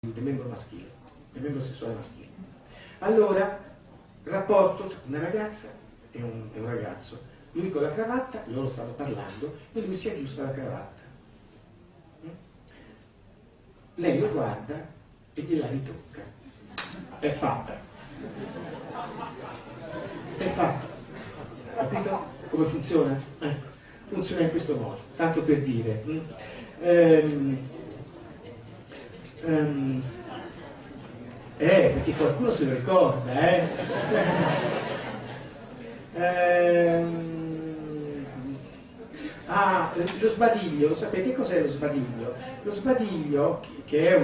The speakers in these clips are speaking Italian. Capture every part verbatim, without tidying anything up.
del membro maschile, del membro sessuale maschile. Allora, rapporto tra una ragazza e un, e un ragazzo, lui con la cravatta, loro stanno parlando e lui si aggiusta la cravatta. Lei lo guarda e gliela ritocca. È fatta. È fatta. Capito come funziona? Ecco, funziona in questo modo, tanto per dire. Ehm, Um, eh, perché qualcuno se lo ricorda, eh? ehm, ah, lo sbadiglio, lo sapete cos'è lo sbadiglio? Lo sbadiglio, che è un,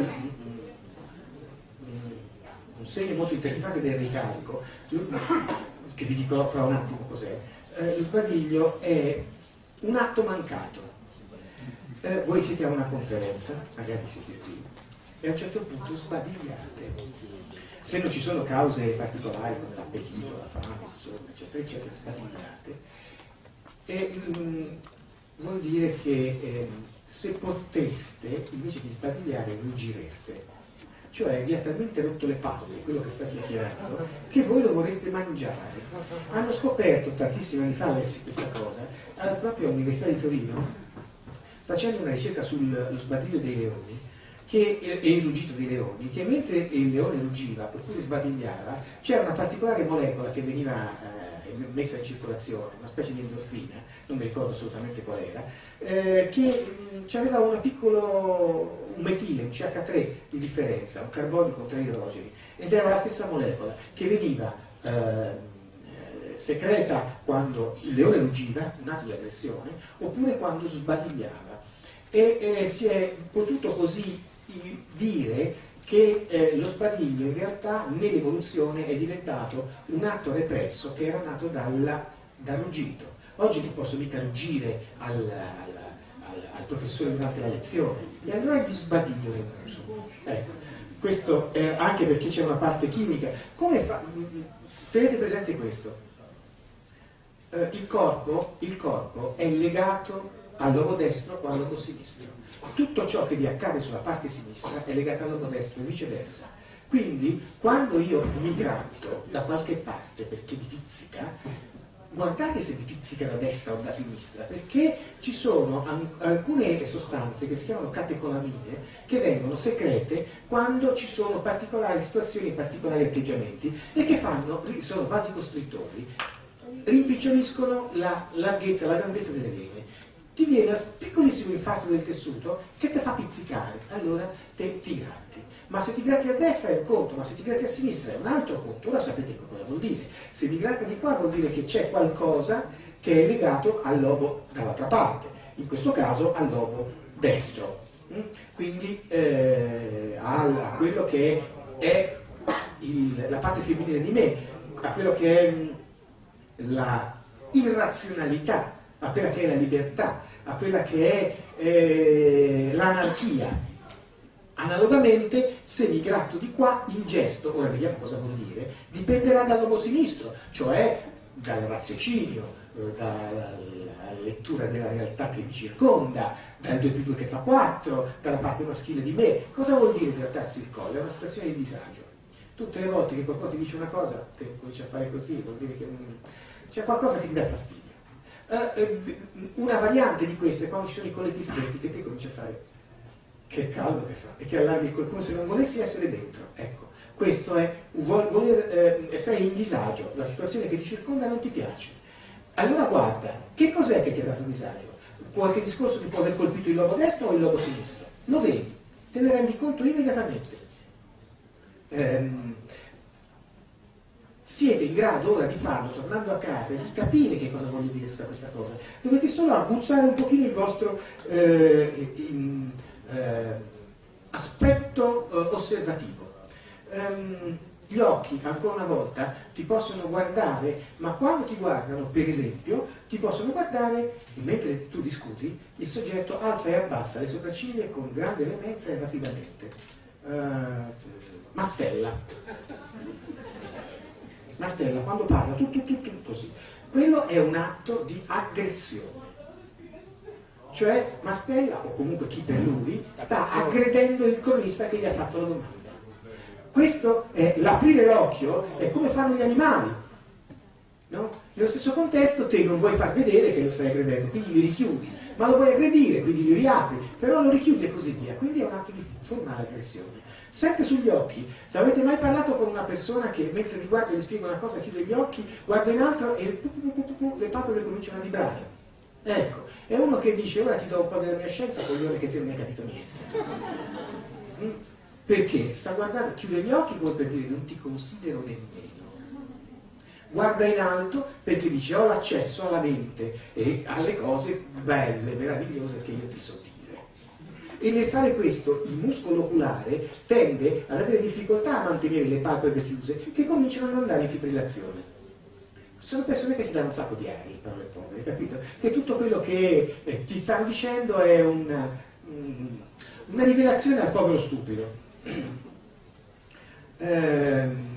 un, un segno molto interessante del ricarico, che vi dico fra un attimo cos'è. Eh, lo sbadiglio è un atto mancato. Eh, voi siete a una conferenza, magari siete qui, e a un certo punto sbadigliate. Se non ci sono cause particolari come l'appetito, la fame, insomma, eccetera, eccetera, sbadigliate. E mh, vuol dire che eh, se poteste, invece di sbadigliare, ruggireste. Cioè vi ha talmente rotto le palle quello che sta chiacchierando che voi lo vorreste mangiare. Hanno scoperto tantissimi anni fa, lessi questa cosa, proprio all'Università di Torino, facendo una ricerca sullo sbadiglio dei leoni, che, e il ruggito dei leoni, che mentre il leone ruggiva oppure sbadigliava, c'era una particolare molecola che veniva eh, messa in circolazione, una specie di endorfina, non mi ricordo assolutamente qual era, eh, che aveva un piccolo un metile, un C H tre di differenza, un carbonio con tre idrogeni, ed era la stessa molecola che veniva eh, secreta quando il leone ruggiva, un atto di aggressione, oppure quando sbadigliava. E eh, si è potuto così dire che eh, lo sbadiglio in realtà nell'evoluzione è diventato un atto represso che era nato dalla, dal ruggito. Oggi non posso mica ruggire al, al, al, al professore durante la lezione, e allora gli sbadiglio nel muso. Ecco, questo è anche perché c'è una parte chimica. Come fa? Tenete presente questo. Eh, il corpo, il corpo è legato al lobo destro o al lobo sinistro. Tutto ciò che vi accade sulla parte sinistra è legato al lobo destro e viceversa. Quindi, quando io mi gratto da qualche parte perché mi pizzica, guardate se vi pizzica da destra o da sinistra, perché ci sono alcune sostanze che si chiamano catecolamine che vengono secrete quando ci sono particolari situazioni, particolari atteggiamenti, e che fanno, sono vasicostrittori, rimpiccioliscono la larghezza, la grandezza delle vene. Ti viene un piccolissimo infarto del tessuto che ti fa pizzicare, allora te ti gratti. Ma se ti gratti a destra è un conto, ma se ti gratti a sinistra è un altro conto. Ora sapete cosa vuol dire. Se vi gratta di qua vuol dire che c'è qualcosa che è legato al lobo dall'altra parte, in questo caso al lobo destro. Quindi eh, a quello che è il, la parte femminile di me, a quello che è la irrazionalità, a quella che è la libertà, a quella che è eh, l'anarchia. Analogamente, se mi gratto di qua, il gesto, ora vediamo cosa vuol dire, dipenderà dal lobo sinistro, cioè dal raziocinio, dalla lettura della realtà che mi circonda, dal due più due che fa quattro, dalla parte maschile di me. Cosa vuol dire grattarsi il collo? È una situazione di disagio. Tutte le volte che qualcuno ti dice una cosa, te cominci a fare così, vuol dire che c'è qualcosa che ti dà fastidio. Una variante di questo è quando ci sono i colletti stretti che te cominci a fare che caldo che fa e ti allarghi come se non volessi essere dentro. Ecco, questo è voler eh, essere in disagio, la situazione che ti circonda non ti piace. Allora guarda, che cos'è che ti ha dato disagio? Qualche discorso ti può aver colpito il lobo destro o il lobo sinistro? Lo vedi, te ne rendi conto immediatamente. Ehm, Siete in grado ora di farlo tornando a casa e di capire che cosa voglio dire tutta questa cosa. Dovete solo aguzzare un pochino il vostro eh, in, eh, aspetto eh, osservativo. Um, gli occhi, ancora una volta, ti possono guardare, ma quando ti guardano, per esempio, ti possono guardare, e mentre tu discuti, il soggetto alza e abbassa le sopracciglia con grande veemenza e rapidamente. Uh, Mastella. Mastella, quando parla, tutto, tutto, tutto così. Quello è un atto di aggressione. Cioè Mastella, o comunque chi per lui, sta aggredendo il cronista che gli ha fatto la domanda. Questo è l'aprire l'occhio, è come fanno gli animali, no? Nello stesso contesto te non vuoi far vedere che lo stai aggredendo, quindi li richiudi, ma lo vuoi aggredire, quindi li riapri, però lo richiudi e così via, quindi è un atto di formale aggressione. Sempre sugli occhi, se avete mai parlato con una persona che mentre ti guarda e gli spiega una cosa, chiude gli occhi, guarda in alto e pu, pu, pu, pu, pu, le palpebre cominciano a vibrare. Ecco, è uno che dice ora ti do un po' della mia scienza, coglione che te non hai capito niente. Perché? Sta guardando, chiude gli occhi come per dire non ti considero nemmeno. Guarda in alto perché dice ho l'accesso alla mente e alle cose belle, meravigliose che io ti so dire. E nel fare questo il muscolo oculare tende ad avere difficoltà a mantenere le palpebre chiuse che cominciano ad andare in fibrillazione. Sono persone che si danno un sacco di aria, parole povere, capito? Che tutto quello che eh, ti stanno dicendo è una, um, una rivelazione al povero stupido. ehm,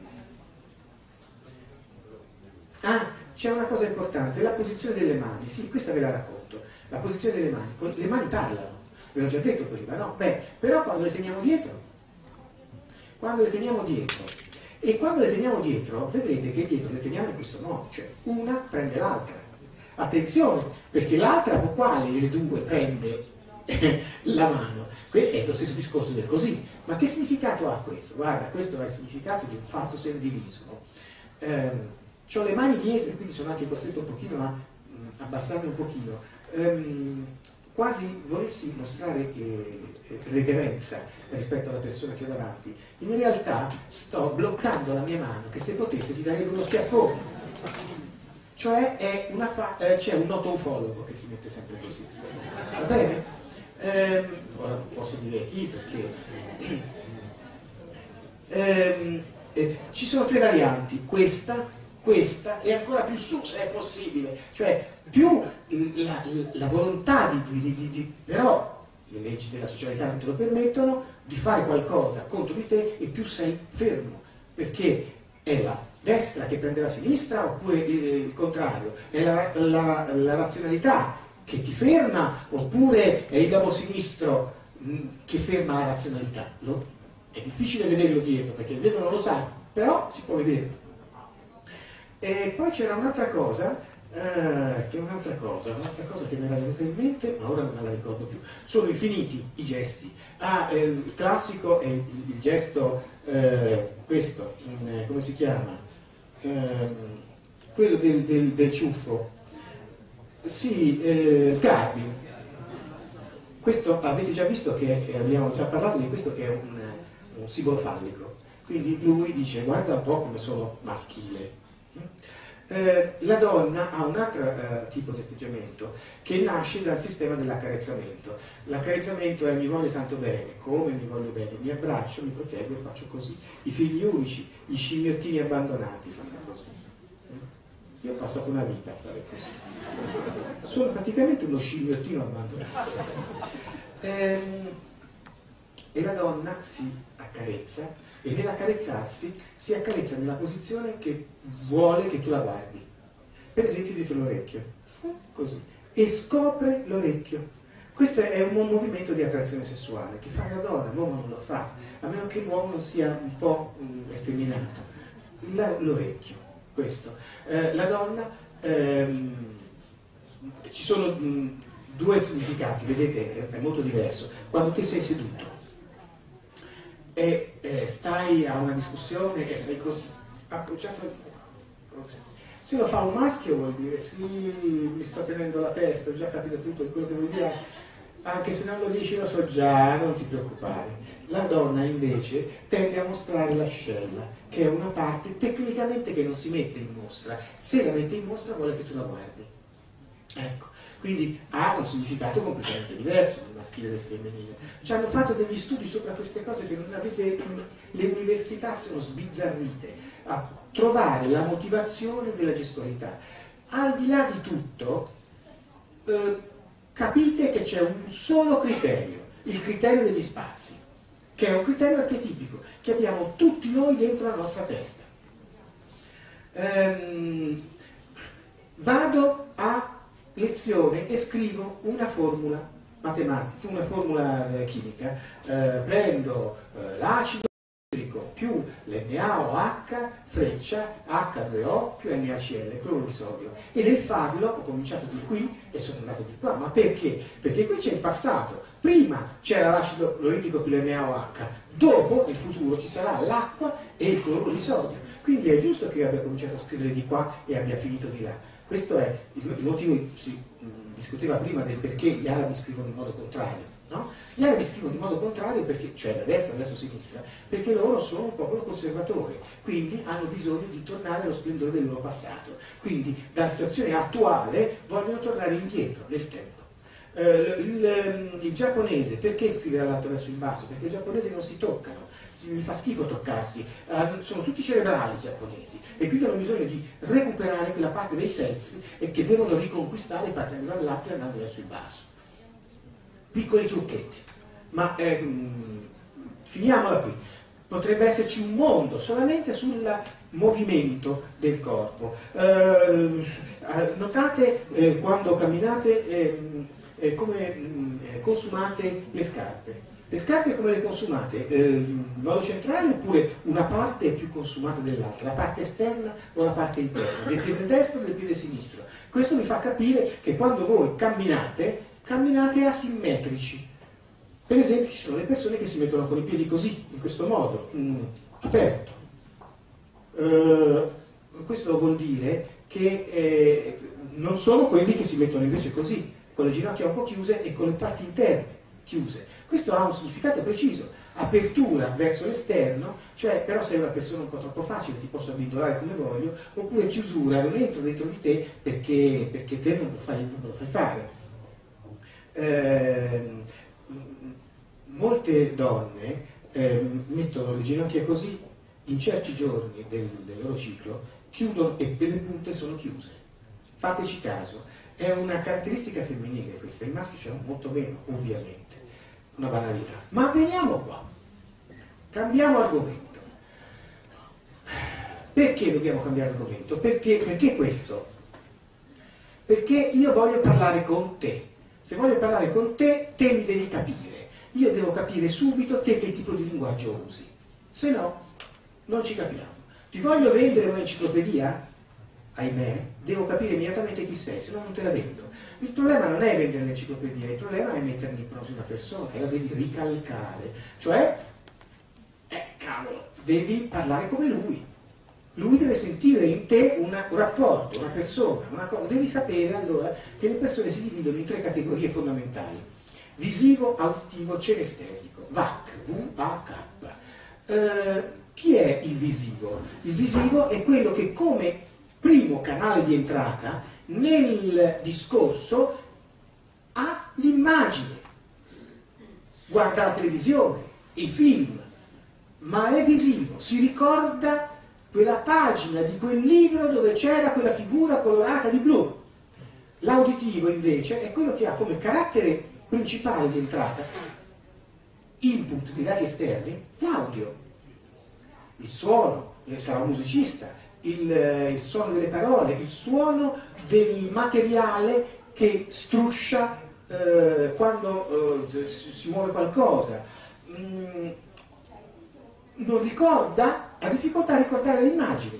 Ah, c'è una cosa importante, la posizione delle mani. Sì, questa ve la racconto. La posizione delle mani. Le mani parlano, ve l'ho già detto prima, no? Beh, però quando le teniamo dietro, quando le teniamo dietro, e quando le teniamo dietro, vedrete che dietro le teniamo in questo modo, cioè una prende l'altra. Attenzione, perché l'altra, quale delle due prende la mano? È lo stesso discorso del così. Ma che significato ha questo? Guarda, questo è il significato di un falso servilismo. Eh, Ho le mani dietro e quindi sono anche costretto un pochino a mh, abbassarmi un pochino. Um, quasi volessi mostrare eh, reverenza rispetto alla persona che ho davanti. In realtà sto bloccando la mia mano che se potesse ti darebbe uno schiaffone. Cioè è una fa eh, c'è un noto ufologo che si mette sempre così. Va bene? Um, ora non posso dire chi perché... um, eh, ci sono tre varianti. Questa... questa e ancora più su se è possibile, cioè più la, la volontà di, di, di, di però le leggi della socialità non te lo permettono di fare qualcosa contro di te e più sei fermo, perché è la destra che prende la sinistra oppure il contrario, è la, la, la razionalità che ti ferma oppure è il lobo sinistro che ferma la razionalità. Lo, è difficile vederlo dietro perché il vedo non lo sa, però si può vedere. E poi c'era un'altra cosa, eh, che è un'altra cosa, un'altra cosa che mi era venuta in mente, ma ora non me la ricordo più. Sono infiniti i gesti. Ah, eh, il classico è il, il gesto, eh, questo, eh, come si chiama? Eh, quello del, del, del ciuffo. Sì, eh, Sgarbi. Questo avete già visto che eh, abbiamo già parlato di questo che è un, un simbolo fallico. Quindi lui dice guarda un po' come sono maschile. Eh, la donna ha un altro eh, tipo di atteggiamento che nasce dal sistema dell'accarezzamento. L'accarezzamento è mi voglio tanto bene, come mi voglio bene, mi abbraccio, mi proteggo e faccio così. I figli unici, i scimmiottini abbandonati fanno così. Io ho passato una vita a fare così. Sono praticamente uno scimmiottino abbandonato. Ehm, e la donna si accarezza e nell'accarezzarsi si accarezza nella posizione che vuole che tu la guardi. Per esempio dietro l'orecchio, così, e scopre l'orecchio. Questo è un buon movimento di attrazione sessuale che fa la donna, l'uomo non lo fa, a meno che l'uomo non sia un po' um, effeminato. L'orecchio, questo. Eh, la donna, ehm, ci sono mh, due significati, vedete, è, è molto diverso. Quando ti sei seduto e eh, stai a una discussione e sei così appoggiato così. Se lo fa un maschio vuol dire sì, mi sto tenendo la testa, ho già capito tutto quello che vuol dire, anche se non lo dici lo so già, non ti preoccupare. La donna invece tende a mostrare l'ascella, che è una parte tecnicamente che non si mette in mostra, se la mette in mostra vuole che tu la guardi. Ecco. Quindi ha un significato completamente diverso del maschile e del femminile. Ci hanno fatto degli studi sopra queste cose che non avete, le università sono sbizzarrite a trovare la motivazione della gestualità. Al di là di tutto, eh, capite che c'è un solo criterio, il criterio degli spazi, che è un criterio archetipico, che abbiamo tutti noi dentro la nostra testa. Ehm, vado a lezione e scrivo una formula matematica, una formula eh, chimica, eh, prendo eh, l'acido idrico più l'N A O H freccia H due O più NaCl, cloruro di sodio, e nel farlo ho cominciato di qui e sono andato di qua. Ma perché? Perché qui c'è il passato, prima c'era l'acido cloridrico più l'N A O H, dopo nel futuro ci sarà l'acqua e il cloruro di sodio, quindi è giusto che io abbia cominciato a scrivere di qua e abbia finito di là. Questo è il, il motivo, si mh, discuteva prima del perché gli arabi scrivono in modo contrario. No? Gli arabi scrivono in modo contrario, perché, cioè da destra verso sinistra, perché loro sono un popolo conservatore, quindi hanno bisogno di tornare allo splendore del loro passato, quindi dalla situazione attuale vogliono tornare indietro nel tempo. Eh, il, il giapponese perché scrive dall'alto verso il basso? Perché i giapponesi non si toccano, mi fa schifo toccarsi, uh, sono tutti cerebrali i giapponesi e quindi hanno bisogno di recuperare quella parte dei sensi e che devono riconquistare partendo dall'alto e andando verso il basso. Piccoli trucchetti, ma ehm, finiamola qui. Potrebbe esserci un mondo solamente sul movimento del corpo. Eh, notate eh, quando camminate eh, eh, come eh, consumate le scarpe. Le scarpe come le consumate? Eh, in modo centrale oppure una parte è più consumata dell'altra? La parte esterna o la parte interna? Del piede destro o del piede sinistro? Questo vi fa capire che quando voi camminate, camminate asimmetrici. Per esempio ci sono le persone che si mettono con i piedi così, in questo modo, mh, aperto. Eh, questo vuol dire che eh, non sono quelli che si mettono invece così, con le ginocchia un po' chiuse e con le parti interne chiuse. Questo ha un significato preciso, apertura verso l'esterno, cioè però sei una persona un po' troppo facile, ti posso abbindolare come voglio, oppure chiusura, non entro dentro di te perché, perché te non lo fai, non lo fai fare. Eh, molte donne eh, mettono le ginocchia così in certi giorni del, del loro ciclo, chiudono e le punte sono chiuse. Fateci caso, è una caratteristica femminile questa, i maschi ce l'hanno molto meno, ovviamente. Una banalità. Ma veniamo qua, cambiamo argomento. Perché dobbiamo cambiare argomento? Perché, perché questo? Perché io voglio parlare con te. Se voglio parlare con te, te mi devi capire. Io devo capire subito te che tipo di linguaggio usi. Se no, non ci capiamo. Ti voglio vendere un'enciclopedia? Ahimè, devo capire immediatamente chi sei, se no non te la vendo. Il problema non è vendere l'enciclopedia, il problema è mettere in ipnosi una persona e la devi ricalcare. Cioè, eh, cavolo, devi parlare come lui. Lui deve sentire in te una, un rapporto, una persona, una cosa. Devi sapere allora che le persone si dividono in tre categorie fondamentali: visivo, auditivo, cenestesico, V A C, V A K. Eh, chi è il visivo? Il visivo è quello che come primo canale di entrata nel discorso ha l'immagine, guarda la televisione, i film, ma è visivo, si ricorda quella pagina di quel libro dove c'era quella figura colorata di blu. L'auditivo invece è quello che ha come carattere principale di entrata, input dei dati esterni, l'audio, il suono, sarà un musicista, il, il suono delle parole, il suono del materiale che struscia eh, quando eh, si, si muove qualcosa. Mm, non ricorda, ha difficoltà a ricordare le immagini.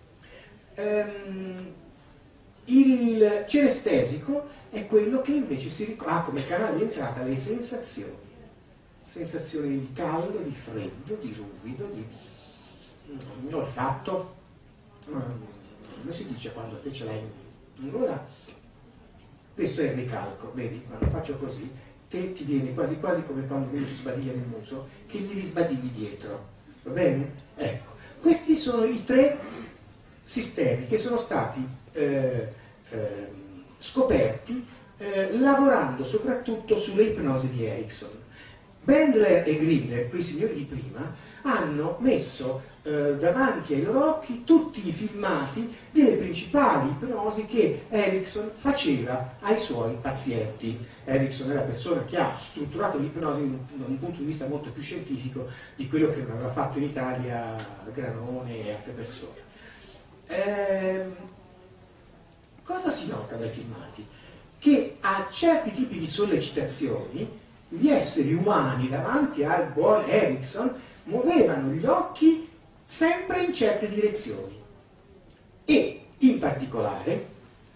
Um, il cenestesico è quello che invece si ricorda, ha come canale di entrata le sensazioni, sensazioni di caldo, di freddo, di ruvido, di mm, olfatto. Come si dice quando te ce l'hai in gola? Questo è il ricalco, vedi, quando faccio così, te ti viene quasi quasi come quando uno ti sbadiglia nel muso, che gli risbadigli dietro, va bene? Ecco, questi sono i tre sistemi che sono stati eh, eh, scoperti eh, lavorando soprattutto sulle ipnosi di Erickson. Bandler e Grinder, quei signori di prima, hanno messo eh, davanti ai loro occhi tutti i filmati delle principali ipnosi che Erickson faceva ai suoi pazienti. Erickson è la persona che ha strutturato l'ipnosi da un punto di vista molto più scientifico di quello che aveva fatto in Italia Granone e altre persone. Eh, cosa si nota dai filmati? che a certi tipi di sollecitazioni gli esseri umani davanti al buon Erickson muovevano gli occhi sempre in certe direzioni e in particolare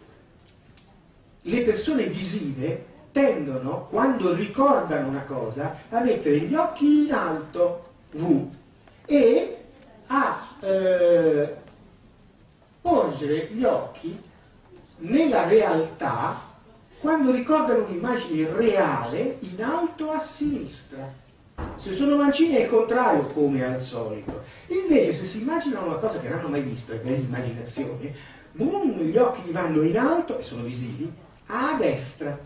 le persone visive tendono, quando ricordano una cosa, a mettere gli occhi in alto, V, e a eh, porgere gli occhi nella realtà quando ricordano un'immagine reale in alto a sinistra. Se sono mancini è il contrario, come al solito. Invece se si immaginano una cosa che non hanno mai visto, è l'immaginazione, boom, gli occhi gli vanno in alto, e sono visivi, a destra.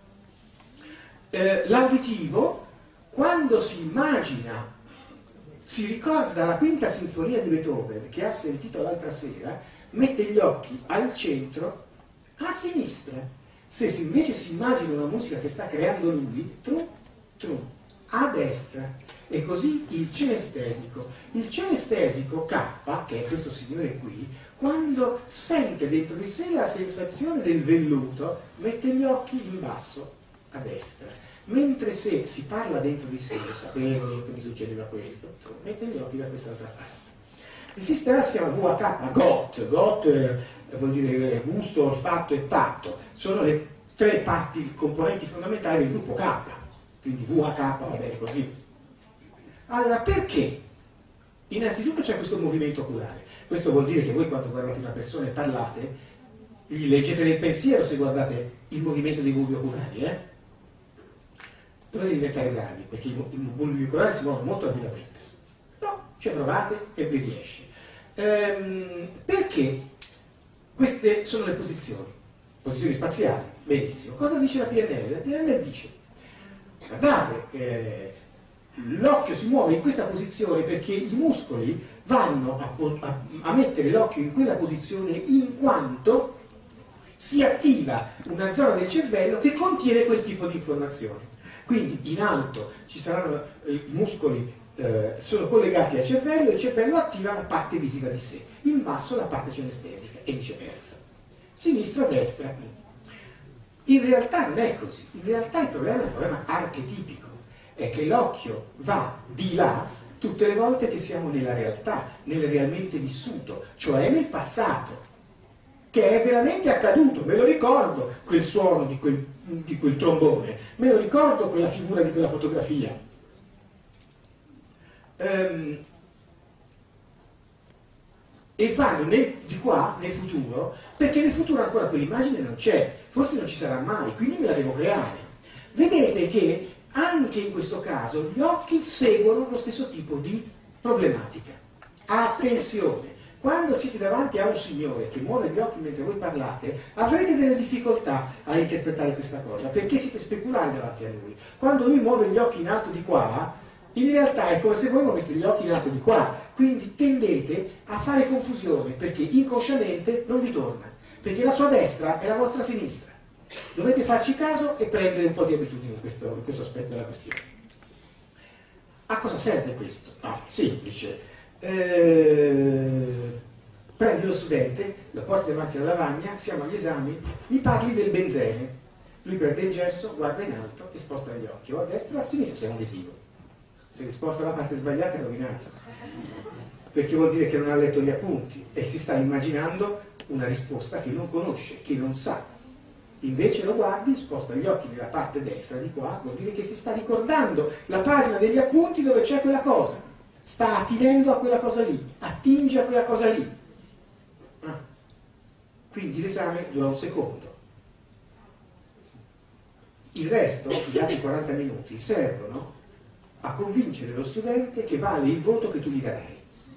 Eh, l'auditivo, quando si immagina, si ricorda la quinta sinfonia di Beethoven che ha sentito l'altra sera, mette gli occhi al centro a sinistra. Se si invece si immagina una musica che sta creando lui, trum, trum, a destra. E così il cenestesico. Il cenestesico K, che è questo signore qui, quando sente dentro di sé la sensazione del velluto, mette gli occhi in basso a destra. Mentre se si parla dentro di sé, lo sapevo che mi succedeva questo, mette gli occhi da quest'altra parte. Il sistema si chiama V H K, G O T, G O T eh, vuol dire gusto, olfatto e tatto, sono le tre parti, componenti fondamentali del gruppo K, quindi V H K va bene così. Allora, perché? Innanzitutto c'è questo movimento oculare. Questo vuol dire che voi quando guardate una persona e parlate, gli leggete nel pensiero se guardate il movimento dei bulbi oculari, eh? Dovete diventare bravi, perché i bulbi oculari si muovono molto rapidamente. No, ci provate e vi riesce. Ehm, perché queste sono le posizioni? Posizioni spaziali, benissimo. Cosa dice la P N L? La P N L dice, guardate, eh, l'occhio si muove in questa posizione perché i muscoli vanno a, a, a mettere l'occhio in quella posizione in quanto si attiva una zona del cervello che contiene quel tipo di informazioni. Quindi in alto ci saranno eh, i muscoli eh, sono collegati al cervello e il cervello attiva la parte visiva di sé, in basso la parte cenestesica e viceversa. Sinistra, destra. In realtà non è così, in realtà il problema è un problema archetipico, è che l'occhio va di là tutte le volte che siamo nella realtà, nel realmente vissuto, cioè nel passato, che è veramente accaduto. Me lo ricordo quel suono di quel, di quel trombone, me lo ricordo quella figura di quella fotografia. Ehm, e vanno nel, di qua nel futuro, perché nel futuro ancora quell'immagine non c'è, forse non ci sarà mai, quindi me la devo creare. Vedete che anche in questo caso gli occhi seguono lo stesso tipo di problematica. Attenzione, quando siete davanti a un signore che muove gli occhi mentre voi parlate, avrete delle difficoltà a interpretare questa cosa, perché siete speculari davanti a lui. Quando lui muove gli occhi in alto di qua, in realtà è come se voi muoveste gli occhi in alto di qua, quindi tendete a fare confusione, perché inconsciamente non vi torna, perché la sua destra è la vostra sinistra. Dovete farci caso e prendere un po' di abitudine in questo, in questo aspetto della questione. A cosa serve questo? Ah, semplice. Eh, prendi lo studente, lo porti davanti alla lavagna, siamo agli esami, mi parli del benzene. Lui prende il gesso, guarda in alto e sposta gli occhi, o a destra o a sinistra, c'è un visivo. Se li sposta la parte sbagliata è rovinato, perché vuol dire che non ha letto gli appunti e si sta immaginando una risposta che non conosce, che non sa. Invece lo guardi, sposta gli occhi nella parte destra di qua, vuol dire che si sta ricordando la pagina degli appunti dove c'è quella cosa, sta attinendo a quella cosa lì, attinge a quella cosa lì. Ah. Quindi l'esame dura un secondo. Il resto, gli altri quaranta minuti, servono a convincere lo studente che vale il voto che tu gli darai.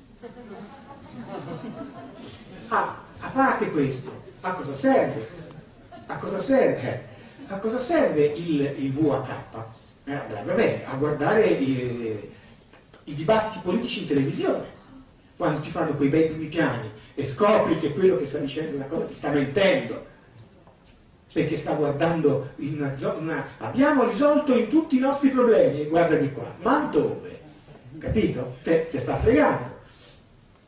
Ah, a parte questo, a cosa serve? A cosa serve? A cosa serve il, il V H K? Eh, vabbè, a guardare i, i dibattiti politici in televisione, quando ti fanno quei bei primi piani e scopri che quello che sta dicendo una cosa ti sta mentendo, perché sta guardando in una zona, abbiamo risolto in tutti i nostri problemi, e guarda di qua, ma dove? Capito? Te, te sta fregando.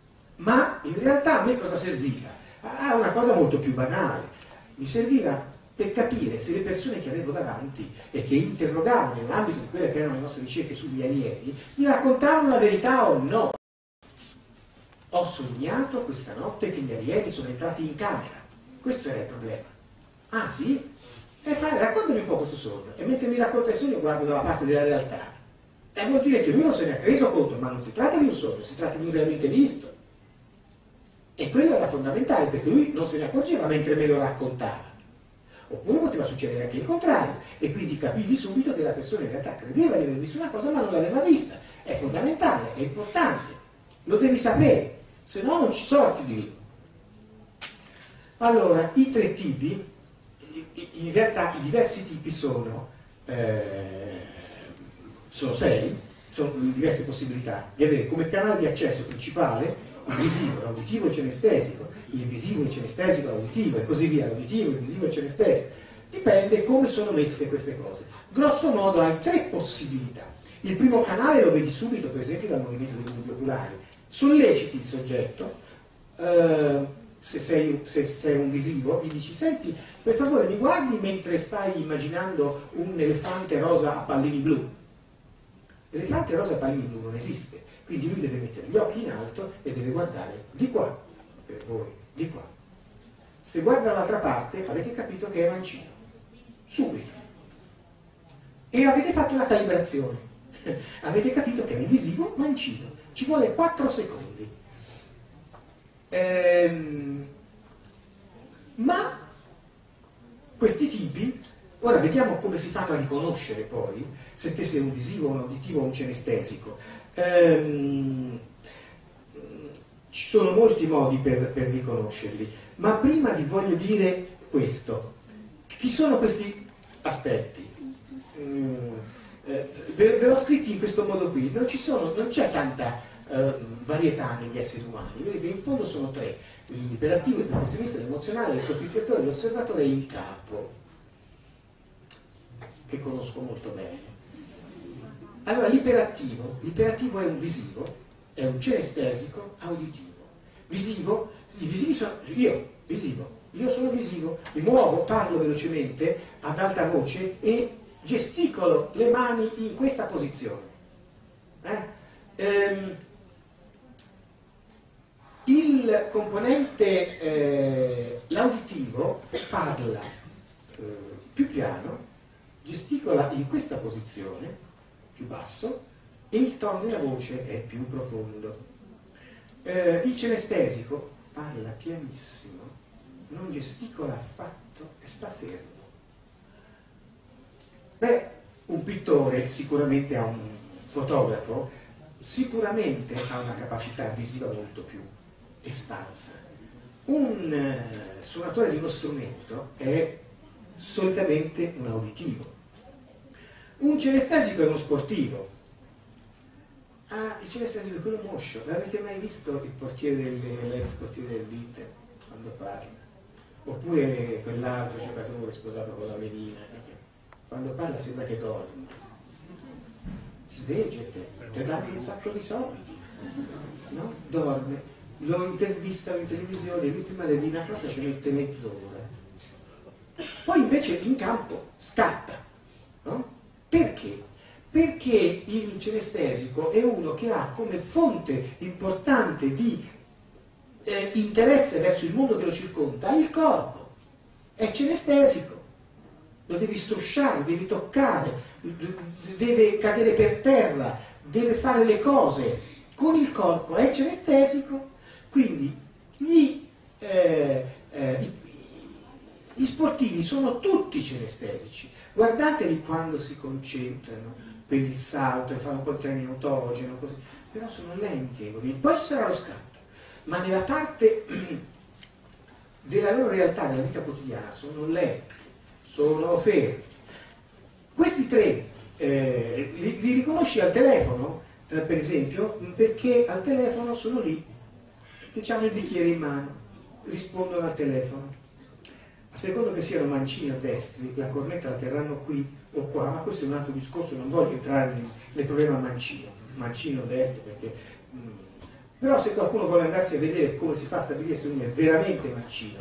Ma in realtà a me cosa serviva? Ah, una cosa molto più banale. Mi serviva per capire se le persone che avevo davanti e che interrogavo nell'ambito di quelle che erano le nostre ricerche sugli alieni mi raccontavano la verità o no. Ho sognato questa notte che gli alieni sono entrati in camera. Questo era il problema. Ah sì? E fai, raccontami un po' questo sogno. E mentre mi racconta il sogno guardo dalla parte della realtà. E vuol dire che lui non se ne è reso conto, ma non si tratta di un sogno, si tratta di un realmente visto. E quello era fondamentale, perché lui non se ne accorgeva mentre me lo raccontava. Oppure poteva succedere anche il contrario, e quindi capivi subito che la persona in realtà credeva di aver visto una cosa ma non l'aveva vista. È fondamentale, è importante, lo devi sapere, se no non ci sorti di lì. Allora, i tre tipi, in realtà i diversi tipi sono, eh, sono sei, sono diverse possibilità di avere come canale di accesso principale il visivo, l'auditivo e il cenestesico, il visivo, il cenestesico, l'auditivo e così via, l'auditivo, il visivo e il cenestesico. Dipende come sono messe queste cose. Grosso modo hai tre possibilità. Il primo canale lo vedi subito, per esempio, dal movimento dei bulbi oculari. Solleciti il soggetto, eh, se, sei, se sei un visivo, gli dici: senti, per favore mi guardi mentre stai immaginando un elefante rosa a pallini blu. L'elefante rosa a pallini blu non esiste, quindi lui deve mettere gli occhi in alto e deve guardare di qua, per voi, di qua. Se guarda dall'altra parte avete capito che è mancino, subito. E avete fatto una calibrazione, avete capito che è un visivo mancino, ci vuole quattro secondi. Ehm, ma questi tipi, ora vediamo come si fanno a riconoscere poi se te sei un visivo, un uditivo o un cenestesico. Ehm, ci sono molti modi per, per riconoscerli, ma prima vi voglio dire questo. Chi sono questi aspetti? Mm, eh, ve, ve l'ho scritti in questo modo qui. Non ci sono, non c'è tanta eh, varietà negli esseri umani. Vedete, in fondo sono tre: l'iperattivo, il perfezionista, l'emozionale, il propiziatore, l'osservatore e il capo, che conosco molto bene. Allora, l'iperattivo, l'iperattivo è un visivo, è un cenestesico auditivo. Visivo, i visivi sono, io, visivo, io sono visivo, mi muovo, parlo velocemente, ad alta voce e gesticolo le mani in questa posizione. Eh? Ehm, il componente, eh, l'auditivo, parla eh, più piano, gesticola in questa posizione, più basso, e il tono della voce è più profondo. Eh, il cenestesico parla pianissimo, non gesticola affatto e sta fermo. Beh, un pittore sicuramente ha un fotografo, sicuramente ha una capacità visiva molto più espansa. Un eh, suonatore di uno strumento è solitamente un auditivo. Un cenestesico è uno sportivo. Ah, il cenestesico è quello moscio. L'avete mai visto il portiere del, l'ex portiere del Inter quando parla? Oppure quell'altro giocatore sposato con la Melina? Quando parla sembra che dorme. Svegete, ti danno un sacco di soldi, no? Dorme. Lo intervistano in televisione, lui prima di dire una cosa ci mette mezz'ora. Poi invece in campo scatta, no? Perché? Perché il cenestesico è uno che ha come fonte importante di eh, interesse verso il mondo che lo circonda il corpo. È cenestesico, lo devi strusciare, lo devi toccare, deve cadere per terra, deve fare le cose con il corpo, è cenestesico. Quindi gli, eh, eh, gli sportivi sono tutti cenestesici. Guardateli quando si concentrano per il salto e fanno un po' di training autogeno, così. Però sono lenti, poi ci sarà lo scatto, ma nella parte della loro realtà, della vita quotidiana, sono lenti, sono fermi. Questi tre eh, li, li riconosci al telefono, eh, per esempio, perché al telefono sono lì, che hanno il bicchiere in mano, rispondono al telefono. A secondo che siano mancini o destri, la cornetta la terranno qui o qua, ma questo è un altro discorso, non voglio entrare nel, nel problema mancino, mancino o destro, perché... Mm, però se qualcuno vuole andarsi a vedere come si fa a stabilire se uno è veramente mancino o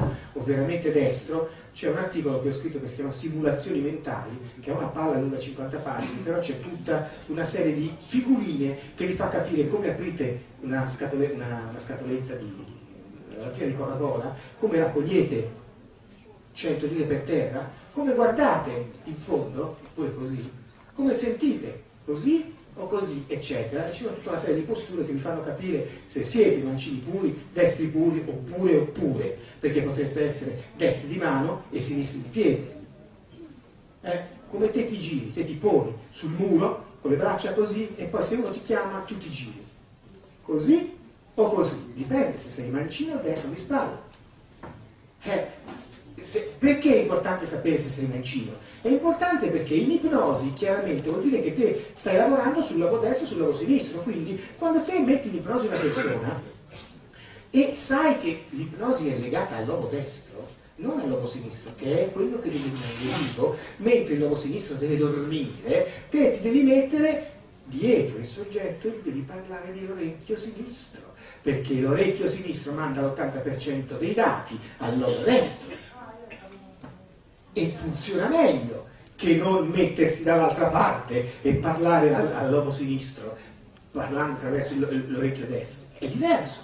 o veramente destro, c'è un articolo che ho scritto che si chiama Simulazioni mentali, che è una palla lunga cinquanta pagine, però c'è tutta una serie di figurine che vi fa capire come aprite una, scatole, una, una scatoletta di, una lattina di Coca-Cola, come raccogliete cento lire per terra, come guardate in fondo, oppure così, come sentite, così o così, eccetera. E ci sono tutta una serie di posture che vi fanno capire se siete mancini puri, destri puri, oppure oppure, perché potreste essere destri di mano e sinistri di piede. Eh? Come te ti giri, te ti poni sul muro con le braccia così e poi se uno ti chiama tu ti giri. Così o così, dipende se sei mancino o destro di spalla. Eh? Se, perché è importante sapere se sei mancino? È importante perché in ipnosi chiaramente vuol dire che te stai lavorando sul lobo destro e sul lobo sinistro, quindi quando te metti in ipnosi una persona e sai che l'ipnosi è legata al lobo destro, non al lobo sinistro, che è quello che deve rimanere vivo, mentre il lobo sinistro deve dormire, te ti devi mettere dietro il soggetto e gli devi parlare nell'orecchio sinistro, perché l'orecchio sinistro manda l'ottanta per cento dei dati al lobo destro. E funziona meglio che non mettersi dall'altra parte e parlare al, al lobo sinistro parlando attraverso l'orecchio destro. È diverso.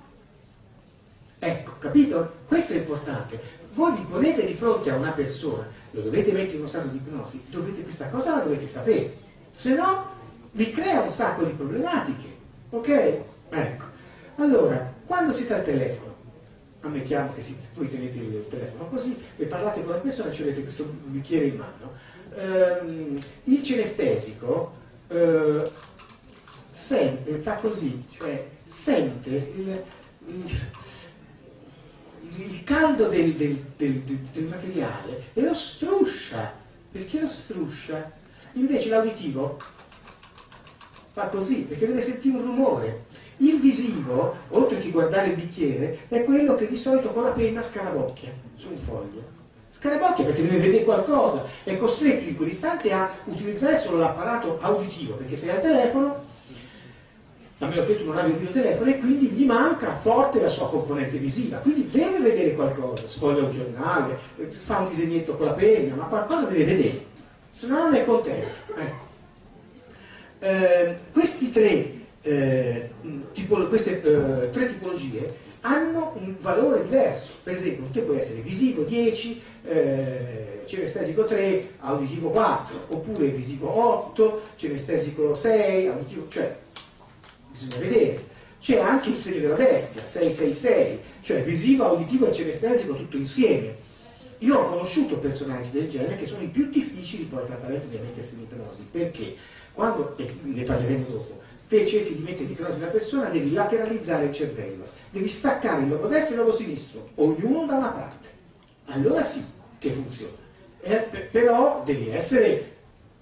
Ecco, capito? Questo è importante. Voi vi ponete di fronte a una persona, lo dovete mettere in uno stato di ipnosi, dovete, questa cosa la dovete sapere, se no vi crea un sacco di problematiche. Ok? Ecco. Allora, quando siete al telefono, ammettiamo che si, voi tenete il telefono così e parlate con la persona e ci avete questo bicchiere in mano, ehm, il cinestesico eh, sente, fa così, cioè sente il, il, il caldo del, del, del, del materiale e lo struscia. Perché lo struscia? Invece l'auditivo fa così, perché deve sentire un rumore. Il visivo, oltre che guardare il bicchiere, è quello che di solito con la penna scarabocchia su un foglio. Scarabocchia perché deve vedere qualcosa, è costretto in quell'istante a utilizzare solo l'apparato auditivo, perché se è al telefono, a meno che tu non abbia il videotelefono, e quindi gli manca forte la sua componente visiva, quindi deve vedere qualcosa, sfoglia un giornale, fa un disegnetto con la penna, ma qualcosa deve vedere, se no non è contento. Ecco. Eh, questi tre Eh, tipo, queste eh, tre tipologie hanno un valore diverso. Per esempio, te puoi essere visivo dieci, eh, cinestesico tre, auditivo quattro, oppure visivo otto, cinestesico sei, auditivo, cioè bisogna vedere. C'è anche il segno della bestia, sei sei sei, cioè visivo, auditivo e cinestesico tutto insieme. Io ho conosciuto personaggi del genere che sono i più difficili poi tra parentesi a mettersi in ipnosi, perché quando, e ne parleremo dopo, te cerchi di mettere in ipnosi una persona, devi lateralizzare il cervello, devi staccare il lobo destro e il lobo sinistro, ognuno da una parte. Allora sì che funziona. Eh, però devi essere...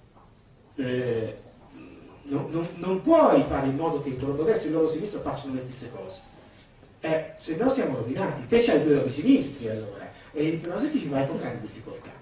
Eh, non, non, non puoi fare in modo che il tuo lobo destro e il lobo sinistro facciano le stesse cose. Eh, se no siamo rovinati. Te c'hai due lobi sinistri allora, e in ipnosi ti ci vai con grandi difficoltà.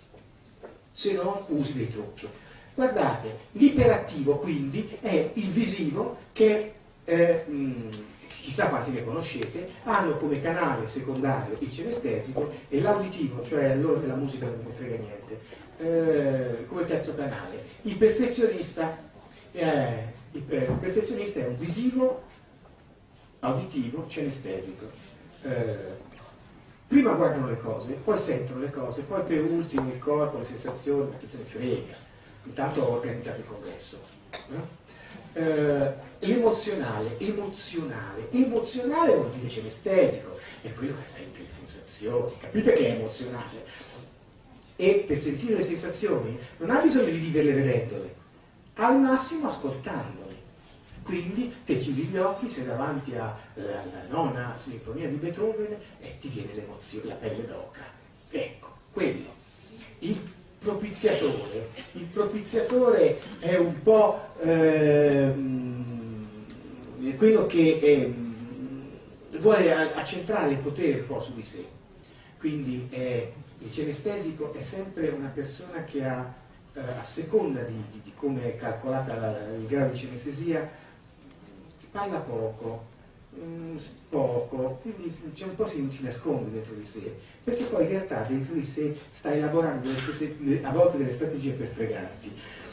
Se no usi dei trucchi. Guardate, l'iperattivo quindi è il visivo che, eh, mh, chissà quanti ne conoscete, hanno come canale secondario il cinestesico e l'auditivo, cioè a loro della musica non me ne frega niente, eh, come terzo canale. Il perfezionista, eh, il perfezionista è un visivo, auditivo, cinestesico. Eh, prima guardano le cose, poi sentono le cose, poi per ultimo il corpo, le sensazioni, ma chi se ne frega. Intanto ho organizzato il congresso. Eh? Eh, l'emozionale, emozionale, emozionale vuol dire cinestesico, è quello che sente le sensazioni, capite che è emozionale? E per sentire le sensazioni non ha bisogno di viverle vedendole, al massimo ascoltandole. Quindi te chiudi gli occhi, sei davanti alla nona sinfonia di Beethoven e ti viene l'emozione, la pelle d'oca. Ecco, quello. Il propiziatore. Il propiziatore è un po' ehm, quello che è, vuole accentrare il potere un po' su di sé. Quindi è, il cinestesico è sempre una persona che ha, eh, a seconda di, di, di come è calcolata la, il grado di cinestesia, parla poco, Mm, poco, quindi c'è un po' si, si nasconde dentro di sé, perché poi in realtà dentro di sé sta elaborando delle, a volte delle strategie per fregarti.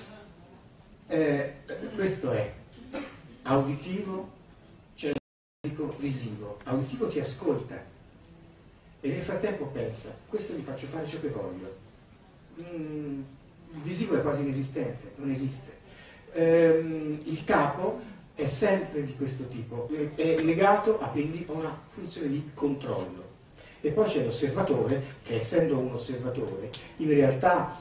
Eh, questo è auditivo, cervico, visivo. Auditivo ti ascolta e nel frattempo pensa, questo gli faccio fare ciò che voglio. Mm, il visivo è quasi inesistente, non esiste. Eh, il capo è sempre di questo tipo, è legato a, quindi, a una funzione di controllo. E poi c'è l'osservatore, che essendo un osservatore, in realtà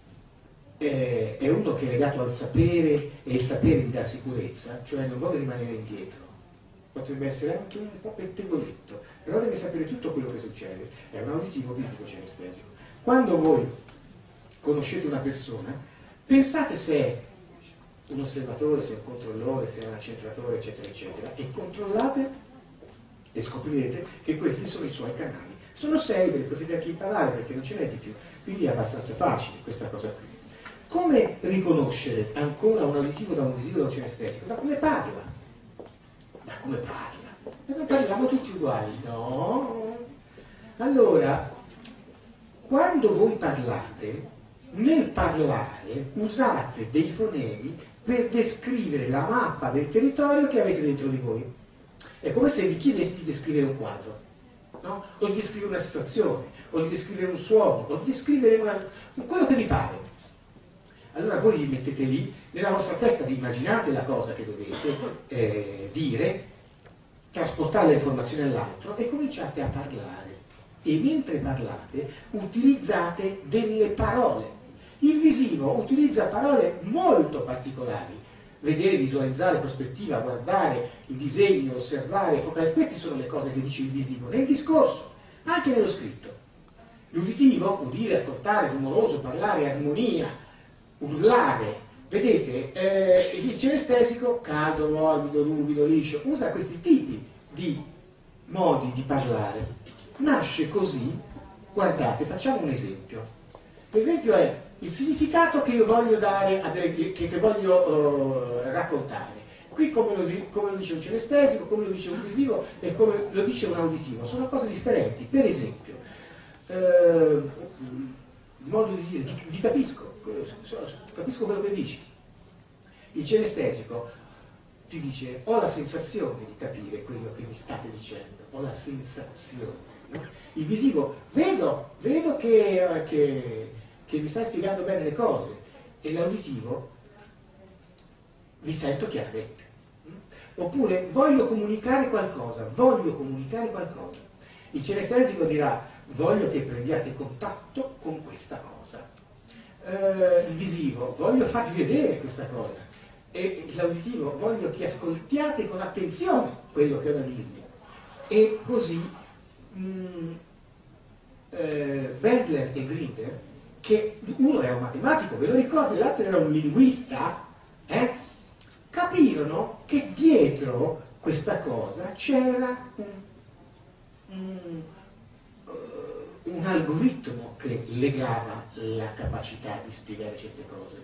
è, è uno che è legato al sapere, e il sapere gli dà sicurezza, cioè non vuole rimanere indietro. Potrebbe essere anche un po' pettegoletto, però deve sapere tutto quello che succede. È un auditivo visivo cinestesico. Quando voi conoscete una persona, pensate se è un osservatore, se è un controllore, se è un accentratore, eccetera, eccetera, e controllate e scoprirete che questi sono i suoi canali. Sono sei, ve ne potete anche imparare perché non ce n'è di più, quindi è abbastanza facile questa cosa qui. Come riconoscere ancora un auditivo da un visivo da un cinestesico? Da come parla. Da come parla. E non parliamo tutti uguali, no? Allora, quando voi parlate, nel parlare usate dei fonemi per descrivere la mappa del territorio che avete dentro di voi. È come se vi chiedessi di descrivere un quadro, no? O di descrivere una situazione, o di descrivere un suono, o di descrivere una... quello che vi pare. Allora voi vi mettete lì, nella vostra testa vi immaginate la cosa che dovete eh, dire, trasportare l'informazione all'altro e cominciate a parlare. E mentre parlate utilizzate delle parole. Il visivo utilizza parole molto particolari. Vedere, visualizzare, prospettiva, guardare, il disegno, osservare, focalizzare. Queste sono le cose che dice il visivo nel discorso, anche nello scritto. L'uditivo, udire, ascoltare, rumoroso, parlare, armonia, urlare. Vedete, eh, il cinestesico, caldo, morbido, ruvido, liscio, usa questi tipi di modi di parlare. Nasce così, guardate, facciamo un esempio. L'esempio è il significato che io voglio dare, a delle, che, che voglio uh, raccontare. Qui come lo, come lo dice un cinestesico, come lo dice un visivo e come lo dice un auditivo. Sono cose differenti. Per esempio, uh, il modo di dire, vi, vi capisco, capisco quello che dici. Il cinestesico ti dice, ho la sensazione di capire quello che mi state dicendo, ho la sensazione. No? Il visivo, vedo, vedo che... che che mi stai spiegando bene le cose, e l'auditivo vi sento chiaramente. Oppure voglio comunicare qualcosa, voglio comunicare qualcosa. Il cinestesico dirà voglio che prendiate contatto con questa cosa. Eh, il visivo, voglio farvi vedere questa cosa. E l'auditivo, voglio che ascoltiate con attenzione quello che ho da dirvi. E così mh, eh, Bendler e Grinder, che uno era un matematico, ve lo ricordo, l'altro era un linguista, eh? Capirono che dietro questa cosa c'era un, un, uh, un algoritmo che legava la capacità di spiegare certe cose.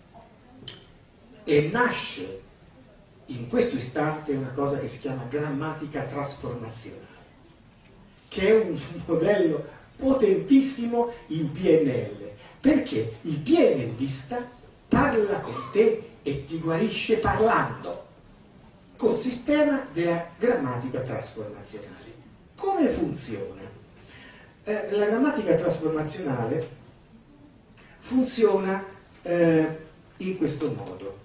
E nasce in questo istante una cosa che si chiama grammatica trasformazionale, che è un modello potentissimo in P N L, perché il P N Lista parla con te e ti guarisce parlando, col sistema della grammatica trasformazionale. Come funziona? Eh, la grammatica trasformazionale funziona eh, in questo modo.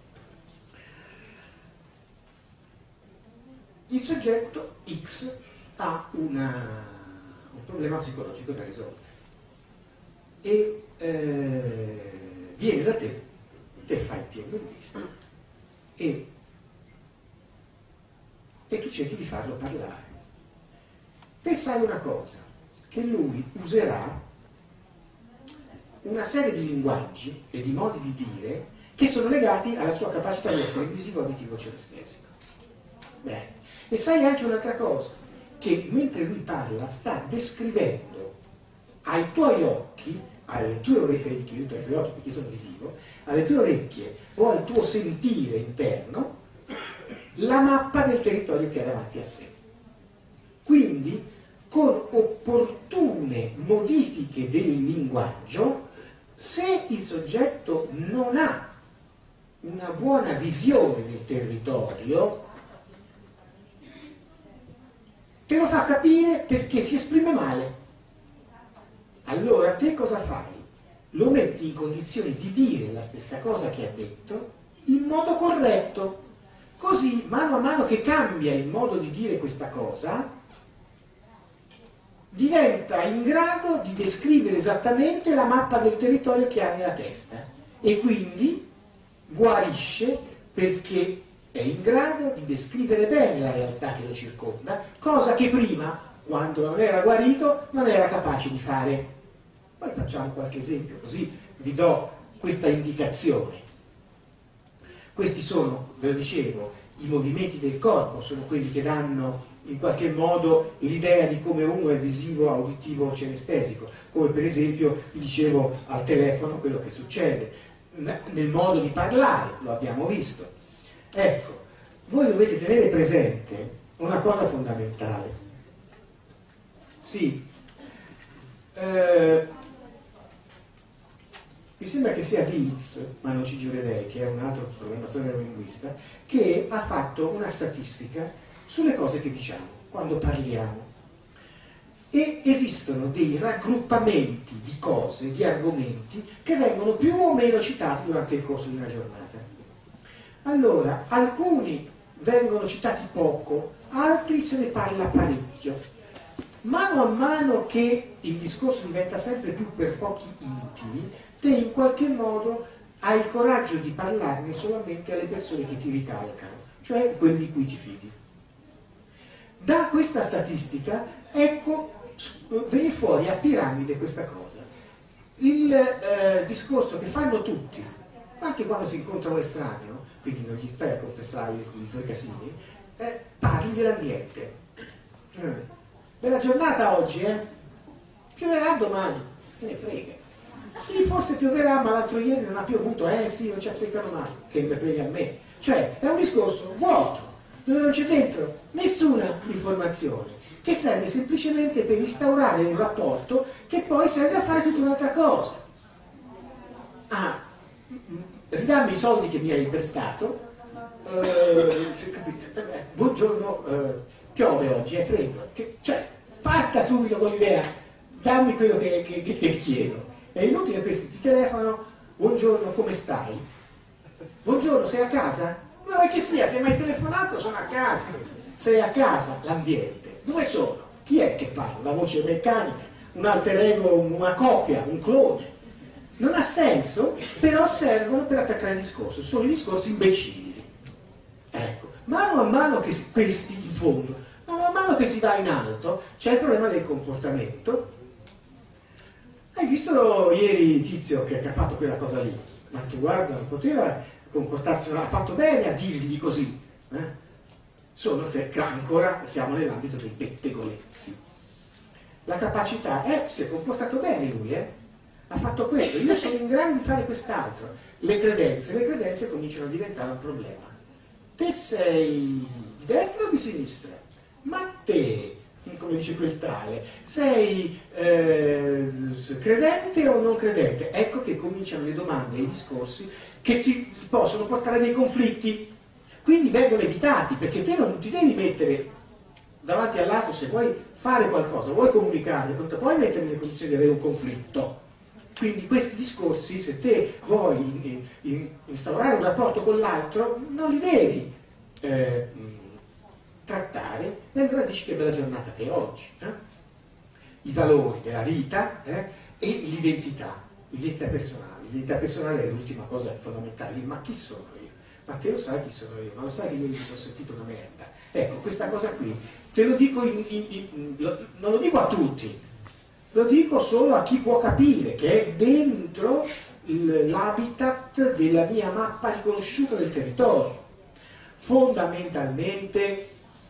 Il soggetto X ha una un problema psicologico da risolvere e eh, viene da te, te fai il P N Lista e, e tu cerchi di farlo parlare. Te sai una cosa, che lui userà una serie di linguaggi e di modi di dire che sono legati alla sua capacità di essere visivo, auditivo, cinestesico. Bene. E sai anche un'altra cosa, che mentre lui parla sta descrivendo ai tuoi occhi, alle tue orecchie, ai tuoi occhi perché sono visivo, alle tue orecchie o al tuo sentire interno, la mappa del territorio che ha davanti a sé. Quindi, con opportune modifiche del linguaggio, se il soggetto non ha una buona visione del territorio, te lo fa capire perché si esprime male. Allora te cosa fai? Lo metti in condizione di dire la stessa cosa che ha detto in modo corretto. Così, mano a mano che cambia il modo di dire questa cosa, diventa in grado di descrivere esattamente la mappa del territorio che ha nella testa e quindi guarisce perché è in grado di descrivere bene la realtà che lo circonda, cosa che prima, quando non era guarito, non era capace di fare. Poi facciamo qualche esempio, così vi do questa indicazione. Questi sono, ve lo dicevo, i movimenti del corpo, sono quelli che danno in qualche modo l'idea di come uno è visivo, auditivo o cinestesico, come per esempio, vi dicevo al telefono quello che succede, nel modo di parlare, lo abbiamo visto. Ecco, voi dovete tenere presente una cosa fondamentale. Sì, eh, mi sembra che sia Dietz, ma non ci giurerei, che è un altro programmatore neurolinguista, che ha fatto una statistica sulle cose che diciamo, quando parliamo. E esistono dei raggruppamenti di cose, di argomenti, che vengono più o meno citati durante il corso di una giornata. Allora, alcuni vengono citati poco, altri se ne parla parecchio. Mano a mano che il discorso diventa sempre più per pochi intimi, te in qualche modo hai il coraggio di parlarne solamente alle persone che ti ricalcano, cioè quelli di cui ti fidi. Da questa statistica, ecco, viene fuori a piramide questa cosa. Il eh, discorso che fanno tutti, anche quando si incontra un estraneo, quindi non gli stai a confessare i tuoi casini, eh, parli dell'ambiente. Eh. Bella giornata oggi, eh? Pioverà domani, se ne frega. Sì, forse pioverà, ma l'altro ieri non ha piovuto, eh sì, non ci azzeccano mai, che me frega a me. Cioè, è un discorso vuoto, dove non c'è dentro nessuna informazione, che serve semplicemente per instaurare un rapporto che poi serve a fare tutta un'altra cosa. Ah, ridammi i soldi che mi hai prestato, eh, buongiorno, eh, piove oggi, è freddo, che, cioè, basta subito con l'idea, dammi quello che, che, che ti chiedo. È inutile che questi ti telefonano, buongiorno, come stai? Buongiorno, sei a casa? Non è che sia, se mi hai telefonato sono a casa. Sei a casa, l'ambiente. Dove sono? Chi è che parla? La voce meccanica, un alter ego, una copia, un clone. Non ha senso, però servono per attaccare il discorso. Sono i discorsi imbecilli. Ecco, mano a mano che si, questi in fondo, mano a mano che si va in alto, c'è il problema del comportamento. Hai visto ieri Tizio che, che ha fatto quella cosa lì? Ma tu guarda, non poteva comportarsi, ha fatto bene a dirgli così. Eh? Solo che ancora siamo nell'ambito dei pettegolezzi. La capacità, eh, si è comportato bene lui, eh? Ha fatto questo, io sono in grado di fare quest'altro. Le credenze, le credenze cominciano a diventare un problema. Te sei di destra o di sinistra? Ma te, come dice quel tale, sei eh, credente o non credente? Ecco che cominciano le domande e i discorsi che ti possono portare a dei conflitti, quindi vengono evitati, perché te non ti devi mettere davanti all'altro, se vuoi fare qualcosa, vuoi comunicare, non ti puoi mettere nelle condizioni di avere un conflitto. Quindi questi discorsi, se te vuoi in, in, instaurare un rapporto con l'altro, non li devi eh, trattare, e allora dici che bella giornata che è oggi. Eh? I valori della vita eh? e l'identità, l'identità personale. L'identità personale è l'ultima cosa fondamentale. Ma chi sono io? Matteo sa chi sono io, ma lo sai che io mi sono sentito una merda. Ecco, questa cosa qui, te lo dico, in, in, in, lo, non lo dico a tutti, lo dico solo a chi può capire che è dentro l'habitat della mia mappa riconosciuta del territorio. Fondamentalmente,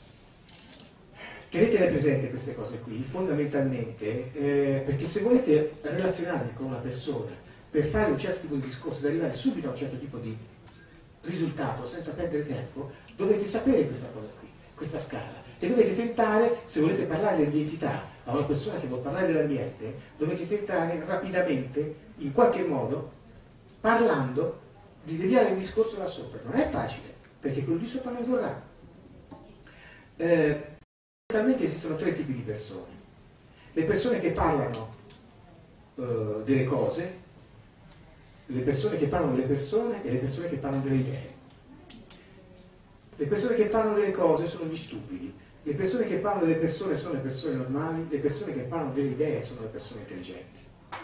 tenetele presente queste cose qui, fondamentalmente, eh, perché se volete relazionarvi con una persona per fare un certo tipo di discorso, ed arrivare subito a un certo tipo di risultato senza perdere tempo, dovete sapere questa cosa qui, questa scala. E dovete tentare, se volete parlare dell'identità a una persona che vuole parlare dell'ambiente, dovete tentare rapidamente, in qualche modo, parlando, di deviare il discorso da sopra. Non è facile, perché quello di sopra non vorrà. Eh, Realmente esistono tre tipi di persone. Le persone che parlano eh, delle cose, le persone che parlano delle persone e le persone che parlano delle idee. Le persone che parlano delle cose sono gli stupidi, le persone che parlano delle persone sono le persone normali, le persone che parlano delle idee sono le persone intelligenti.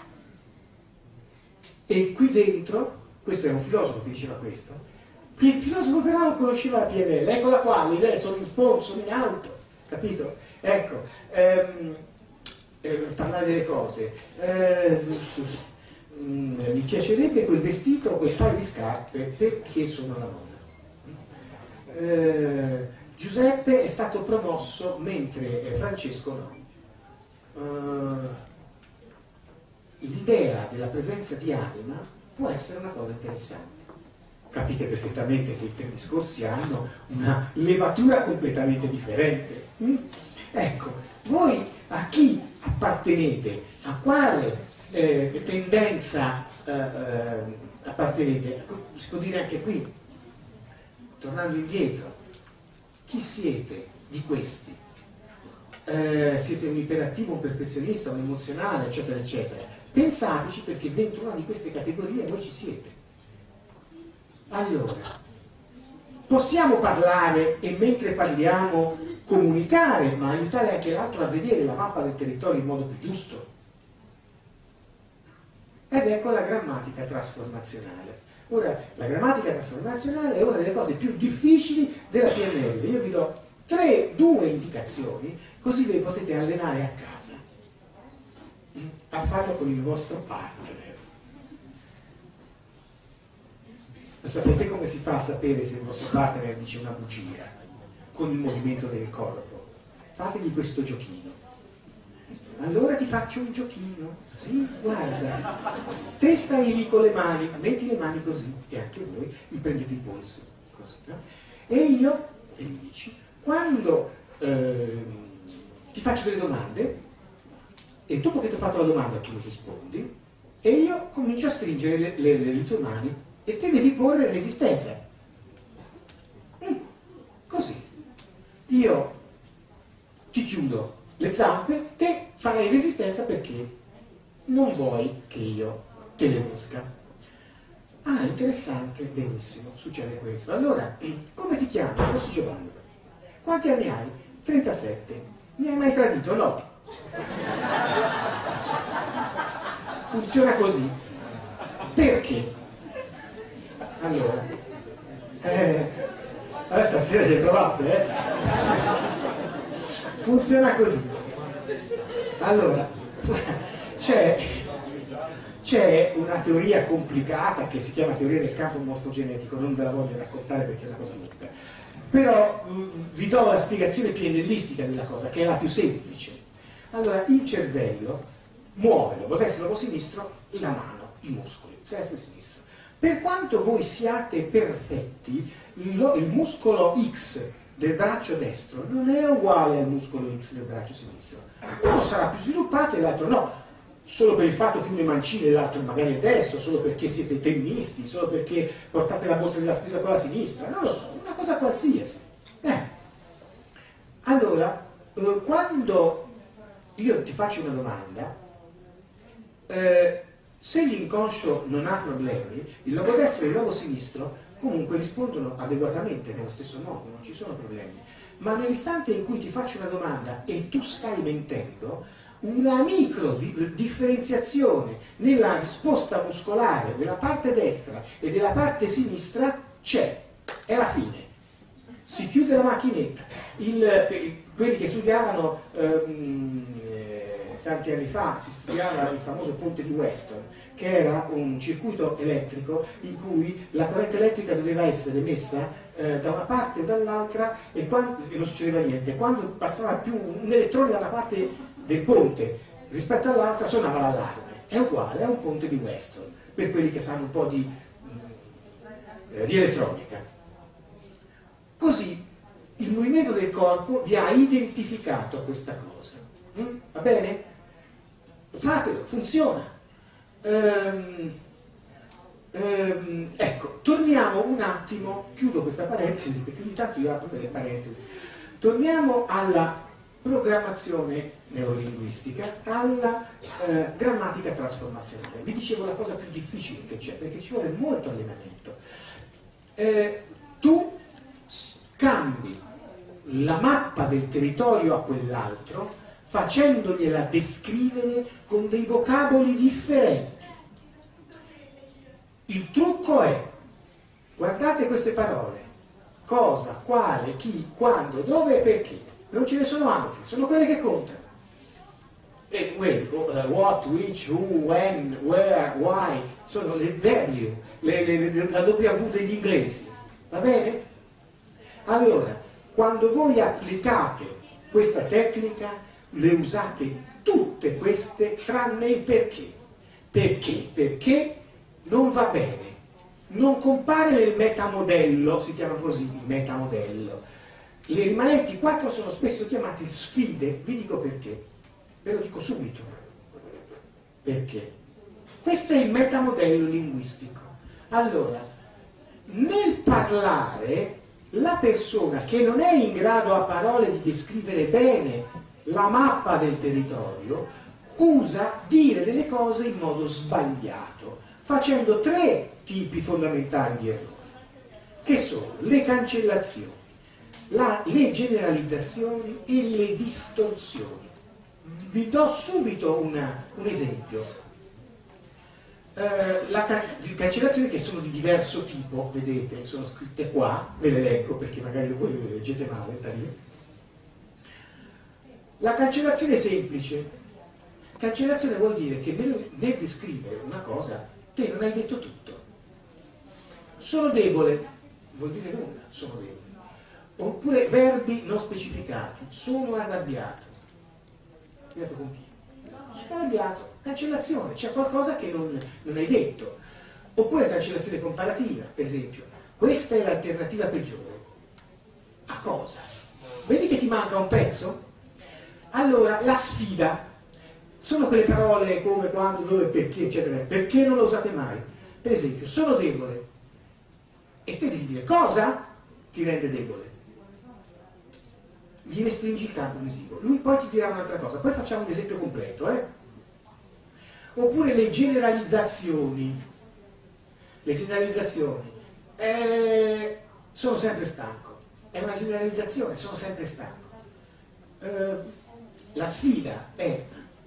E qui dentro, questo era un filosofo che diceva questo, il filosofo però non conosceva la P N L, eccola qua, le idee sono in fondo, sono in alto, capito? Ecco, ehm, eh, parlare delle cose, eh, mm, mi piacerebbe quel vestito o quel paio di scarpe perché sono la donna. Eh, Giuseppe è stato promosso mentre Francesco no. Uh, l'idea della presenza di anima può essere una cosa interessante. Capite perfettamente che i tre discorsi hanno una levatura completamente differente. Mm? Ecco, voi a chi appartenete? A quale eh, tendenza eh, eh, appartenete? Si può dire anche qui, tornando indietro, chi siete di questi? Eh, siete un iperattivo, un perfezionista, un emozionale, eccetera, eccetera. Pensateci, perché dentro una di queste categorie voi ci siete. Allora, possiamo parlare e mentre parliamo comunicare, ma aiutare anche l'altro a vedere la mappa del territorio in modo più giusto? Ed ecco la grammatica trasformazionale. Ora, la grammatica trasformazionale è una delle cose più difficili della P N L. Io vi do tre, due indicazioni, così ve potete allenare a casa a farlo con il vostro partner. Lo sapete come si fa a sapere se il vostro partner dice una bugia? Con il movimento del corpo. Fategli questo giochino. Allora ti faccio un giochino. Sì, guarda. Te stai lì con le mani, metti le mani così, e anche voi vi prendete i polsi. Così, no? E io, e gli dici, quando eh, ti faccio delle domande, e dopo che ti ho fatto la domanda tu mi rispondi, e io comincio a stringere le, le, le, le tue mani, e te devi porre resistenza. Mm, così. Io ti chiudo le zampe, te farai resistenza perché non vuoi che io te le unisca. Ah, interessante, benissimo, succede questo. Allora, come ti chiami? Rossi Giovanni. Quanti anni hai? trentasette. Mi hai mai tradito? No. Funziona così. Perché? Allora, eh, allora stasera ci hai provato, eh? Funziona così. Allora, c'è, c'è una teoria complicata che si chiama teoria del campo morfogenetico, non ve la voglio raccontare perché è una cosa lunga, però mh, vi do la spiegazione P N L-istica della cosa, che è la più semplice. Allora, il cervello muove lobo destro, lobo sinistro, la mano, i muscoli, destro e sinistro. Per quanto voi siate perfetti, il, il muscolo X del braccio destro non è uguale al muscolo X del braccio sinistro. Uno sarà più sviluppato e l'altro no, solo per il fatto che uno è mancino e l'altro magari è destro, solo perché siete tennisti, solo perché portate la borsa della spesa con la sinistra, non lo so, una cosa qualsiasi. Eh. Allora, eh, quando io ti faccio una domanda, eh, se l'inconscio non ha problemi, il lobo destro e il lobo sinistro comunque rispondono adeguatamente nello stesso modo, non ci sono problemi. Ma nell'istante in cui ti faccio una domanda e tu stai mentendo, una micro di differenziazione nella risposta muscolare della parte destra e della parte sinistra c'è, è la fine. Si chiude la macchinetta. Il, quelli che studiavano ehm, tanti anni fa, si studiava il famoso ponte di Weston, che era un circuito elettrico in cui la corrente elettrica doveva essere messa eh, da una parte o dall'altra e, quando, e non succedeva niente. Quando passava più un elettrone da una parte del ponte rispetto all'altra suonava l'allarme. È uguale a un ponte di Weston, per quelli che sanno un po' di, eh, di elettronica. Così il movimento del corpo vi ha identificato questa cosa. Mm? Va bene? Fatelo, funziona. Ehm, ehm, ecco, torniamo un attimo, chiudo questa parentesi perché ogni tanto io apro delle parentesi. Torniamo alla programmazione neurolinguistica, alla eh, grammatica trasformazionale. Vi dicevo la cosa più difficile che c'è, perché ci vuole molto allenamento. Eh, tu cambi la mappa del territorio a quell'altro facendogliela descrivere con dei vocaboli differenti. Il trucco è, guardate queste parole, cosa, quale, chi, quando, dove e perché. Non ce ne sono altri, sono quelle che contano. E quelli, uh, what, which, who, when, where, why, sono le W, le, le, le, la W degli inglesi. Va bene? Allora, quando voi applicate questa tecnica, le usate tutte queste tranne il perché. Perché? Perché non va bene. Non compare nel metamodello, si chiama così, il metamodello. Le rimanenti quattro sono spesso chiamate sfide, vi dico perché. Ve lo dico subito. Perché? Questo è il metamodello linguistico. Allora, nel parlare, la persona che non è in grado a parole di descrivere bene la mappa del territorio, usa dire delle cose in modo sbagliato, facendo tre tipi fondamentali di errori, che sono le cancellazioni, la, le generalizzazioni e le distorsioni. Vi do subito una, un esempio. Eh, la can le cancellazioni che sono di diverso tipo, vedete, sono scritte qua, ve le leggo perché magari voi le leggete male da lì. La cancellazione semplice. Cancellazione vuol dire che nel, nel descrivere una cosa te non hai detto tutto. Sono debole, vuol dire nulla, sono debole. Oppure verbi non specificati, sono arrabbiato. Arrabbiato con chi? Sono arrabbiato. Cancellazione, c'è qualcosa che non, non hai detto. Oppure cancellazione comparativa, per esempio. Questa è l'alternativa peggiore. A cosa? Vedi che ti manca un pezzo? Allora, la sfida sono quelle parole come, quando, dove, perché, eccetera. Perché non lo usate mai? Per esempio, sono debole. E te devi dire cosa ti rende debole? Gli restringi il campo visivo. Lui poi ti dirà un'altra cosa. Poi facciamo un esempio completo. Eh? Oppure le generalizzazioni. Le generalizzazioni. Eh, sono sempre stanco. È una generalizzazione, sono sempre stanco. Eh, la sfida è: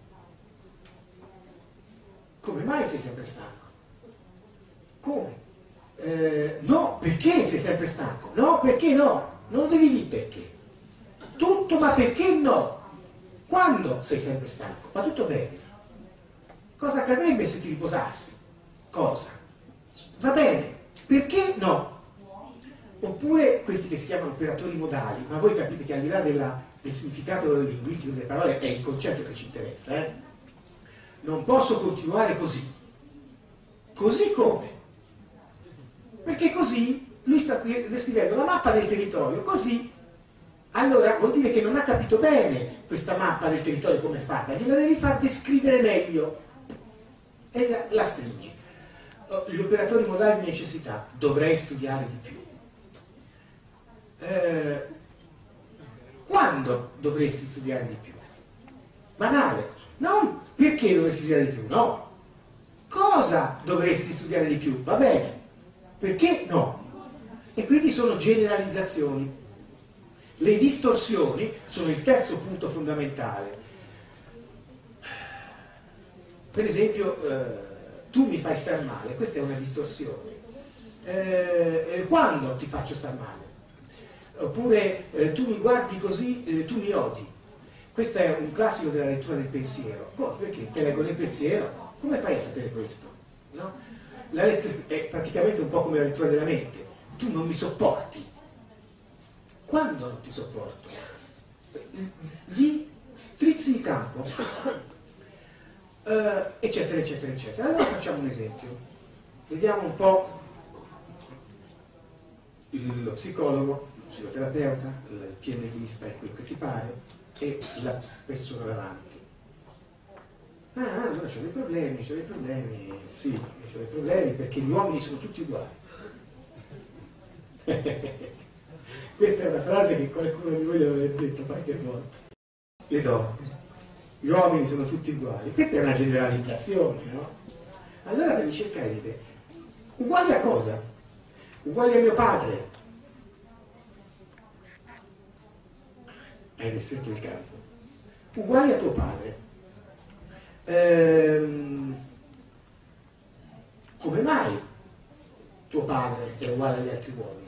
come mai sei sempre stanco? Come? Eh, no, perché sei sempre stanco? No, perché no? Non lo devi dire perché. Tutto, ma perché no? Quando sei sempre stanco? Va tutto bene. Cosa accadrebbe se ti riposassi? Cosa? Va bene. Perché no? Oppure questi che si chiamano operatori modali, ma voi capite che al di là della, del significato linguistico delle parole è il concetto che ci interessa, eh? Non posso continuare così. Così come? Perché così lui sta descrivendo la mappa del territorio, così. Allora vuol dire che non ha capito bene questa mappa del territorio come è fatta, gliela devi far descrivere meglio e la, la stringi. Gli operatori modali di necessità: dovrei studiare di più. Eh, quando dovresti studiare di più? Banale. Non perché dovresti studiare di più, no. Cosa dovresti studiare di più? Va bene. Perché no? E quindi sono generalizzazioni. Le distorsioni sono il terzo punto fondamentale. Per esempio, eh, tu mi fai star male, questa è una distorsione. Eh, quando ti faccio star male? Oppure eh, tu mi guardi così, eh, tu mi odi. Questo è un classico della lettura del pensiero. Come? Perché te leggo nel pensiero? Come fai a sapere questo? No? La lettura è praticamente un po' come la lettura della mente. Tu non mi sopporti. Quando non ti sopporto? Gli strizzi il campo, eh, eccetera, eccetera, eccetera. Allora facciamo un esempio. Vediamo un po' lo psicologo psicoterapeuta, il P N lista è quel che ti pare, e la persona davanti. Ah, allora c'ho dei problemi, c'ho dei problemi, sì, c'ho dei problemi perché gli uomini sono tutti uguali. Questa è una frase che qualcuno di voi deve aver detto qualche volta. Le donne, gli uomini sono tutti uguali. Questa è una generalizzazione, no? Allora devi cercare di dire, uguali a cosa? Uguali a mio padre. Hai ristretto il campo. Uguali a tuo padre. Ehm, come mai tuo padre è uguale agli altri uomini?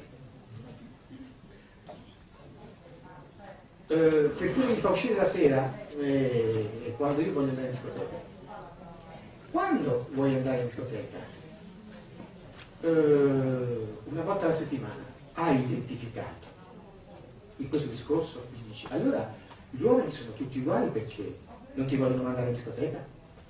Eh, perché mi fa uscire la sera eh, quando io voglio andare in discoteca? Quando vuoi andare in discoteca? Eh, una volta alla settimana. Hai identificato in questo discorso, gli dici, allora gli uomini sono tutti uguali perché non ti vogliono mandare in discoteca?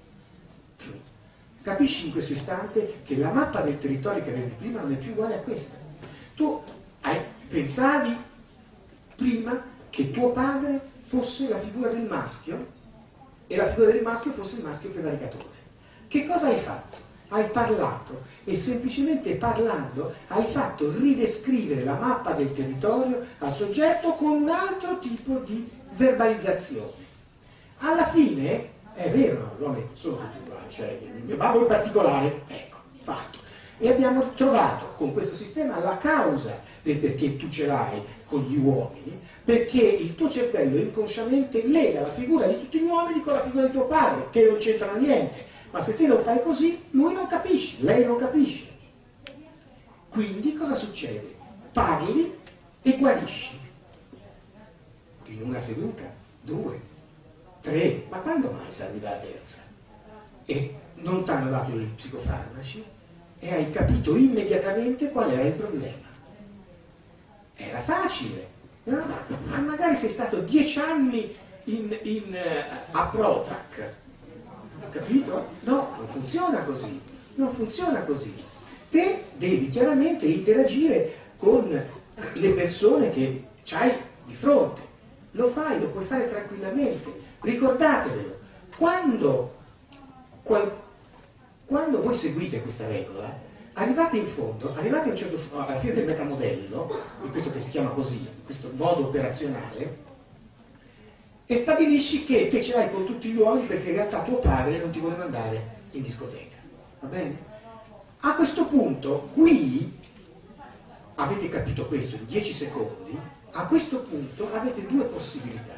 Capisci in questo istante che la mappa del territorio che avevi prima non è più uguale a questa. Tu hai, pensavi prima che tuo padre fosse la figura del maschio e la figura del maschio fosse il maschio prevaricatore. Che cosa hai fatto? Hai parlato e semplicemente parlando hai fatto ridescrivere la mappa del territorio al soggetto con un altro tipo di verbalizzazione. Alla fine, è vero, gli uomini sono tutti uguali, cioè il mio babbo in particolare, ecco, fatto. E abbiamo trovato con questo sistema la causa del perché tu ce l'hai con gli uomini, perché il tuo cervello inconsciamente lega la figura di tutti gli uomini con la figura di tuo padre, che non c'entrano niente. Ma se te lo fai così, lui non capisce, lei non capisce. Quindi cosa succede? Parli e guarisci. In una seduta, due, tre, ma quando mai si arriva alla terza? E non ti hanno dato gli psicofarmaci e hai capito immediatamente qual era il problema. Era facile, no? Ma magari sei stato dieci anni in, in, uh, a Prozac. Capito? No, non funziona così, non funziona così. Te devi chiaramente interagire con le persone che c'hai di fronte. Lo fai, lo puoi fare tranquillamente. Ricordatevelo, quando, qual, quando voi seguite questa regola, arrivate in fondo, arrivate a un certo, alla fine del metamodello, in questo che si chiama così, in questo modo operazionale, e stabilisci che te ce l'hai con tutti gli uomini perché in realtà tuo padre non ti vuole mandare in discoteca. Va bene? A questo punto, qui, avete capito questo in dieci secondi, a questo punto avete due possibilità.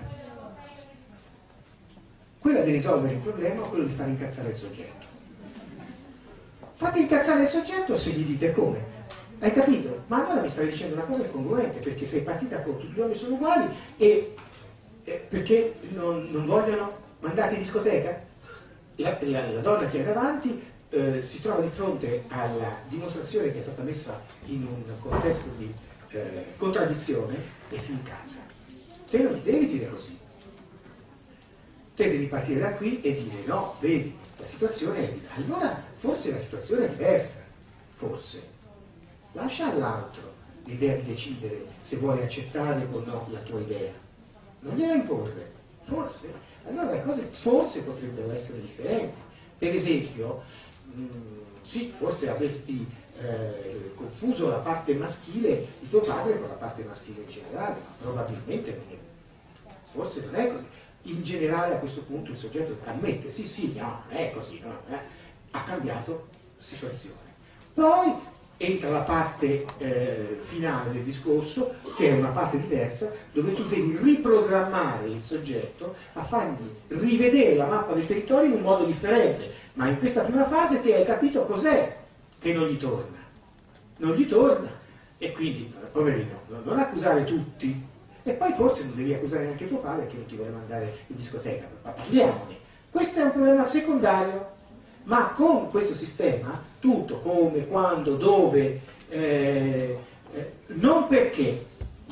Quella di risolvere il problema o quello di far incazzare il soggetto. Fate incazzare il soggetto se gli dite come. Hai capito? Ma allora mi stai dicendo una cosa incongruente perché sei partita con tutti gli uomini sono uguali e... Eh, perché non, non vogliono mandarti in discoteca? La, la, la donna che è davanti eh, si trova di fronte alla dimostrazione che è stata messa in un contesto di eh, contraddizione e si incazza. Te non gli devi dire così. Te devi partire da qui e dire no, vedi, la situazione è diversa. Allora forse la situazione è diversa, forse. Lascia all'altro l'idea di decidere se vuole accettare o no la tua idea. Non gliela imporre, forse, allora le cose forse potrebbero essere differenti. Per esempio, mh, sì, forse avresti eh, confuso la parte maschile di tuo padre con la parte maschile in generale, ma probabilmente non è, forse non è così. In generale a questo punto il soggetto ammette, sì sì, no, non è così, no, eh, ha cambiato situazione. Poi entra la parte eh, finale del discorso, che è una parte diversa, dove tu devi riprogrammare il soggetto a fargli rivedere la mappa del territorio in un modo differente. Ma in questa prima fase ti hai capito cos'è che non gli torna. Non gli torna. E quindi, poverino, non accusare tutti. E poi forse non devi accusare neanche tuo padre che non ti vuole mandare in discoteca. Ma parliamone. Questo è un problema secondario. Ma con questo sistema, tutto, come, quando, dove, eh, eh, non perché.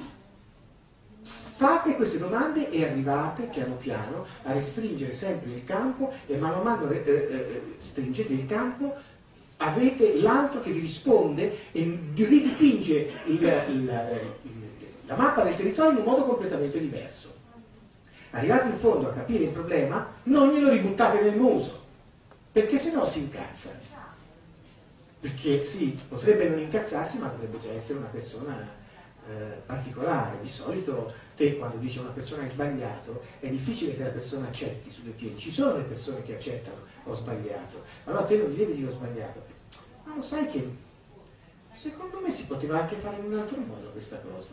Fate queste domande e arrivate piano piano a restringere sempre il campo e mano a mano eh, eh, stringete il campo, avete l'altro che vi risponde e ridipinge il, il, il, la mappa del territorio in un modo completamente diverso. Arrivati in fondo a capire il problema, non glielo ributtate nel muso, perché sennò si incazza. Perché sì, potrebbe non incazzarsi, ma dovrebbe già essere una persona eh, particolare. Di solito te, quando dici a una persona hai sbagliato, è difficile che la persona accetti su due piedi. Ci sono le persone che accettano ho sbagliato, allora te non gli devi dire ho sbagliato. Ma lo sai che secondo me si poteva anche fare in un altro modo questa cosa.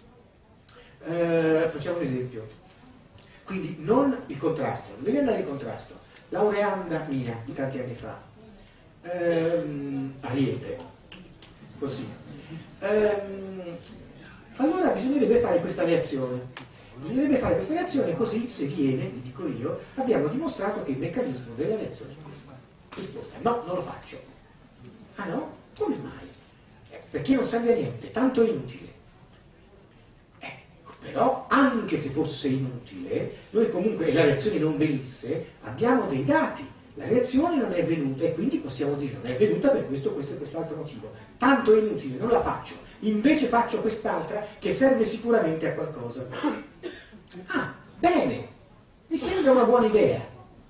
Eh, facciamo un esempio. Quindi non il contrasto, non devi andare in contrasto. Laureanda mia di tanti anni fa, ehm, Ariete, così. Ehm, allora bisognerebbe fare questa reazione. Bisognerebbe fare questa reazione così, se viene, vi dico io, abbiamo dimostrato che il meccanismo della reazione è questo. Risposta: no, non lo faccio. Ah no? Come mai? Eh, perché non serve a niente, tanto è inutile. Ecco, però, anche se fosse inutile, noi comunque, e la reazione non venisse, abbiamo dei dati. La reazione non è venuta e quindi possiamo dire non è venuta per questo, questo e quest'altro motivo. Tanto è inutile, non la faccio. Invece faccio quest'altra che serve sicuramente a qualcosa. Ah, bene, mi sembra una buona idea.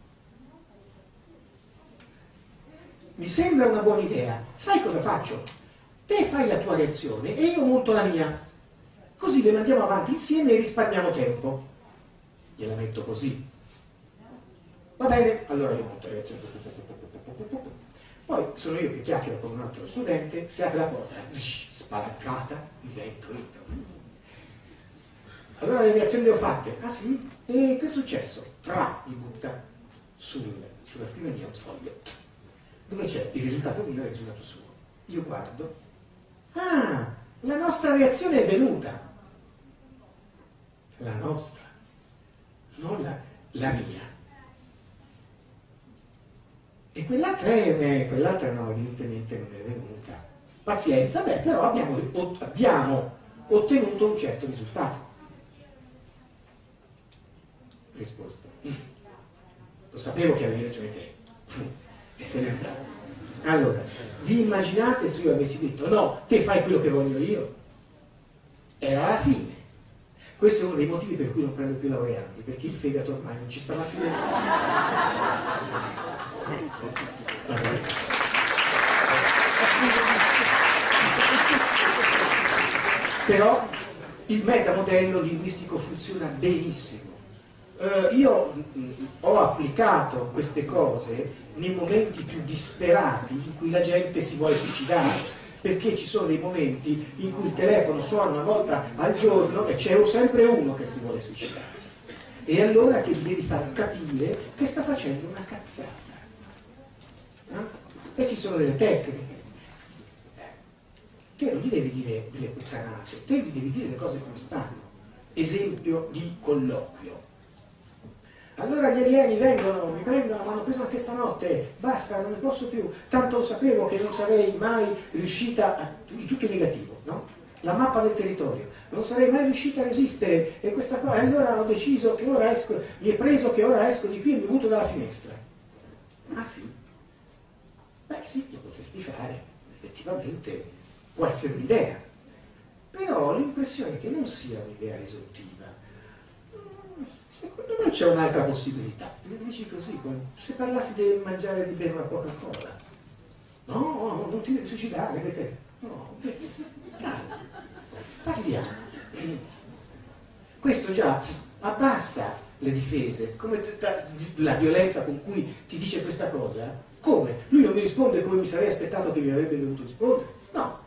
Mi sembra una buona idea. Sai cosa faccio? Te fai la tua reazione e io monto la mia. Così le mandiamo avanti insieme e risparmiamo tempo. Gliela metto così. Va bene? Allora io monto la reazione. Poi sono io che chiacchiero con un altro studente, si apre la porta, spalancata, il vento entra. Allora le reazioni le ho fatte. Ah sì? E che è successo? Tra, mi butta sul, sulla scrivania un foglio dove c'è il risultato mio e il risultato suo. Io guardo. Ah, la nostra reazione è venuta. La nostra, non la, la mia. E quell'altra, è, quell'altra no, evidentemente non è venuta. Pazienza, beh, però abbiamo, abbiamo ottenuto un certo risultato. Risposta. Lo sapevo che avevi ragione te. E se n'è andato. Allora, vi immaginate se io avessi detto no, te fai quello che voglio io? Era la fine. Questo è uno dei motivi per cui non prendo più laureandi, perché il fegato ormai non ci stava più. Però il metamodello linguistico funziona benissimo. Uh, io mh, ho applicato queste cose nei momenti più disperati in cui la gente si vuole suicidare, perché ci sono dei momenti in cui il telefono suona una volta al giorno e c'è sempre uno che si vuole suicidare. E allora che gli devi far capire che sta facendo una cazzata. No? E ci sono delle tecniche. Te non gli devi dire delle puttanate, te gli devi dire le cose come stanno. Esempio di colloquio. Allora gli alieni vengono, mi prendono, mi hanno preso anche stanotte, basta, non ne posso più, tanto lo sapevo che non sarei mai riuscita, a, tutto è negativo, no? La mappa del territorio, non sarei mai riuscita a resistere e questa cosa, e allora ho deciso che ora esco, mi è preso che ora esco di qui e mi butto dalla finestra. Ah sì? Beh sì, lo potresti fare, effettivamente può essere un'idea, però ho l'impressione che non sia un'idea risolutiva. Secondo me c'è un'altra possibilità. Mi dici così, se parlassi di mangiare e di bere una Coca-Cola. No, non ti devi suicidare, perché? No, calma, parliamo. Questo già abbassa le difese, come la violenza con cui ti dice questa cosa. Come? Lui non mi risponde come mi sarei aspettato che mi avrebbe dovuto rispondere? No.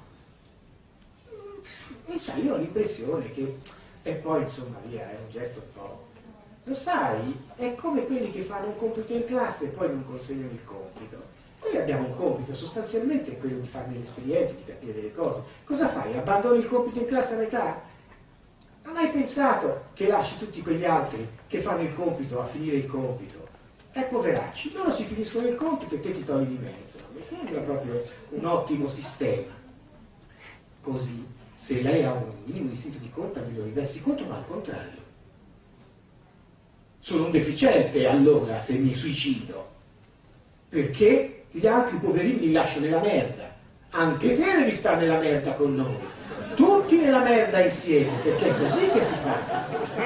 E sai, io ho l'impressione che... E poi, insomma, via, è un gesto un po'... Lo sai, è come quelli che fanno un compito in classe e poi non consegnano il compito. Noi abbiamo un compito, sostanzialmente è quello di fare delle esperienze, di capire delle cose. Cosa fai? Abbandoni il compito in classe a metà? Non hai pensato che lasci tutti quegli altri che fanno il compito a finire il compito? È poveracci, loro si finiscono il compito e te ti togli di mezzo. Mi sembra proprio un ottimo sistema. Così, se lei ha un minimo di istinto di colpa, me lo riversi contro, ma al contrario. Sono un deficiente allora se mi suicido, perché gli altri poverini li lascio nella merda. Anche te devi stare nella merda con noi. Tutti nella merda insieme, perché è così che si fa.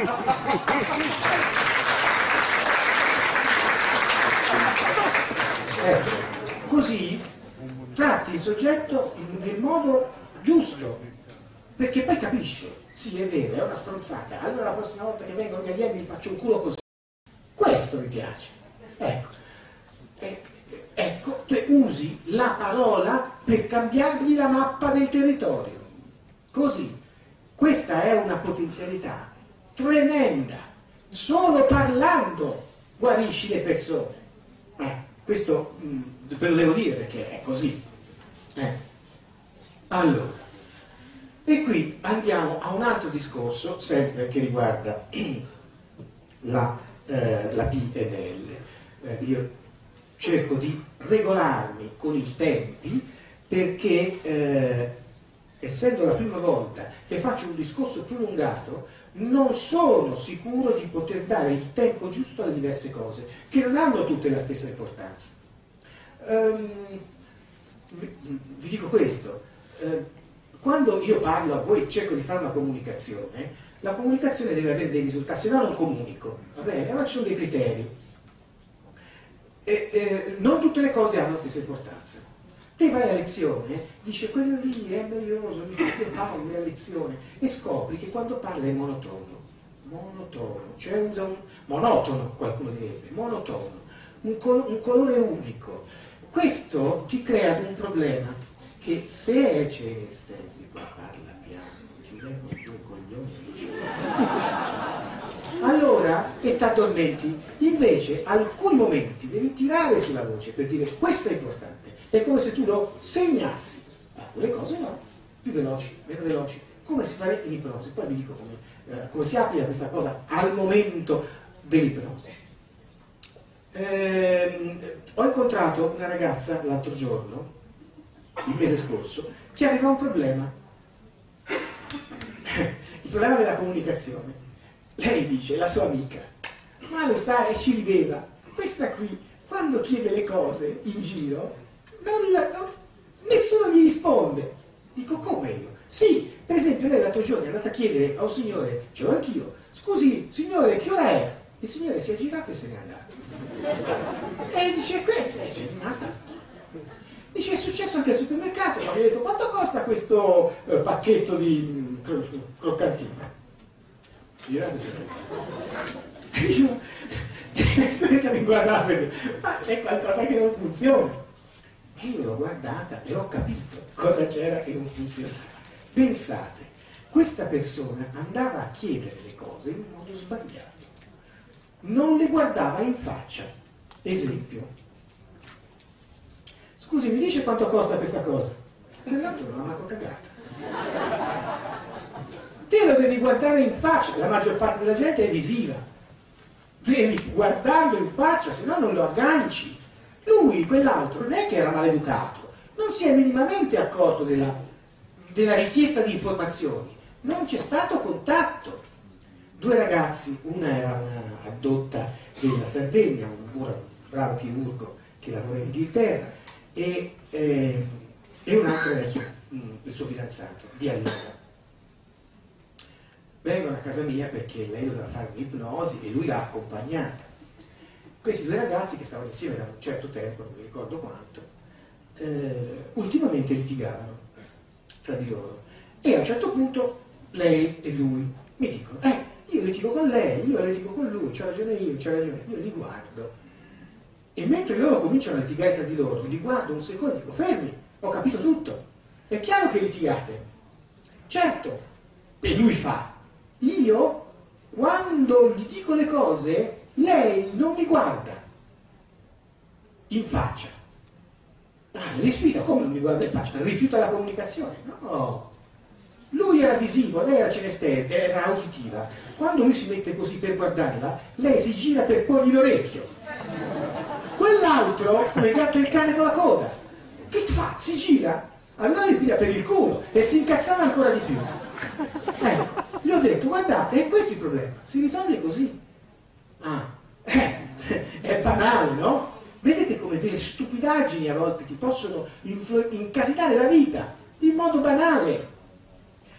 Ecco, così tratti il soggetto in, nel modo giusto, perché poi capisce, sì è vero, è una stronzata, allora la prossima volta che vengono gli alieni gli faccio un culo così. Questo mi piace. Ecco, e, ecco, tu usi la parola per cambiargli la mappa del territorio. Così, questa è una potenzialità tremenda. Solo parlando guarisci le persone. Eh, questo mh, ve lo devo dire perché è così. Eh. Allora, e qui andiamo a un altro discorso, sempre che riguarda la, eh, la P N L. Eh, io cerco di regolarmi con i tempi perché, eh, essendo la prima volta che faccio un discorso prolungato, non sono sicuro di poter dare il tempo giusto alle diverse cose, che non hanno tutte la stessa importanza. Um, vi dico questo, uh, quando io parlo a voi, cerco di fare una comunicazione, la comunicazione deve avere dei risultati, se no non comunico, va bene? Allora ci sono dei criteri. E, eh, non tutte le cose hanno la stessa importanza. Te vai a lezione, dice quello lì è noioso, mi fa parli a lezione, e scopri che quando parla è monotono, monotono, cioè usa un monotono, qualcuno direbbe, monotono, un, col un colore unico. Questo ti crea un problema, che se è cenestesi, qua parla piano, ci leggo due coglioni, allora, e t'addormenti. Invece, alcuni momenti devi tirare sulla voce per dire questo è importante. È come se tu lo segnassi. Alcune cose no, più veloci, meno veloci, come si fa in ipnosi. Poi vi dico come, eh, come si applica questa cosa al momento dell'ipnosi. Eh, ho incontrato una ragazza l'altro giorno, il mese scorso, che aveva un problema. Il problema della comunicazione. Lei dice, la sua amica, ma lo sai, e ci rideva, questa qui, quando chiede le cose in giro, non la, no, nessuno gli risponde. Dico, come io? Sì, per esempio lei l'altro giorno è andata a chiedere a un signore, ce l'ho anch'io, scusi signore, che ora è? Il signore si è girato e se n'è andato. E dice, questo, e c'è rimasta. Dice, è successo anche al supermercato, ma mi ha detto, quanto costa questo eh, pacchetto di cro croccantini? Girate se no. Questa mi guardava e ma c'è qualcosa che non funziona. E io l'ho guardata e ho capito cosa c'era che non funzionava. Pensate, questa persona andava a chiedere le cose in modo sbagliato. Non le guardava in faccia. Esempio. Scusi, mi dice quanto costa questa cosa? E l'altro non ha manco cagata. Te lo devi guardare in faccia, la maggior parte della gente è visiva, devi guardarlo in faccia, se no non lo agganci. Lui, quell'altro, non è che era maleducato, non si è minimamente accorto della, della richiesta di informazioni, non c'è stato contatto. Due ragazzi, una era una addotta della Sardegna, un bravo chirurgo che lavora in Inghilterra, e, eh, e un altro era il suo, il suo fidanzato di allora. Vengono a casa mia perché lei doveva fare un'ipnosi e lui l'ha accompagnata. Questi due ragazzi che stavano insieme da un certo tempo, non mi ricordo quanto, eh, ultimamente litigavano tra di loro. E a un certo punto lei e lui mi dicono, eh, io litigo con lei, io litigo con lui, c'ha ragione io, c'ha ragione io, li guardo. E mentre loro cominciano a litigare tra di loro, li guardo un secondo e dico, fermi, ho capito tutto. È chiaro che litigate. Certo. E lui fa, io, quando gli dico le cose, lei non mi guarda in faccia. Ah, mi sfida, come non mi guarda in faccia? Rifiuta la comunicazione? No. Lui era visivo, lei era cinestesica, era uditiva. Quando lui si mette così per guardarla, lei si gira per porgli l'orecchio. Quell'altro, come il gatto e il cane con la coda, che fa? Si gira, allora mi piglia per il culo e si incazzava ancora di più. Ecco. Gli ho detto, guardate, è questo il problema, si risolve così. Ah, eh, è banale, no? Vedete come delle stupidaggini a volte ti possono incasinare la vita, in modo banale.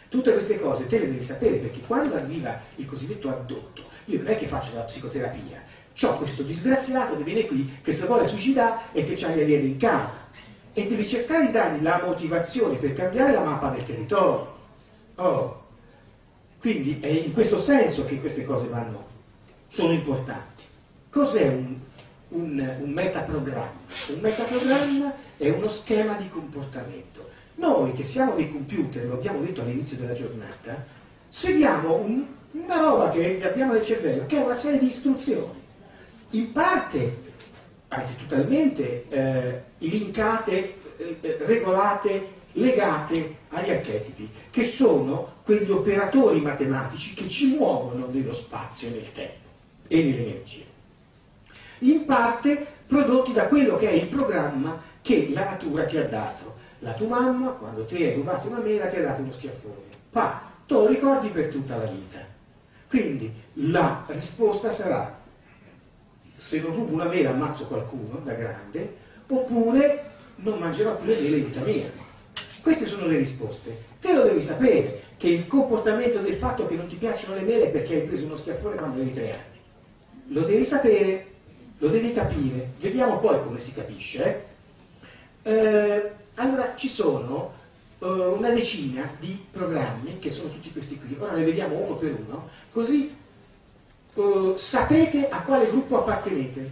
Tutte queste cose te le devi sapere, perché quando arriva il cosiddetto addotto, io non è che faccio la psicoterapia, c'ho questo disgraziato che viene qui, che si vuole suicidare e che c'ha gli alieni in casa, e devi cercare di dargli la motivazione per cambiare la mappa del territorio. Oh. Quindi è in questo senso che queste cose vanno, sono importanti. Cos'è un, un, un metaprogramma? Un metaprogramma è uno schema di comportamento. Noi che siamo dei computer, lo abbiamo detto all'inizio della giornata, seguiamo un, una roba che abbiamo nel cervello, che è una serie di istruzioni, in parte, anzi totalmente, eh, linkate, eh, regolate, legate agli archetipi, che sono quegli operatori matematici che ci muovono nello spazio e nel tempo e nell'energia. In parte prodotti da quello che è il programma che la natura ti ha dato. La tua mamma, quando ti hai rubato una mela, ti ha dato uno schiaffone. Pa, te lo ricordi per tutta la vita. Quindi la risposta sarà: se non rubo una mela ammazzo qualcuno da grande, oppure non mangerò più le mele in vita mia. Queste sono le risposte. Te lo devi sapere, che il comportamento del fatto che non ti piacciono le mele è perché hai preso uno schiaffone quando avevi tre anni. Lo devi sapere, lo devi capire. Vediamo poi come si capisce. Eh? Eh, allora, ci sono uh, una decina di programmi, che sono tutti questi qui. Ora ne vediamo uno per uno, così uh, sapete a quale gruppo appartenete.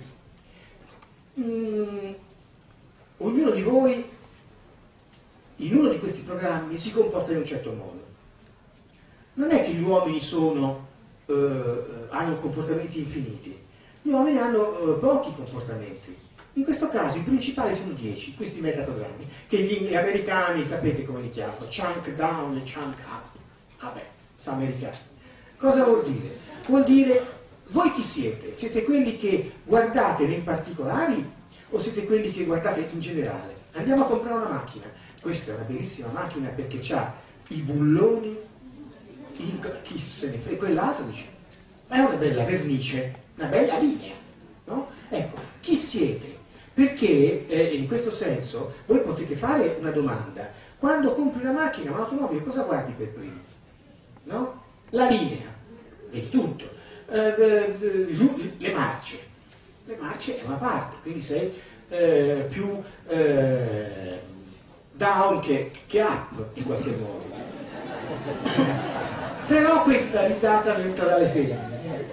Mm, ognuno di voi in uno di questi programmi si comporta in un certo modo. Non è che gli uomini sono, uh, hanno comportamenti infiniti. Gli uomini hanno uh, pochi comportamenti. In questo caso i principali sono dieci, questi metaprogrammi, che gli americani, sapete come li chiamano, chunk down e chunk up. Vabbè, sono americani. Cosa vuol dire? Vuol dire, voi chi siete? Siete quelli che guardate nei particolari o siete quelli che guardate in generale? Andiamo a comprare una macchina. Questa è una bellissima macchina perché ha i bulloni, in... chi se ne frega, quell'altro dice, è una bella vernice, una bella linea, no? Ecco, chi siete? Perché eh, in questo senso voi potete fare una domanda: quando compri una macchina, un'automobile, cosa guardi per primo? No? La linea, vedi tutto, eh, le marce, le marce è una parte, quindi sei eh, più eh, down che, che up in qualche modo. Però questa risata venuta dalle femmine.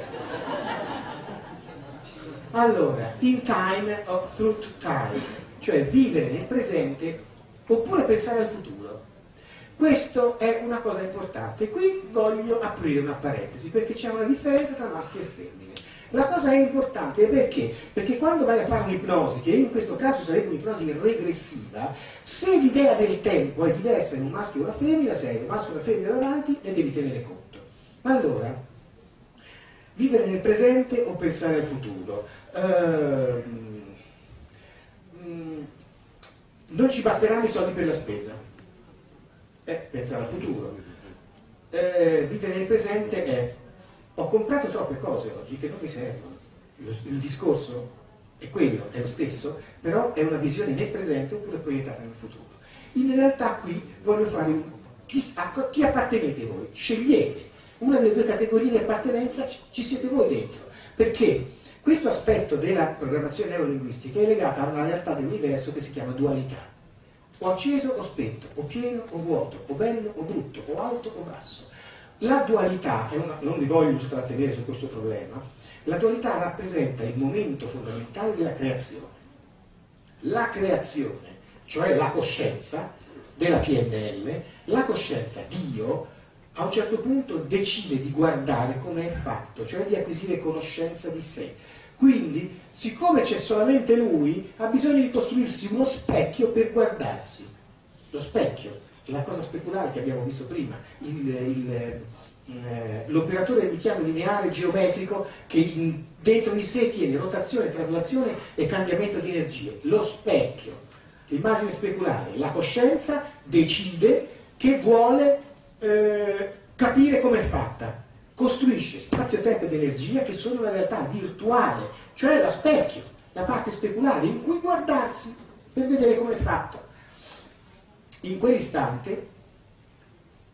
Allora, in time o through time, cioè vivere nel presente oppure pensare al futuro. Questo è una cosa importante. Qui voglio aprire una parentesi, perché c'è una differenza tra maschi e femmine. La cosa è importante perché? Perché quando vai a fare un'ipnosi, che in questo caso sarebbe un'ipnosi regressiva, se l'idea del tempo è diversa in un maschio o una femmina, se hai un maschio o una femmina davanti, ne devi tenere conto. Allora, vivere nel presente o pensare al futuro? Uh, mm, non ci basteranno i soldi per la spesa. Eh, pensare al futuro. Eh, vivere nel presente è: ho comprato troppe cose oggi che non mi servono. Il, il discorso è quello, è lo stesso, però è una visione nel presente oppure proiettata nel futuro. In realtà qui voglio fare un... Chi, a chi appartenete voi? Scegliete. Una delle due categorie di appartenenza ci siete voi dentro, perché questo aspetto della programmazione neurolinguistica è legato a una realtà dell'universo che si chiama dualità. O acceso o spento, o pieno o vuoto, o bello o brutto, o alto o basso. La dualità, è una, non vi voglio trattenere su questo problema, la dualità rappresenta il momento fondamentale della creazione. La creazione, cioè la coscienza della P N L, la coscienza, Dio, a un certo punto decide di guardare come è fatto, cioè di acquisire conoscenza di sé. Quindi, siccome c'è solamente lui, ha bisogno di costruirsi uno specchio per guardarsi. Lo specchio è la cosa speculare che abbiamo visto prima, il, il, eh, l'operatore di chiamo lineare geometrico che in, dentro di sé tiene rotazione, traslazione e cambiamento di energie. Lo specchio, l'immagine speculare, la coscienza decide che vuole eh, capire come è fatta. Costruisce spazio, tempo ed energia che sono una realtà virtuale, cioè lo specchio, la parte speculare in cui guardarsi per vedere come è fatto. In quell'istante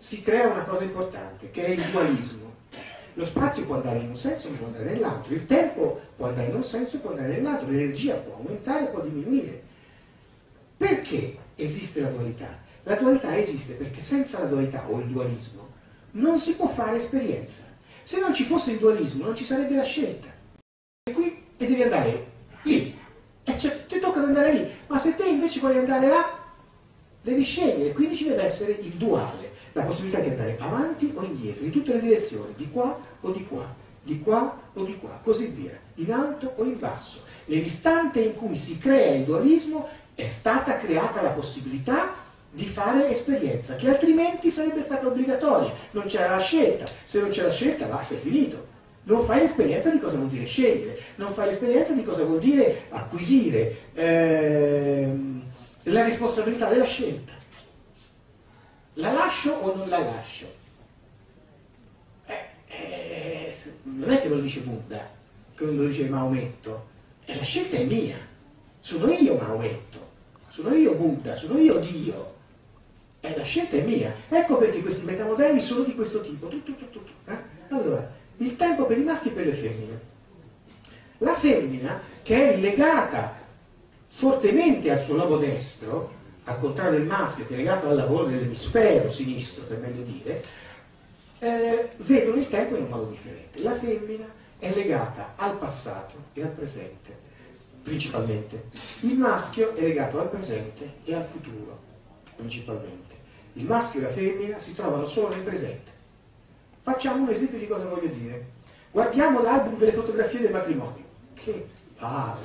si crea una cosa importante, che è il dualismo. Lo spazio può andare in un senso, può andare nell'altro, il tempo può andare in un senso, può andare nell'altro, l'energia può aumentare, può diminuire. Perché esiste la dualità? La dualità esiste perché senza la dualità o il dualismo non si può fare esperienza. Se non ci fosse il dualismo non ci sarebbe la scelta. E qui e devi andare lì. E cioè, ti tocca andare lì. Ma se te invece vuoi andare là, devi scegliere. Quindi ci deve essere il duale. La possibilità di andare avanti o indietro, in tutte le direzioni, di qua o di qua, di qua o di qua, così via, in alto o in basso. Nell'istante in cui si crea il dualismo è stata creata la possibilità di fare esperienza, che altrimenti sarebbe stata obbligatoria, non c'era la scelta, se non c'è la scelta va, sei finito. Non fai l'esperienza di cosa vuol dire scegliere, non fai l'esperienza di cosa vuol dire acquisire ehm, la responsabilità della scelta. La lascio o non la lascio? Eh, eh, non è che lo dice Buddha, che non lo dice Maometto, eh, la scelta è mia, sono io Maometto, sono io Buddha, sono io Dio. Eh, la scelta è mia. Ecco perché questi metamodelli sono di questo tipo. Tu, tu, tu, tu, eh? Allora, il tempo per i maschi e per le femmine. La femmina, che è legata fortemente al suo lobo destro, al contrario del maschio che è legato al lavoro dell'emisfero sinistro, per meglio dire, eh, vedono il tempo in un modo differente. La femmina è legata al passato e al presente, principalmente. Il maschio è legato al presente e al futuro, principalmente. Il maschio e la femmina si trovano solo nel presente. Facciamo un esempio di cosa voglio dire. Guardiamo l'album delle fotografie del matrimonio. Che palle!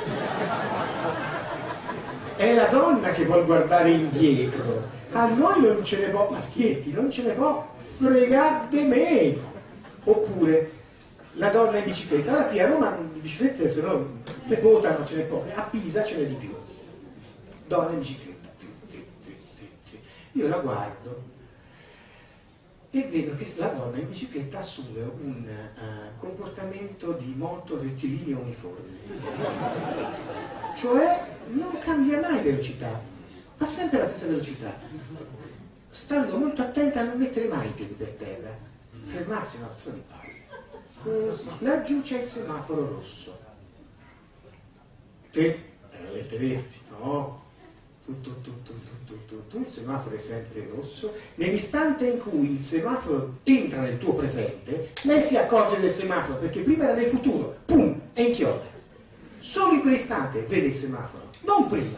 È la donna che vuol guardare indietro. A noi non ce ne può, maschietti, non ce ne può fregare di meno. Oppure la donna in bicicletta. Allora qui a Roma di biciclette, se no le votano, ce ne può. A Pisa ce n'è di più. Donna in bicicletta. Io la guardo e vedo che la donna in bicicletta assume un uh, comportamento di moto rettilineo uniforme. Cioè non cambia mai velocità, fa sempre la stessa velocità, stando molto attenta a non mettere mai i piedi per terra, fermarsi una altra di palle. Così. Laggiù c'è il semaforo rosso. Te te la letteresti, no? Tu, tu, tu, tu, tu, tu, tu, il semaforo è sempre rosso. Nell'istante in cui il semaforo entra nel tuo presente, lei si accorge del semaforo perché prima era nel futuro, pum, e inchioda. Solo in quell'istante vede il semaforo, non prima.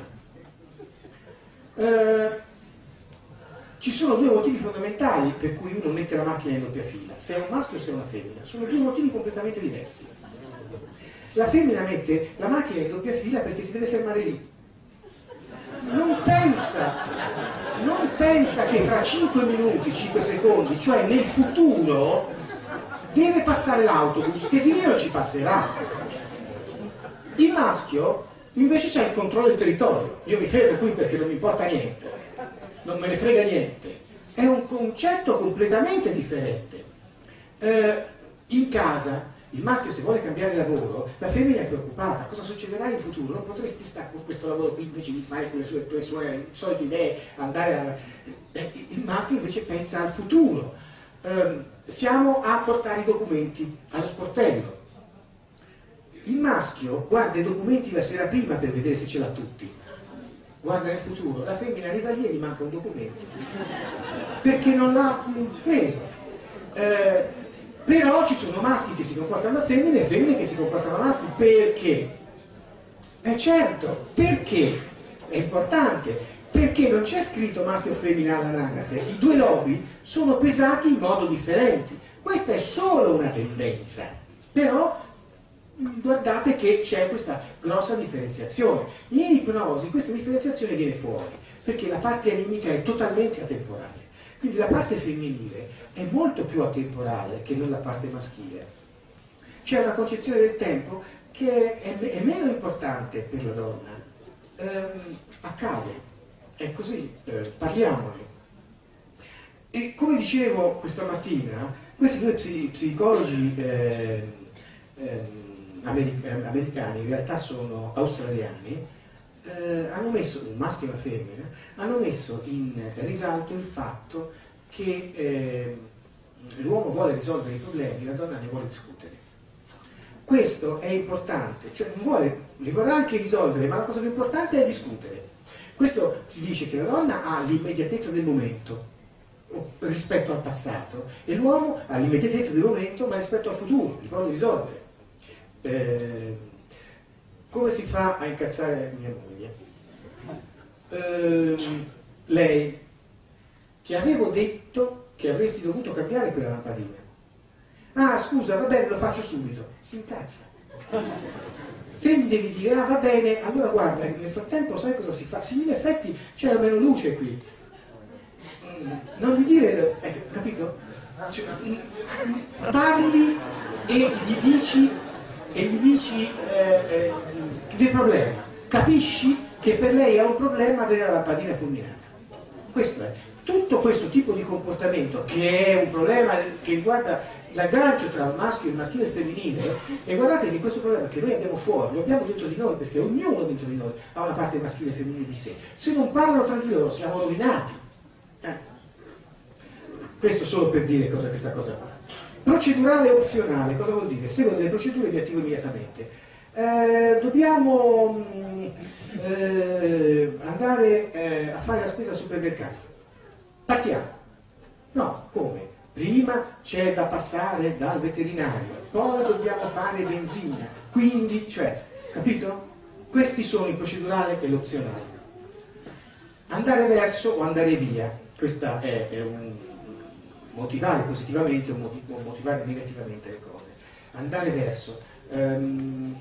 Eh, ci sono due motivi fondamentali per cui uno mette la macchina in doppia fila, se è un maschio o se è una femmina. Sono due motivi completamente diversi. La femmina mette la macchina in doppia fila perché si deve fermare lì. Non pensa, non pensa che fra cinque minuti, cinque secondi, cioè nel futuro, deve passare l'autobus che di lì non ci passerà. Il maschio invece c'ha il controllo del territorio. Io mi fermo qui perché non mi importa niente, non me ne frega niente. È un concetto completamente differente. Eh, in casa il maschio, se vuole cambiare lavoro, la femmina è preoccupata. Cosa succederà in futuro? Non potresti stare con questo lavoro qui invece di fare con le sue, tue sue solite idee, andare a... Il maschio invece pensa al futuro. Eh, siamo a portare i documenti allo sportello. Il maschio guarda i documenti la sera prima per vedere se ce l'ha tutti. Guarda nel futuro. La femmina arriva lì e gli manca un documento. Perché non l'ha preso. Eh, Però ci sono maschi che si comportano da femmine e femmine che si comportano da maschi. Perché? Eh certo, perché? È importante, perché non c'è scritto maschio o femmina all'anagrafe, i due lobi sono pesati in modo differente. Questa è solo una tendenza, però guardate che c'è questa grossa differenziazione. In ipnosi questa differenziazione viene fuori, perché la parte animica è totalmente atemporale. Quindi la parte femminile è molto più atemporale che non la parte maschile. C'è una concezione del tempo che è, è meno importante per la donna. Ehm, accade, è così, eh, parliamone. E come dicevo questa mattina, questi due psi, psicologi eh, eh, americ americani, in realtà sono australiani, Eh, hanno messo, un maschio e una femmina, hanno messo in risalto il fatto che eh, l'uomo vuole risolvere i problemi, la donna ne vuole discutere. Questo è importante, cioè non vuole, li vorrà anche risolvere, ma la cosa più importante è discutere. Questo ti dice che la donna ha l'immediatezza del momento rispetto al passato e l'uomo ha l'immediatezza del momento ma rispetto al futuro, li voglio risolvere. Eh, come si fa a incazzare mia moglie? Eh, lei, ti avevo detto che avresti dovuto cambiare quella lampadina. Ah, scusa, va bene, lo faccio subito. Si incazza. Te gli devi dire, ah, va bene, allora guarda, nel frattempo sai cosa si fa? Sì, in effetti c'è meno luce qui. Non gli dire, eh, capito? Cioè, parli e gli dici, e gli dici eh, eh, del problema. Capisci che per lei è un problema avere la lampadina fulminata. Questo è. Tutto questo tipo di comportamento, che è un problema che riguarda l'aggancio tra il maschio, il maschile e il femminile, e guardate che questo problema che noi abbiamo fuori, lo abbiamo dentro di noi, perché ognuno dentro di noi ha una parte maschile e femminile di sé. Se non parlano tra di loro siamo rovinati. Eh. Questo solo per dire cosa è questa cosa qua. Procedurale opzionale, cosa vuol dire? Seguono delle procedure vi attivo immediatamente. Eh, dobbiamo mh, eh, andare eh, a fare la spesa al supermercato. Partiamo. No, come? Prima c'è da passare dal veterinario, poi dobbiamo fare benzina, quindi, cioè, capito? Questi sono il procedurale e l'opzionale. Andare verso o andare via, questa è, è un motivare positivamente o motivare negativamente le cose. Andare verso. Um,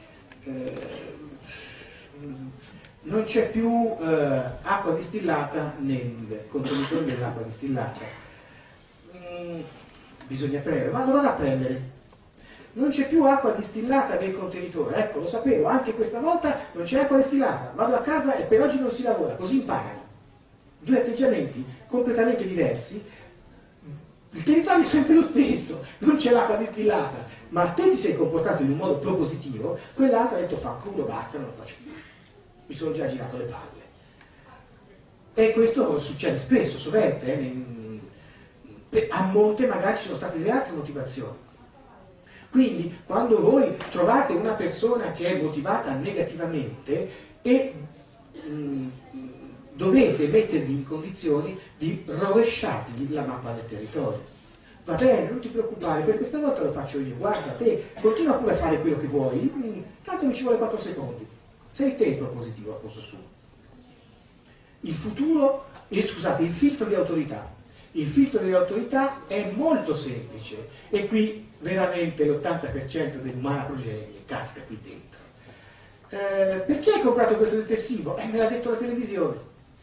uh, non c'è più uh, acqua distillata nel contenitore dell'acqua distillata. Mm, bisogna prendere, ma lo vado a prendere. Non c'è più acqua distillata nel contenitore, ecco, lo sapevo, anche questa volta non c'è acqua distillata, vado a casa e per oggi non si lavora, così imparano. Due atteggiamenti completamente diversi, il territorio è sempre lo stesso, non c'è l'acqua distillata, ma te ti sei comportato in un modo propositivo, quell'altro ha detto fa culo, basta, non lo faccio più, mi sono già girato le palle. E questo succede spesso, sovente, eh, a monte magari ci sono state delle altre motivazioni. Quindi quando voi trovate una persona che è motivata negativamente e mh, dovete mettervi in condizioni di rovesciargli la mappa del territorio. Va bene, non ti preoccupare, per questa volta lo faccio io, guarda te, continua pure a fare quello che vuoi, tanto mi ci vuole quattro secondi. Sei te il propositivo a posto suo. Il futuro, eh, scusate, il filtro di autorità. Il filtro di autorità è molto semplice e qui veramente l'ottanta per cento dell'umana progenie casca qui dentro. Eh, perché hai comprato questo detersivo? Eh, me l'ha detto la televisione.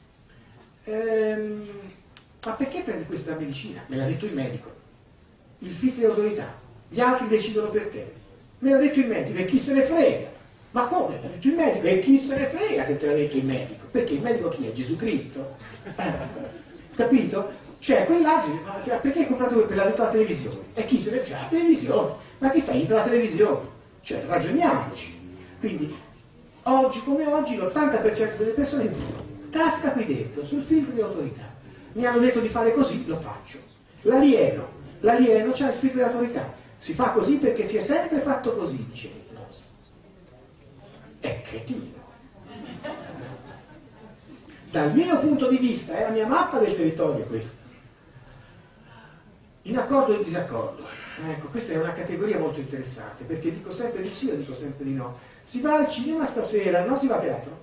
Ehm, ma perché prendi questa medicina? Me l'ha detto il medico. Il filtro di autorità. Gli altri decidono per te. Me l'ha detto il medico e chi se ne frega? Ma come? Me l'ha detto il medico e chi se ne frega se te l'ha detto il medico? Perché il medico chi è? Gesù Cristo? Eh, capito? Cioè, quell'altro, perché hai comprato per l'ha detto la televisione? E chi se ne frega? La televisione. Ma che stai dietro la televisione? Cioè, ragioniamoci. Quindi, oggi come oggi, l'ottanta per cento delle persone casca qui dentro, sul filtro di autorità. Mi hanno detto di fare così, lo faccio. L'alieno, l'alieno c'ha il filtro di autorità. Si fa così perché si è sempre fatto così, dice l'ipnosi. È cretino. Dal mio punto di vista, è la mia mappa del territorio questa. In accordo e in disaccordo. Ecco, questa è una categoria molto interessante, perché dico sempre di sì o dico sempre di no. Si va al cinema stasera, no? Si va a teatro?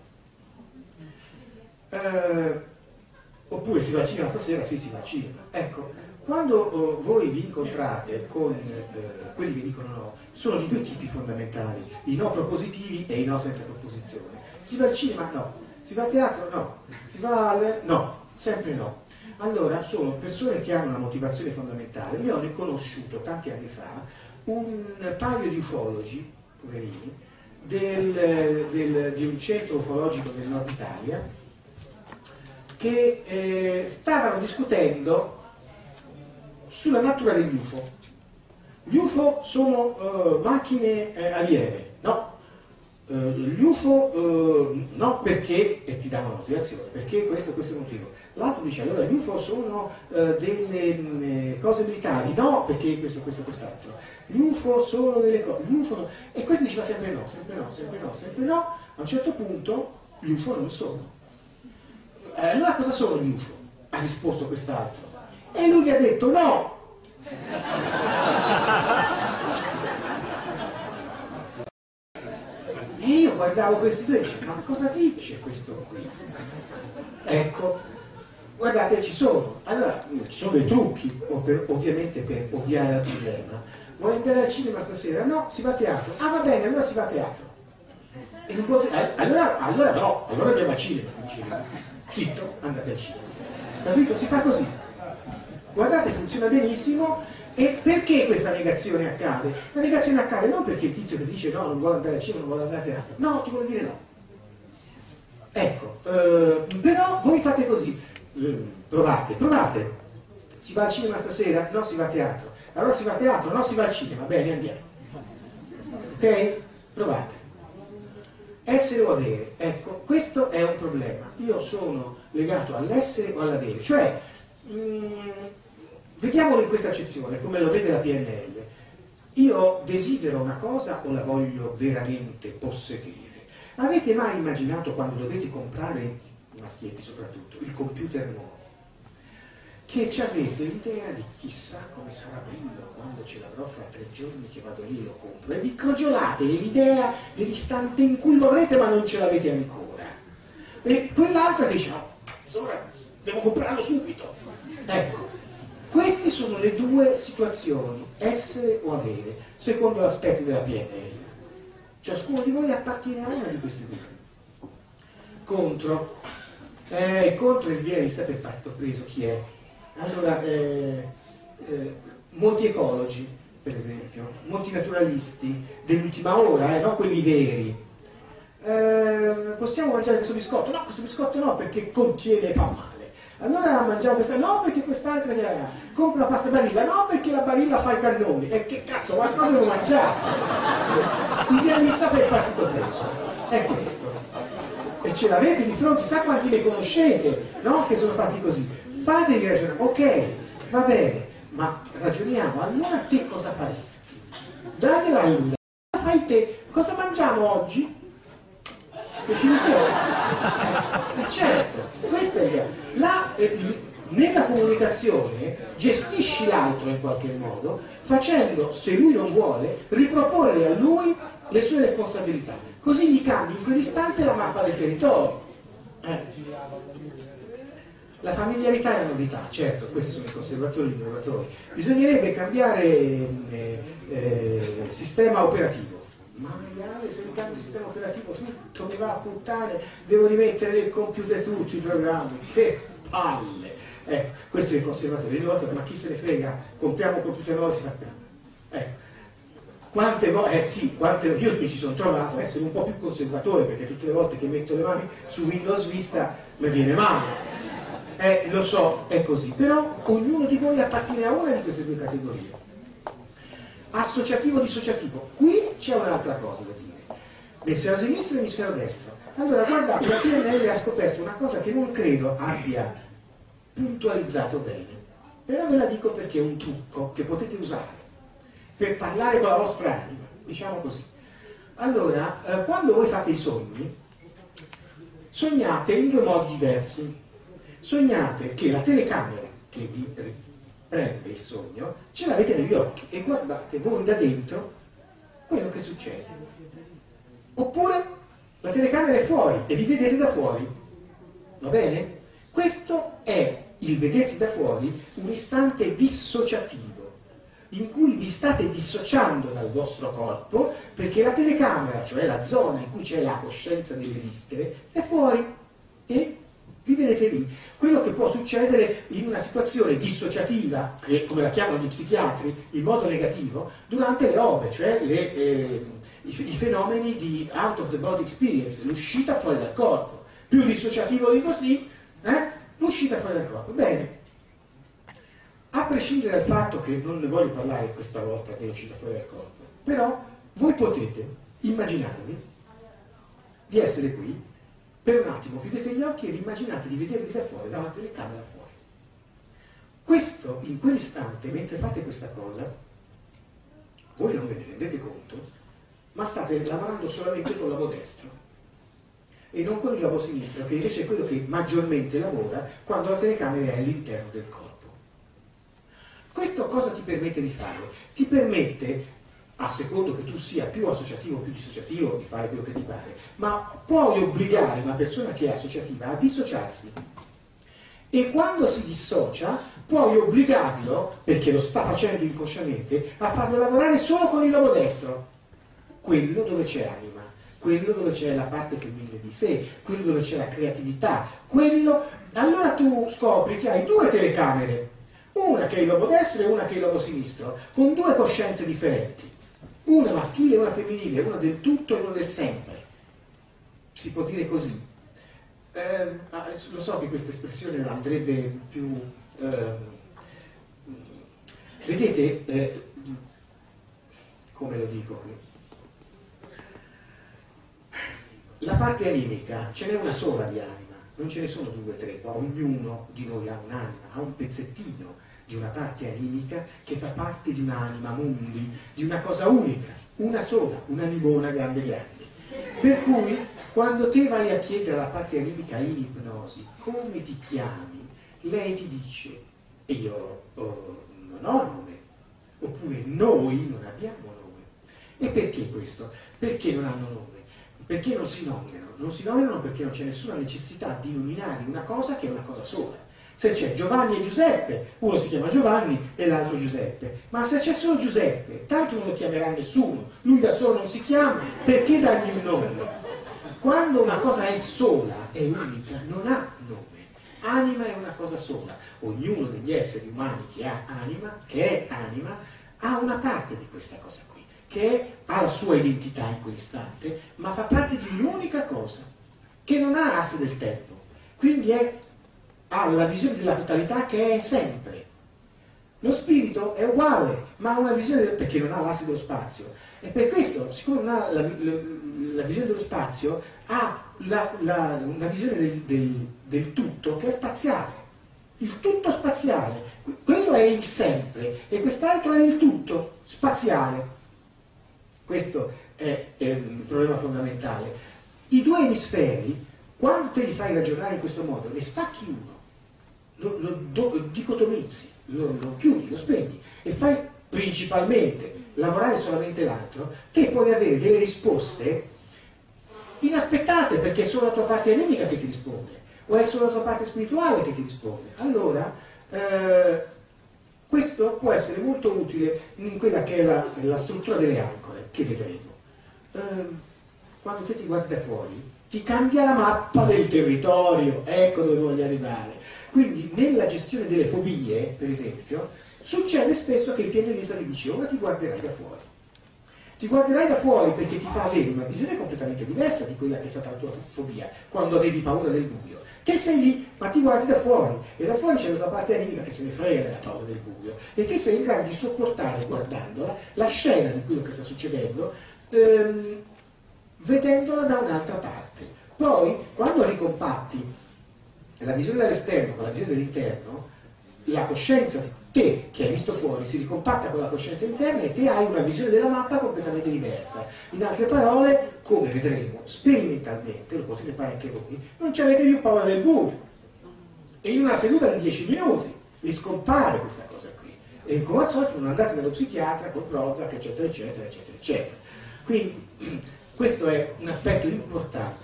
Eh, oppure si va al cinema stasera, sì, si va al cinema. Ecco, quando oh, voi vi incontrate con eh, quelli che dicono no, sono di due tipi fondamentali, i no propositivi e i no senza proposizione. Si va al cinema? No. Si va a teatro? No. Si va al... no, sempre no. Allora, sono persone che hanno una motivazione fondamentale. Io ho riconosciuto tanti anni fa un paio di ufologi, poverini, del, del, di un centro ufologico del nord Italia, che eh, stavano discutendo sulla natura degli U F O. Gli U F O sono uh, macchine eh, aliene, no? Uh, gli U F O uh, no, perché, e ti dà una motivazione, perché questo, questo è il motivo. L'altro dice allora gli U F O sono uh, delle mh, cose militari, no, perché questo, questo, quest'altro. Gli U F O sono delle cose, gli U F O sono... e questo diceva sempre no, sempre no, sempre no, sempre no. A un certo punto gli U F O non sono. Eh, allora cosa sono gli U F O? Ha risposto quest'altro. E lui gli ha detto no. E io guardavo questi due e dicevo, ma cosa dice questo qui? Ecco, guardate, ci sono. Allora, ci sono dei trucchi, ovviamente per ovviare al problema. Vuoi andare al cinema stasera? No, si va a teatro. Ah, va bene, allora si va a teatro. E non può... allora, allora no, allora andiamo al cinema, ti dicevo. Zitto, andate al cinema. Capito? Si fa così. Guardate, funziona benissimo. E perché questa negazione accade? La negazione accade non perché il tizio che dice no, non vuole andare al cinema, non vuole andare a teatro. No, ti vuole dire no. Ecco, eh, però voi fate così. Eh, provate, provate. Si va al cinema stasera? No, si va a teatro. Allora si va a teatro? No, si va al cinema. Bene, andiamo. Ok? Provate. Essere o avere. Ecco, questo è un problema. Io sono legato all'essere o all'avere. Cioè, mh, vediamolo in questa accezione, come lo vede la P N L. Io desidero una cosa o la voglio veramente possedere? Avete mai immaginato quando dovete comprare, maschietti soprattutto, il computer nuovo, che ci avete l'idea di chissà come sarà bello quando ce l'avrò fra tre giorni che vado lì e lo compro, e vi crogiolate l'idea dell'istante in cui lo avrete ma non ce l'avete ancora. E quell'altra dice, no, ora devo comprarlo subito. Ecco. Queste sono le due situazioni, essere o avere, secondo l'aspetto della P N L. Ciascuno di voi appartiene a una di queste due. Contro. Eh, contro il idealista per partito preso, chi è? Allora, eh, eh, molti ecologi, per esempio, molti naturalisti dell'ultima ora, eh, non quelli veri. Eh, possiamo mangiare questo biscotto? No, questo biscotto no, perché contiene, fa male. Allora mangiamo questa, no perché quest'altra che ha, compra la pasta Barilla, no perché la Barilla fa i cannoni, e che cazzo, qualcosa devo mangiare. Idealista per partito preso, è questo. E ce l'avete di fronte, sa quanti ne conoscete, no? Che sono fatti così. Fatevi ragionare, ok, va bene, ma ragioniamo, allora te cosa faresti? Datela a lui, cosa fai te? Cosa mangiamo oggi? Che ci eh, certo, questa è l'idea. La, eh, nella comunicazione gestisci l'altro in qualche modo, facendo, se lui non vuole, riproporre a lui le sue responsabilità. Così gli cambi in quell'istante la mappa del territorio. Eh. La familiarità è la novità, certo, questi sono i conservatori e gli innovatori. Bisognerebbe cambiare eh, eh, sistema operativo. Ma magari se mi cambio il sistema operativo tutto mi va a puttane, devo rimettere nel computer tutti i programmi, che palle! Ecco, questo è il conservatore, l'innovatore, ma chi se ne frega, compriamo un computer nuovo e si fa prima. Ecco, quante volte, eh sì, quante io mi ci sono trovato a essere un po' più conservatore, perché tutte le volte che metto le mani su Windows Vista mi viene male. Eh, lo so, è così, però ognuno di voi appartiene a una di queste due categorie. Associativo-dissociativo, qui c'è un'altra cosa da dire. L'emisfero sinistro e l'emisfero destro. Allora, guardate, la P N L ha scoperto una cosa che non credo abbia puntualizzato bene, però ve la dico perché è un trucco che potete usare per parlare con la vostra anima, diciamo così. Allora, eh, quando voi fate i sogni, sognate in due modi diversi. Sognate che la telecamera che vi prende il sogno ce l'avete negli occhi e guardate voi da dentro quello che succede. Oppure la telecamera è fuori e vi vedete da fuori. Va bene? Questo è il vedersi da fuori un istante dissociativo in cui vi state dissociando dal vostro corpo perché la telecamera, cioè la zona in cui c'è la coscienza dell'esistere, è fuori e vi vedete lì. Quello che può succedere in una situazione dissociativa, che come la chiamano gli psichiatri, in modo negativo, durante le robe, cioè le, eh, i, i fenomeni di out of the body experience, l'uscita fuori dal corpo. Più dissociativo di così, eh, l'uscita fuori dal corpo. Bene, a prescindere dal fatto che non ne voglio parlare questa volta dell'uscita fuori dal corpo, però voi potete immaginarvi di essere qui, per un attimo chiudete gli occhi e vi immaginate di vedervi da fuori, da una telecamera fuori. Questo, in quell'istante, mentre fate questa cosa, voi non ve ne rendete conto, ma state lavorando solamente con il lobo destro e non con il lobo sinistro, che invece è quello che maggiormente lavora quando la telecamera è all'interno del corpo. Questo cosa ti permette di fare? Ti permette, a secondo che tu sia più associativo o più dissociativo, di fare quello che ti pare, ma puoi obbligare una persona che è associativa a dissociarsi. E quando si dissocia, puoi obbligarlo, perché lo sta facendo inconsciamente, a farlo lavorare solo con il lobo destro, quello dove c'è anima, quello dove c'è la parte femminile di sé, quello dove c'è la creatività, quello... Allora tu scopri che hai due telecamere, una che è il lobo destro e una che è il lobo sinistro, con due coscienze differenti, una maschile e una femminile, una del tutto e una del sempre. Si può dire così. Eh, lo so che questa espressione andrebbe più... Eh, vedete, eh, come lo dico qui? La parte animica, ce n'è una sola di anima, non ce ne sono due o tre, ma ognuno di noi ha un'anima, ha un pezzettino di una parte animica che fa parte di un'anima mundi, di una cosa unica, una sola, un'animona grande grande. Per cui, quando te vai a chiedere alla parte animica in ipnosi come ti chiami, lei ti dice io oh, non ho nome, oppure noi non abbiamo nome. E perché questo? Perché non hanno nome? Perché non si nominano? Non si nominano perché non c'è nessuna necessità di nominare una cosa che è una cosa sola. Se c'è Giovanni e Giuseppe, uno si chiama Giovanni e l'altro Giuseppe, ma se c'è solo Giuseppe, tanto non lo chiamerà nessuno, lui da solo non si chiama, perché dargli un nome? Quando una cosa è sola, è unica, non ha nome. Anima è una cosa sola. Ognuno degli esseri umani che ha anima, che è anima, ha una parte di questa cosa qui, che ha la sua identità in quell'istante, ma fa parte di un'unica cosa, che non ha asse del tempo. Quindi è, ha la visione della totalità che è sempre. Lo spirito è uguale, ma ha una visione, del, perché non ha l'asse dello spazio. E per questo, siccome non ha la, la, la visione dello spazio, ha la, la, una visione del, del, del tutto che è spaziale. Il tutto spaziale. Quello è il sempre e quest'altro è il tutto spaziale. Questo è, è il problema fondamentale. I due emisferi, quando te li fai ragionare in questo modo, ne stacchi uno, lo, lo, lo dicotomizzi, lo, lo chiudi, lo spegni e fai principalmente lavorare solamente l'altro, te puoi avere delle risposte inaspettate perché è solo la tua parte animica che ti risponde o è solo la tua parte spirituale che ti risponde. Allora eh, questo può essere molto utile in quella che è la, la struttura delle ancore che vedremo. Eh, quando te ti guardi da fuori ti cambia la mappa del territorio, ecco dove voglio arrivare. Quindi nella gestione delle fobie, per esempio, succede spesso che il pianista ti dice ora ti guarderai da fuori. Ti guarderai da fuori perché ti fa avere una visione completamente diversa di quella che è stata la tua fobia, quando avevi paura del buio. Te sei lì, ma ti guardi da fuori, e da fuori c'è la tua parte animica che se ne frega della paura del buio, e te sei in grado di sopportare, guardandola, la scena di quello che sta succedendo, ehm, vedendola da un'altra parte. Poi, quando ricompatti la visione dall'esterno con la visione dell'interno, la coscienza di te che hai visto fuori si ricompatta con la coscienza interna e te hai una visione della mappa completamente diversa. In altre parole, come vedremo sperimentalmente, lo potete fare anche voi, non ci avete più paura del buio. E in una seduta di dieci minuti vi scompare questa cosa qui. E come al solito non andate dallo psichiatra con Prozac, eccetera, eccetera, eccetera, eccetera. Quindi questo è un aspetto importante.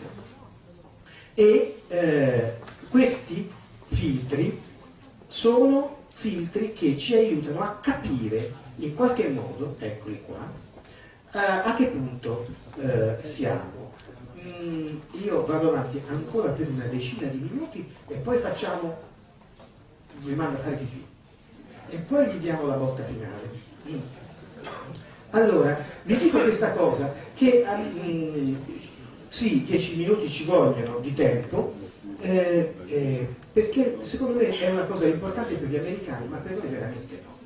E eh, questi filtri sono filtri che ci aiutano a capire in qualche modo, eccoli qua, a, a che punto eh, siamo. Mm, io vado avanti ancora per una decina di minuti e poi facciamo, vi mando a fare pipì e poi gli diamo la botta finale. Mm. Allora, vi dico questa cosa, che mm, sì, dieci minuti ci vogliono di tempo, eh, eh, perché secondo me è una cosa importante per gli americani, ma per noi veramente no.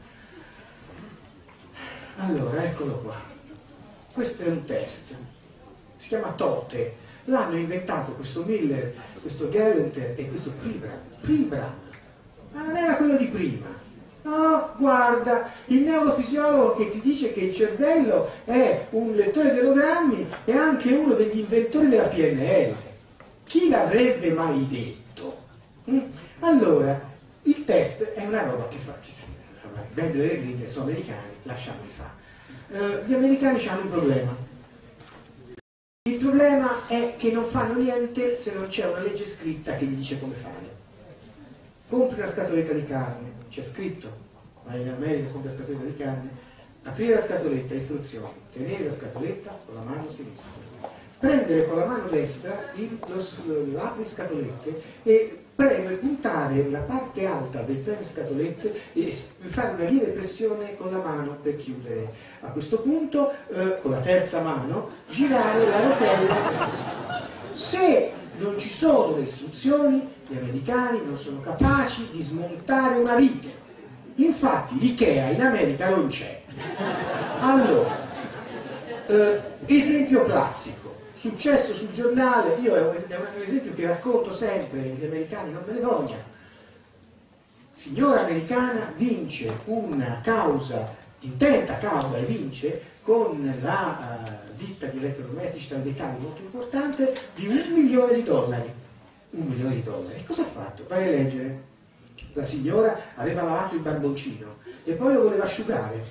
Allora, eccolo qua. Questo è un test, si chiama TOTE, l'hanno inventato questo Miller, questo Gelenter e questo Pribram. Pribram, ma non era quello di prima. No, guarda, il neurofisiologo che ti dice che il cervello è un lettore di ologrammi è anche uno degli inventori della P N L. Chi l'avrebbe mai detto? Mm? Allora, il test è una roba che fa... Ben delle gride, sono americani, lasciamoli fare. Uh, gli americani hanno un problema. Il problema è che non fanno niente se non c'è una legge scritta che gli dice come fare. Compri una scatoletta di carne, c'è scritto, vai in America, compri una scatoletta di carne, aprire la scatoletta, istruzioni, tenere la scatoletta con la mano sinistra, prendere con la mano destra il, lo, l'apri scatolette e premere, puntare la parte alta del preme scatolette e fare una lieve pressione con la mano per chiudere. A questo punto, eh, con la terza mano, girare la rotella così. Se non ci sono le istruzioni, gli americani non sono capaci di smontare una vite. Infatti l'IKEA in America non c'è. Allora, eh, esempio classico, successo sul giornale, io è un, è un esempio che racconto sempre, gli americani non me ne vogliano. Signora americana vince una causa, intenta causa e vince con la uh, ditta di elettrodomestici tradicali molto importante di un milione di dollari. Un milione di dollari. E cosa ha fatto? Vai a leggere. La signora aveva lavato il barboncino e poi lo voleva asciugare.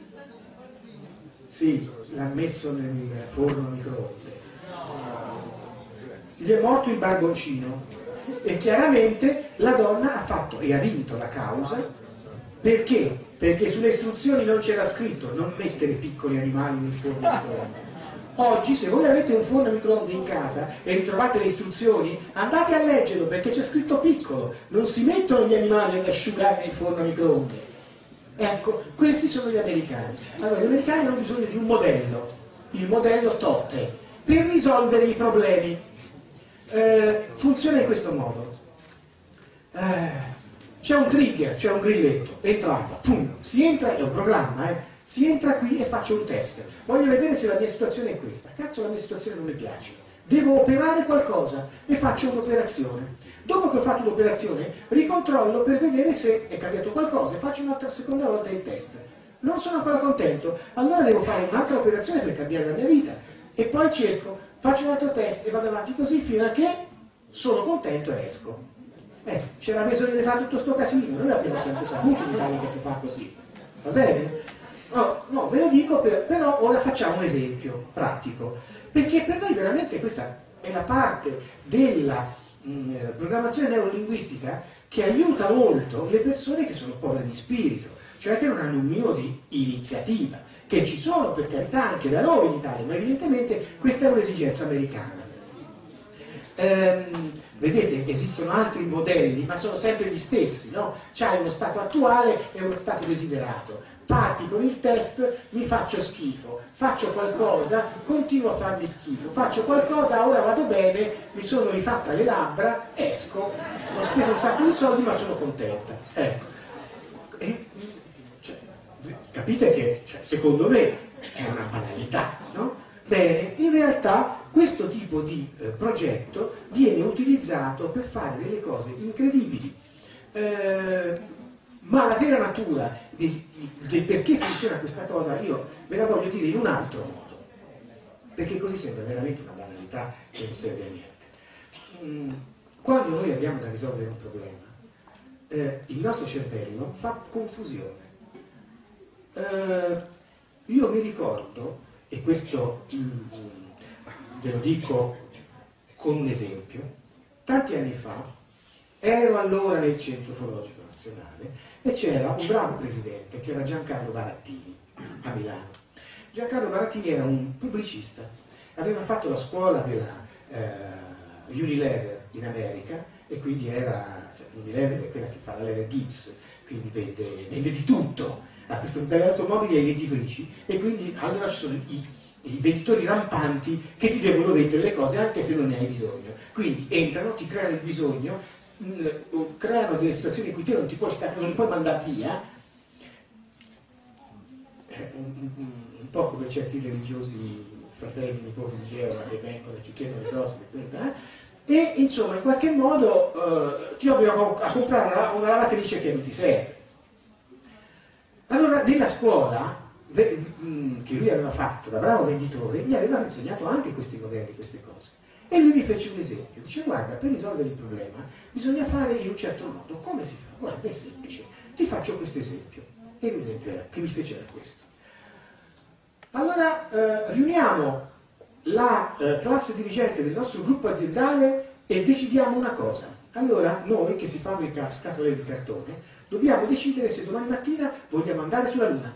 Sì, l'ha messo nel forno a microonde. Gli è morto il barboncino e chiaramente la donna ha fatto e ha vinto la causa. Perché? Perché sulle istruzioni non c'era scritto non mettere piccoli animali nel forno a microonde. Oggi se voi avete un forno a microonde in casa e ritrovate le istruzioni, andate a leggerlo perché c'è scritto piccolo, non si mettono gli animali ad asciugare nel forno a microonde. Ecco, questi sono gli americani. Allora, gli americani hanno bisogno di un modello, il modello Totte, per risolvere i problemi. Eh, funziona in questo modo. Eh, c'è un trigger, c'è un grilletto, entrata, fum, si entra, è un programma, eh. Si entra qui e faccio un test. Voglio vedere se la mia situazione è questa. Cazzo, la mia situazione non mi piace. Devo operare qualcosa e faccio un'operazione. Dopo che ho fatto l'operazione, ricontrollo per vedere se è cambiato qualcosa e faccio un'altra seconda volta il test. Non sono ancora contento, allora devo fare un'altra operazione per cambiare la mia vita. E poi cerco, faccio un altro test e vado avanti così fino a che sono contento e esco. Eh, c'era bisogno di fare tutto sto casino, noi abbiamo sempre saputo in Italia che si fa così. Va bene? No, no, ve lo dico, per, però ora facciamo un esempio pratico, perché per noi veramente questa è la parte della mh, programmazione neurolinguistica che aiuta molto le persone che sono povere di spirito, cioè che non hanno un minimo di iniziativa, che ci sono per carità anche da noi in Italia, ma evidentemente questa è un'esigenza americana. Ehm, vedete, esistono altri modelli, ma sono sempre gli stessi, no? C'hai uno stato attuale e uno stato desiderato. Parti con il test, mi faccio schifo, faccio qualcosa, continuo a farmi schifo, faccio qualcosa, ora vado bene, mi sono rifatta le labbra, esco, ho speso un sacco di soldi ma sono contenta. Ecco. E, cioè, capite che, cioè, secondo me, è una banalità, no? Bene, in realtà questo tipo di eh, progetto viene utilizzato per fare delle cose incredibili. Eh, Ma la vera natura del, del perché funziona questa cosa io ve la voglio dire in un altro modo, perché così sembra veramente una banalità che non serve a niente. Quando noi abbiamo da risolvere un problema, eh, il nostro cervello fa confusione. Eh, io mi ricordo, e questo mm, ve lo dico con un esempio, tanti anni fa ero allora nel Centro Ufologico Nazionale e c'era un bravo presidente che era Giancarlo Barattini a Milano. Giancarlo Barattini era un pubblicista, aveva fatto la scuola della eh, Unilever in America e quindi era, cioè, Unilever è quella che fa la lever Gibbs, quindi vende, vende di tutto, ha questo dalle automobili ai dentifrici e quindi allora ci sono i, i venditori rampanti che ti devono vendere le cose anche se non ne hai bisogno. Quindi entrano, ti creano il bisogno, creano delle situazioni in cui te non ti puoi, stare, non li puoi mandare via, un, un, un po' come certi religiosi fratelli, nipoti dicevano che vengono e ci chiedono le cose, eh? E insomma in qualche modo eh, ti obbligano a comprare una, una lavatrice che non ti serve. Allora nella scuola che lui aveva fatto da bravo venditore, gli avevano insegnato anche questi modelli, queste cose. E lui mi fece un esempio, dice guarda, per risolvere il problema bisogna fare in un certo modo. Come si fa? Guarda, è semplice, ti faccio questo esempio. E l'esempio era, che mi fece era questo. Allora eh, riuniamo la eh, classe dirigente del nostro gruppo aziendale e decidiamo una cosa. Allora noi che si fabbrica scatole di cartone dobbiamo decidere se domani mattina vogliamo andare sulla Luna.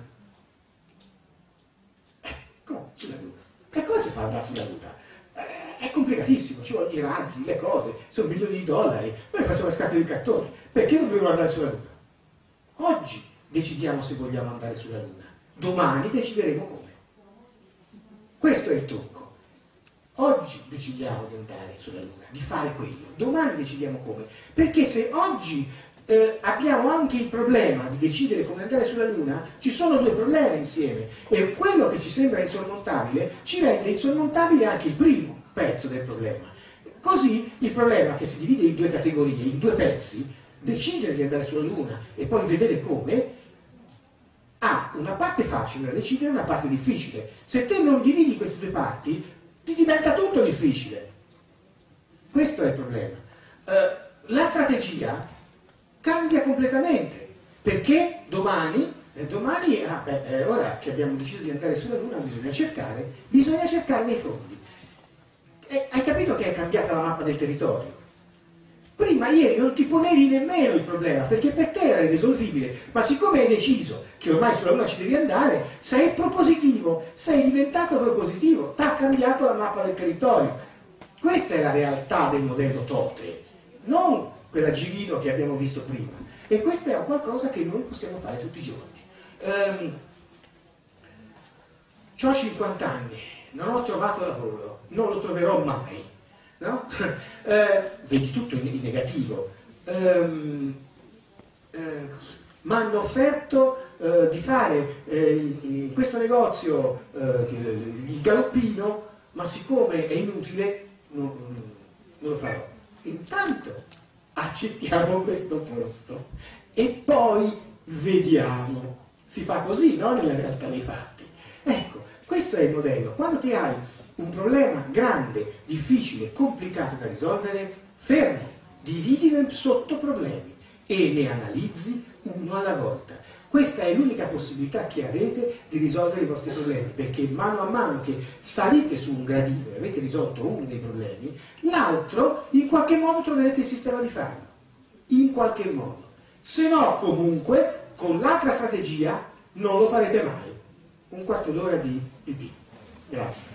Eh, come? Sulla Luna? E come si fa ad andare sulla Luna? Eh, è complicatissimo, ci vogliono i razzi, le cose, sono milioni di dollari. Noi facciamo le scatole di cartone, perché non dobbiamo andare sulla Luna? Oggi decidiamo se vogliamo andare sulla Luna, domani decideremo come. Questo è il trucco. Oggi decidiamo di andare sulla Luna, di fare quello, domani decidiamo come. Perché se oggi eh, abbiamo anche il problema di decidere come andare sulla Luna, ci sono due problemi insieme e quello che ci sembra insormontabile ci rende insormontabile anche il primo pezzo del problema. Così il problema, che si divide in due categorie, in due pezzi, decidere di andare sulla Luna e poi vedere come, ha una parte facile da decidere e una parte difficile. Se te non dividi queste due parti, ti diventa tutto difficile. Questo è il problema. Uh, la strategia cambia completamente, perché domani, eh, domani ah, beh, eh, ora che abbiamo deciso di andare sulla Luna, bisogna cercare, bisogna cercare dei fondi. E, hai capito che è cambiata la mappa del territorio? Prima ieri non ti ponevi nemmeno il problema, perché per te era irrisolvibile, ma siccome hai deciso che ormai sulla Luna ci devi andare, sei propositivo, sei diventato propositivo, ti ha cambiato la mappa del territorio. Questa è la realtà del modello Tote, non quella girino che abbiamo visto prima. E questo è qualcosa che noi possiamo fare tutti i giorni. Um, ho cinquanta anni, non ho trovato lavoro, non lo troverò mai. No? eh, vedi tutto in, in negativo. Um, eh, mi hanno offerto eh, di fare eh, in, in questo negozio eh, il galoppino, ma siccome è inutile non, non lo farò. Intanto accettiamo questo posto e poi vediamo. Si fa così, no? Nella realtà dei fatti. Ecco, questo è il modello. Quando ti hai un problema grande, difficile, complicato da risolvere, fermo, dividilo in sottoproblemi e ne analizzi uno alla volta. Questa è l'unica possibilità che avete di risolvere i vostri problemi, perché mano a mano che salite su un gradino e avete risolto uno dei problemi, l'altro in qualche modo troverete il sistema di farlo. In qualche modo. Se no, comunque, con l'altra strategia non lo farete mai. Un quarto d'ora di pipì. Grazie.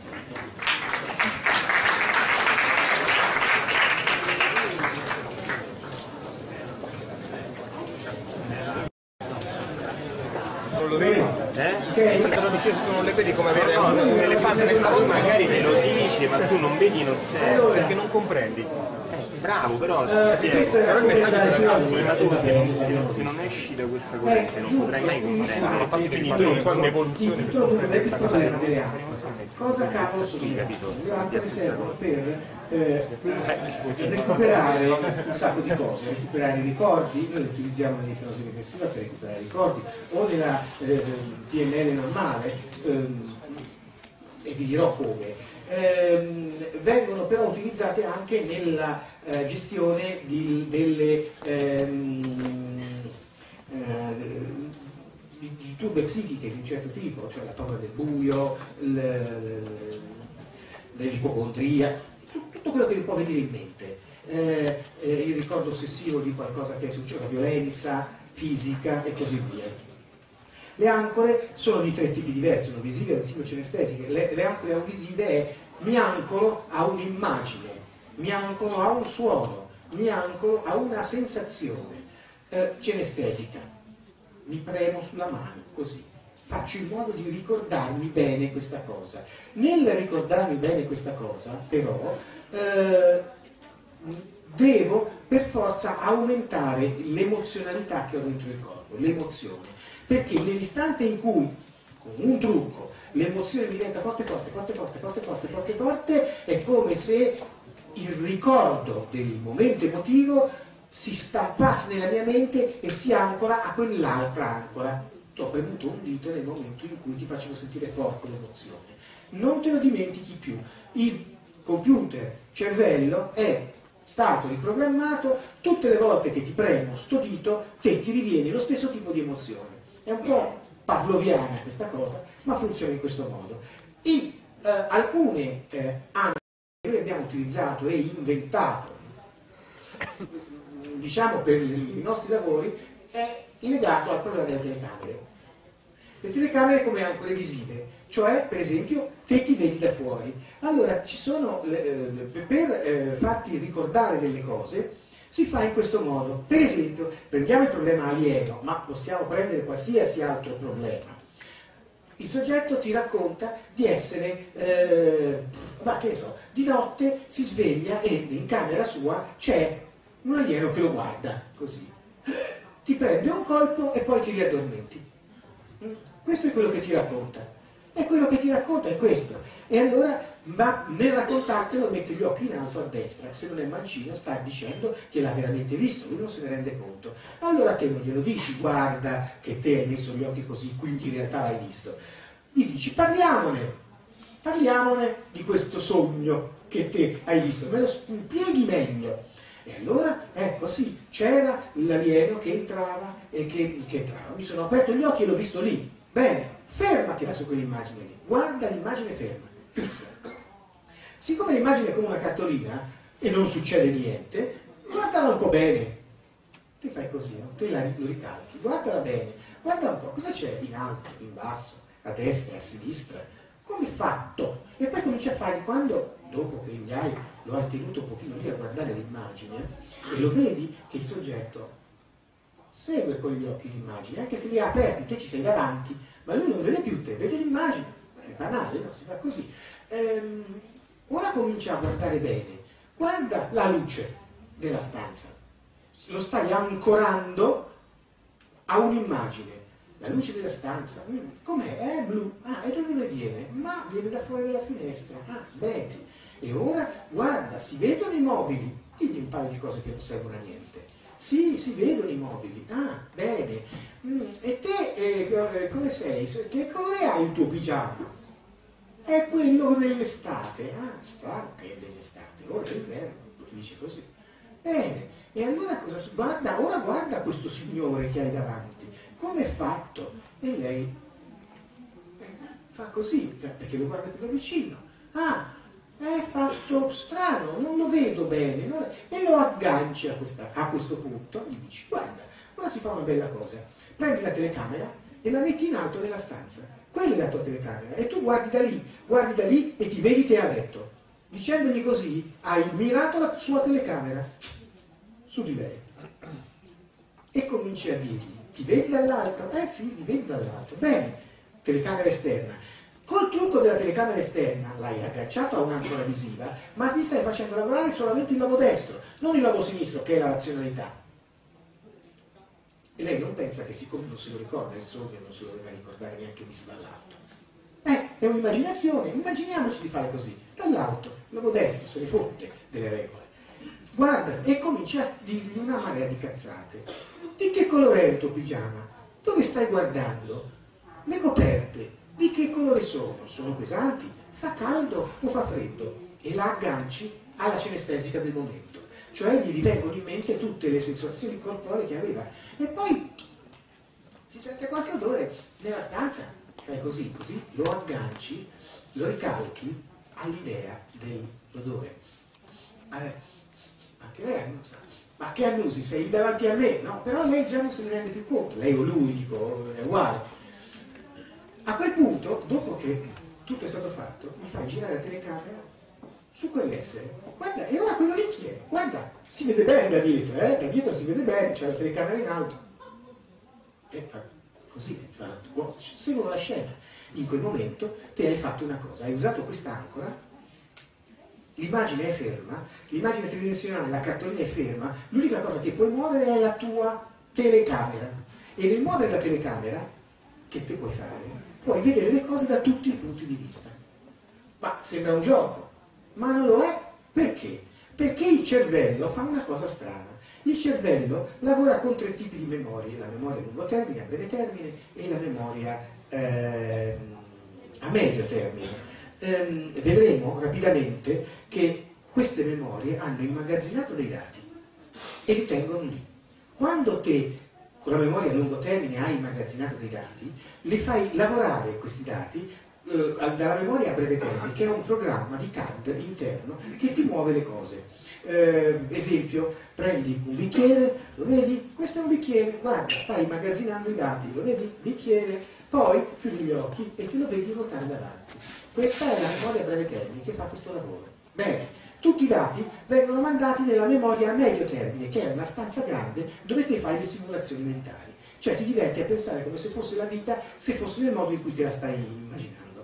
Non lo vedi? Eh? Okay. Te lo dicevo, se tu non le vedi come avere no, un elefante nel salone, magari me lo dici, ma tu non vedi, non sei, allora, perché non comprendi. Bravo, però uh, questo è il messaggio della sì, ma tu se non, se, non, se non esci da questa corrente eh, non potrai mai comprendere. Quindi tu un po' un'evoluzione per comprendere il problema delle acque. Cosa cavolo sono le acque? Le acque servono per eh, recuperare un sacco di cose, recuperare i ricordi. Noi utilizziamo l'ipnosi regressiva per recuperare i ricordi, o nella eh, P N L normale, ehm, e vi dirò come. Ehm, vengono però utilizzate anche nella eh, gestione di, delle ehm, eh, di, di turbe psichiche di un certo tipo, cioè la paura del buio, l'ipocondria, tutto quello che vi può venire in mente, eh, eh, il ricordo ossessivo di qualcosa che è successo, la violenza fisica e così via. Le ancore sono di tre tipi diversi, sono visive e uditivo cinestesiche. Le, le ancore auditive è mi ancoro a un'immagine, mi ancoro a un suono, mi ancoro a una sensazione. Eh, cinestesica, mi premo sulla mano, così. Faccio in modo di ricordarmi bene questa cosa. Nel ricordarmi bene questa cosa, però, eh, devo per forza aumentare l'emozionalità che ho dentro il corpo, l'emozione. Perché nell'istante in cui, con un trucco, l'emozione diventa forte, forte, forte, forte, forte, forte, forte, forte, è come se il ricordo del momento emotivo si stampasse nella mia mente e si ancora a quell'altra ancora. Ti ho premuto un dito nel momento in cui ti facevo sentire forte l'emozione. Non te lo dimentichi più. Il computer cervello è stato riprogrammato, tutte le volte che ti premo sto dito, te ti riviene lo stesso tipo di emozione. È un po' pavloviana questa cosa, ma funziona in questo modo. E eh, alcune eh, anche che noi abbiamo utilizzato e inventato, diciamo per i nostri lavori, è legato al problema delle telecamere. Le telecamere come ancore visive, cioè per esempio te ti vedi da fuori. Allora ci sono, eh, per eh, farti ricordare delle cose si fa in questo modo. Per esempio prendiamo il problema alieno, ma possiamo prendere qualsiasi altro problema. Il soggetto ti racconta di essere, eh, ma che ne so, di notte si sveglia e in camera sua c'è un alieno che lo guarda così. Ti prende un colpo e poi ti riaddormenti. Questo è quello che ti racconta. E quello che ti racconta è questo. E allora, ma nel raccontartelo mette gli occhi in alto a destra. Se non è mancino sta dicendo che l'ha veramente visto, lui non se ne rende conto. Allora te non glielo dici, guarda che te hai messo gli occhi così, quindi in realtà l'hai visto. Gli dici, parliamone, parliamone di questo sogno che te hai visto, me lo spieghi meglio. E allora, ecco sì, c'era l'alieno che entrava e che, che entrava. Mi sono aperto gli occhi e l'ho visto lì. Bene, fermatela su quell'immagine lì. Guarda l'immagine ferma, fissa. Siccome l'immagine è come una cartolina e non succede niente, guardala un po' bene. Ti fai così, no? Te la, lo ricalchi. Guardala bene. Guarda un po', cosa c'è in alto, in basso, a destra, a sinistra? Come è fatto? E poi cominci a fare quando, dopo che gli hai, lo hai tenuto un pochino lì a guardare l'immagine e lo vedi che il soggetto segue con gli occhi l'immagine, anche se li ha aperti, te ci sei davanti, ma lui non vede più te, vede l'immagine. È banale, no? Si fa così. Ehm, ora comincia a guardare bene, guarda la luce della stanza, lo stai ancorando a un'immagine. La luce della stanza, com'è? È blu. Ah, e da dove viene? Ma viene da fuori dalla finestra. Ah, bene. E ora, guarda, si vedono i mobili. Digli un paio di cose che non servono a niente. Sì, si vedono i mobili. Ah, bene. Mm, e te, eh, come sei? Che colore hai il tuo pigiama? È quello dell'estate. Ah, strano che è dell'estate. Ora è inverno. Ti dice così. Bene. E allora cosa? Guarda, ora guarda questo signore che hai davanti. Come è fatto? E lei fa così, perché lo guarda più da vicino. Ah, è fatto strano, non lo vedo bene. Non... E lo agganci a, questa, a questo punto, gli dici, guarda, ora si fa una bella cosa. Prendi la telecamera e la metti in alto nella stanza. Quella è la tua telecamera. E tu guardi da lì, guardi da lì e ti vedi te a letto. Dicendogli così, hai mirato la sua telecamera su di lei. E cominci a dirgli, ti vedi dall'alto? Eh sì, mi vedi dall'alto. Bene, telecamera esterna. Col trucco della telecamera esterna l'hai agganciato a un'ancora visiva, ma mi stai facendo lavorare solamente il lobo destro, non il lobo sinistro, che è la razionalità. E lei non pensa che siccome non se lo ricorda il sogno, non se lo deve ricordare neanche visto dall'alto. Eh, è un'immaginazione, immaginiamoci di fare così. Dall'alto, il lobo destro se ne fotte delle regole. Guarda, e comincia a dirgli una marea di cazzate. Di che colore è il tuo pigiama? Dove stai guardando? Le coperte, di che colore sono? Sono pesanti? Fa caldo o fa freddo? E la agganci alla cinestesica del momento. Cioè gli rivengono in mente tutte le sensazioni corporee che aveva. E poi si sente qualche odore nella stanza. Fai così, così, lo agganci, lo ricalchi all'idea dell'odore. Eh, anche lei annusa. Ma che annusi? Sei davanti a me? No, però lei già non se ne rende più conto. Lei o lui, dico, è uguale. A quel punto, dopo che tutto è stato fatto, mi fai girare la telecamera su quell'essere. Guarda, e ora quello lì chi è? Guarda, si vede bene da dietro, eh? Da dietro si vede bene, c'è la telecamera in alto. E fa così, fa, seguono la scena. In quel momento te hai fatto una cosa, hai usato quest'ancora, l'immagine è ferma, l'immagine tridimensionale, la cartolina è ferma, l'unica cosa che puoi muovere è la tua telecamera. E nel muovere la telecamera, che te puoi fare? puoi vedere le cose da tutti i punti di vista. Ma sembra un gioco, ma non lo è. Perché? Perché il cervello fa una cosa strana. Il cervello lavora con tre tipi di memorie: la memoria a lungo termine, a breve termine e la memoria eh, a medio termine. Eh, vedremo rapidamente che queste memorie hanno immagazzinato dei dati e li tengono lì. Quando te con la memoria a lungo termine hai immagazzinato dei dati, li fai lavorare questi dati eh, dalla memoria a breve termine, che è un programma di C A D interno che ti muove le cose. Eh, esempio, prendi un bicchiere, lo vedi? Questo è un bicchiere, guarda, stai immagazzinando i dati, lo vedi? Bicchiere, poi chiudi gli occhi e te lo vedi ruotare davanti. Questa è la memoria a breve termine che fa questo lavoro. Bene. Tutti i dati vengono mandati nella memoria a medio termine, che è una stanza grande dove te fai le simulazioni mentali. Cioè ti diverti a pensare come se fosse la vita, se fosse nel modo in cui te la stai immaginando.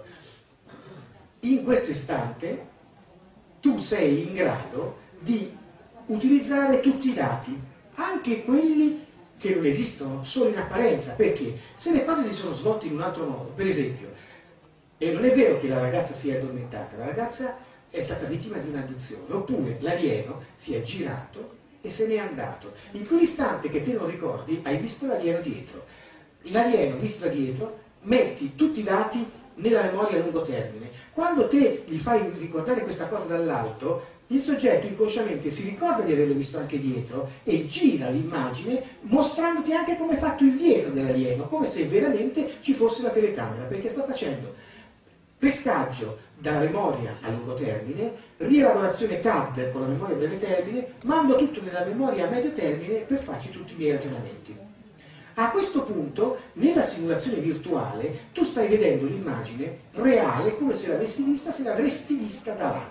In questo istante tu sei in grado di utilizzare tutti i dati, anche quelli che non esistono solo in apparenza, perché se le cose si sono svolte in un altro modo, per esempio, e non è vero che la ragazza si è addormentata, la ragazza è stata vittima di un'adduzione, oppure l'alieno si è girato e se n'è andato. In quell'istante che te lo ricordi, hai visto l'alieno dietro. L'alieno visto da dietro, metti tutti i dati nella memoria a lungo termine. Quando te gli fai ricordare questa cosa dall'alto, il soggetto inconsciamente si ricorda di averlo visto anche dietro e gira l'immagine mostrandoti anche come è fatto il dietro dell'alieno, come se veramente ci fosse la telecamera, perché sta facendo pescaggio dalla memoria a lungo termine, rielaborazione C A D con la memoria a breve termine, mando tutto nella memoria a medio termine per farci tutti i miei ragionamenti. A questo punto, nella simulazione virtuale, tu stai vedendo l'immagine reale come se l'avessi vista, se l'avresti vista da là.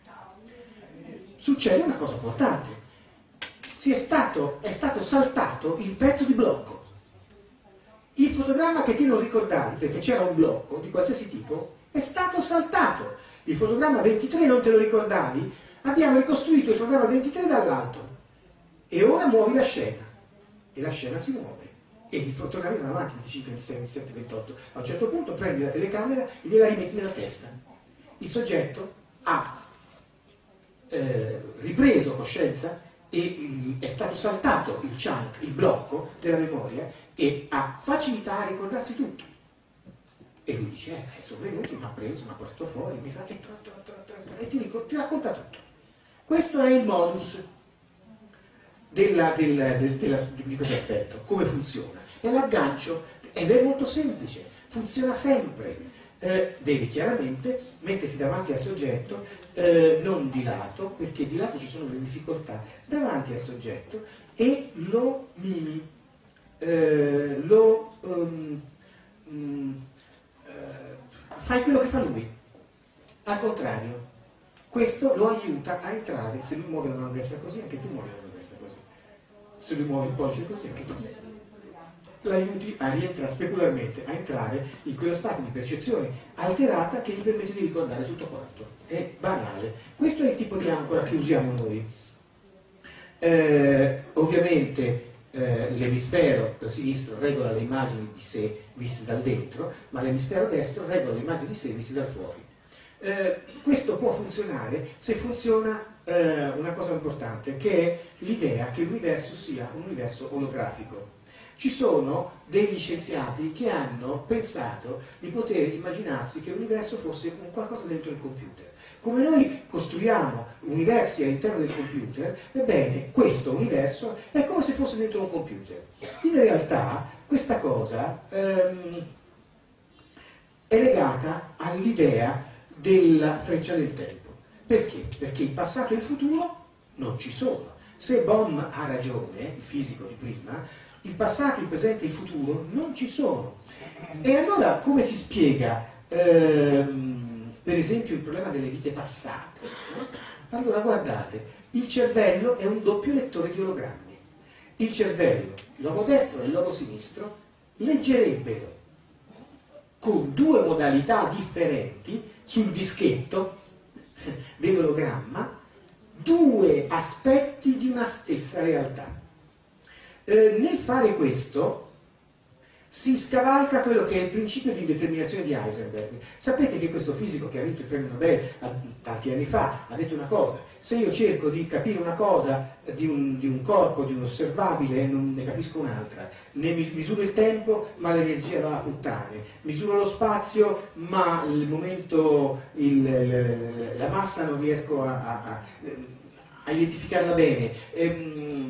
Succede una cosa importante. Si è stato, è stato saltato il pezzo di blocco. Il fotogramma che te lo ricordavi, perché c'era un blocco di qualsiasi tipo, è stato saltato. Il fotogramma ventitré non te lo ricordavi? Abbiamo ricostruito il fotogramma ventitré dall'alto. E ora muovi la scena. E la scena si muove. E i fotogrammi vanno avanti, venticinque, ventisei, ventisette, ventotto. A un certo punto prendi la telecamera e gliela rimetti nella testa. Il soggetto ha eh, ripreso coscienza e il, è stato saltato il chunk, il blocco della memoria e ha facilità a ricordarsi tutto. E lui dice, eh, sono venuti, mi ha preso, mi ha portato fuori, mi fa, e, e ti, ti racconta tutto. Questo è il modus della, della, del, della, di questo aspetto, come funziona. È l'aggancio, ed è molto semplice, funziona sempre. Eh, devi chiaramente metterti davanti al soggetto, eh, non di lato, perché di lato ci sono delle difficoltà, davanti al soggetto e lo mimi, eh, lo... Um, um, fai quello che fa lui, al contrario, questo lo aiuta a entrare. Se lui muove la mano destra così, anche tu muovi la mano destra così, se lui muove il pollice così, anche tu l'aiuti a rientrare specularmente, a entrare in quello stato di percezione alterata che gli permette di ricordare tutto quanto. È banale. Questo è il tipo di ancora che usiamo noi. Eh, ovviamente Eh, l'emisfero sinistro regola le immagini di sé viste dal dentro, ma l'emisfero destro regola le immagini di sé viste dal fuori. Eh, questo può funzionare se funziona eh, una cosa importante, che è l'idea che l'universo sia un universo olografico. Ci sono degli scienziati che hanno pensato di poter immaginarsi che l'universo fosse un qualcosa dentro il computer. Come noi costruiamo universi all'interno del computer, ebbene, questo universo è come se fosse dentro un computer. In realtà, questa cosa ehm, è legata all'idea della freccia del tempo. Perché? Perché il passato e il futuro non ci sono. Se Bohm ha ragione, il fisico di prima, il passato, il presente e il futuro non ci sono. E allora come si spiega, ehm, per esempio, il problema delle vite passate? Allora guardate, il cervello è un doppio lettore di ologrammi. Il cervello, il lobo destro e il lobo sinistro, leggerebbero con due modalità differenti sul dischetto dell'ologramma due aspetti di una stessa realtà. Eh, nel fare questo si scavalca quello che è il principio di indeterminazione di Heisenberg. Sapete che questo fisico che ha vinto il premio Nobel tanti anni fa ha detto una cosa: se io cerco di capire una cosa di un, di un corpo, di un osservabile, non ne capisco un'altra, ne misuro il tempo ma l'energia va a puttane, misuro lo spazio ma il momento, il, la massa non riesco a, a, a, a identificarla bene, ehm,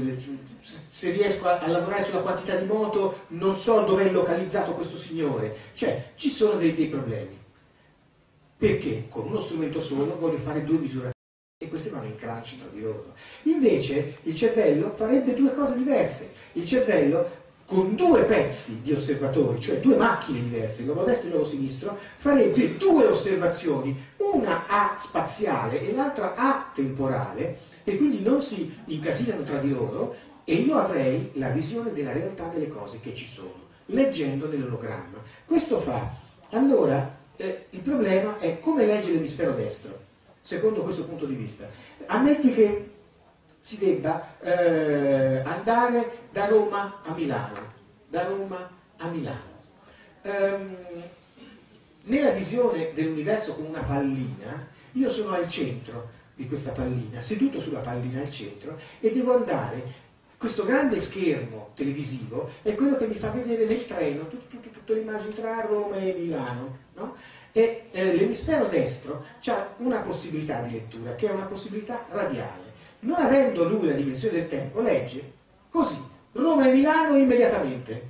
se riesco a, a lavorare sulla quantità di moto non so dove è localizzato questo signore, cioè ci sono dei, dei problemi, perché con uno strumento solo voglio fare due misurazioni e queste vanno in crunch tra di loro. Invece il cervello farebbe due cose diverse. Il cervello con due pezzi di osservatori, cioè due macchine diverse, il lobo destro e il lobo sinistro, farebbe due osservazioni, una A spaziale e l'altra A temporale, e quindi non si incasinano tra di loro, e io avrei la visione della realtà delle cose che ci sono, leggendo nell'ologramma. Questo fa, allora, eh, il problema è come legge l'emisfero destro. Secondo questo punto di vista, ammetti che si debba eh, andare da Roma a Milano, da Roma a Milano. Ehm, nella visione dell'universo come una pallina, io sono al centro di questa pallina, seduto sulla pallina al centro, e devo andare. Questo grande schermo televisivo è quello che mi fa vedere nel treno tutte tut, tut, le immagini tra Roma e Milano, no? E eh, l'emisfero destro ha una possibilità di lettura, che è una possibilità radiale. Non avendo lui la dimensione del tempo, legge così: Roma e Milano immediatamente.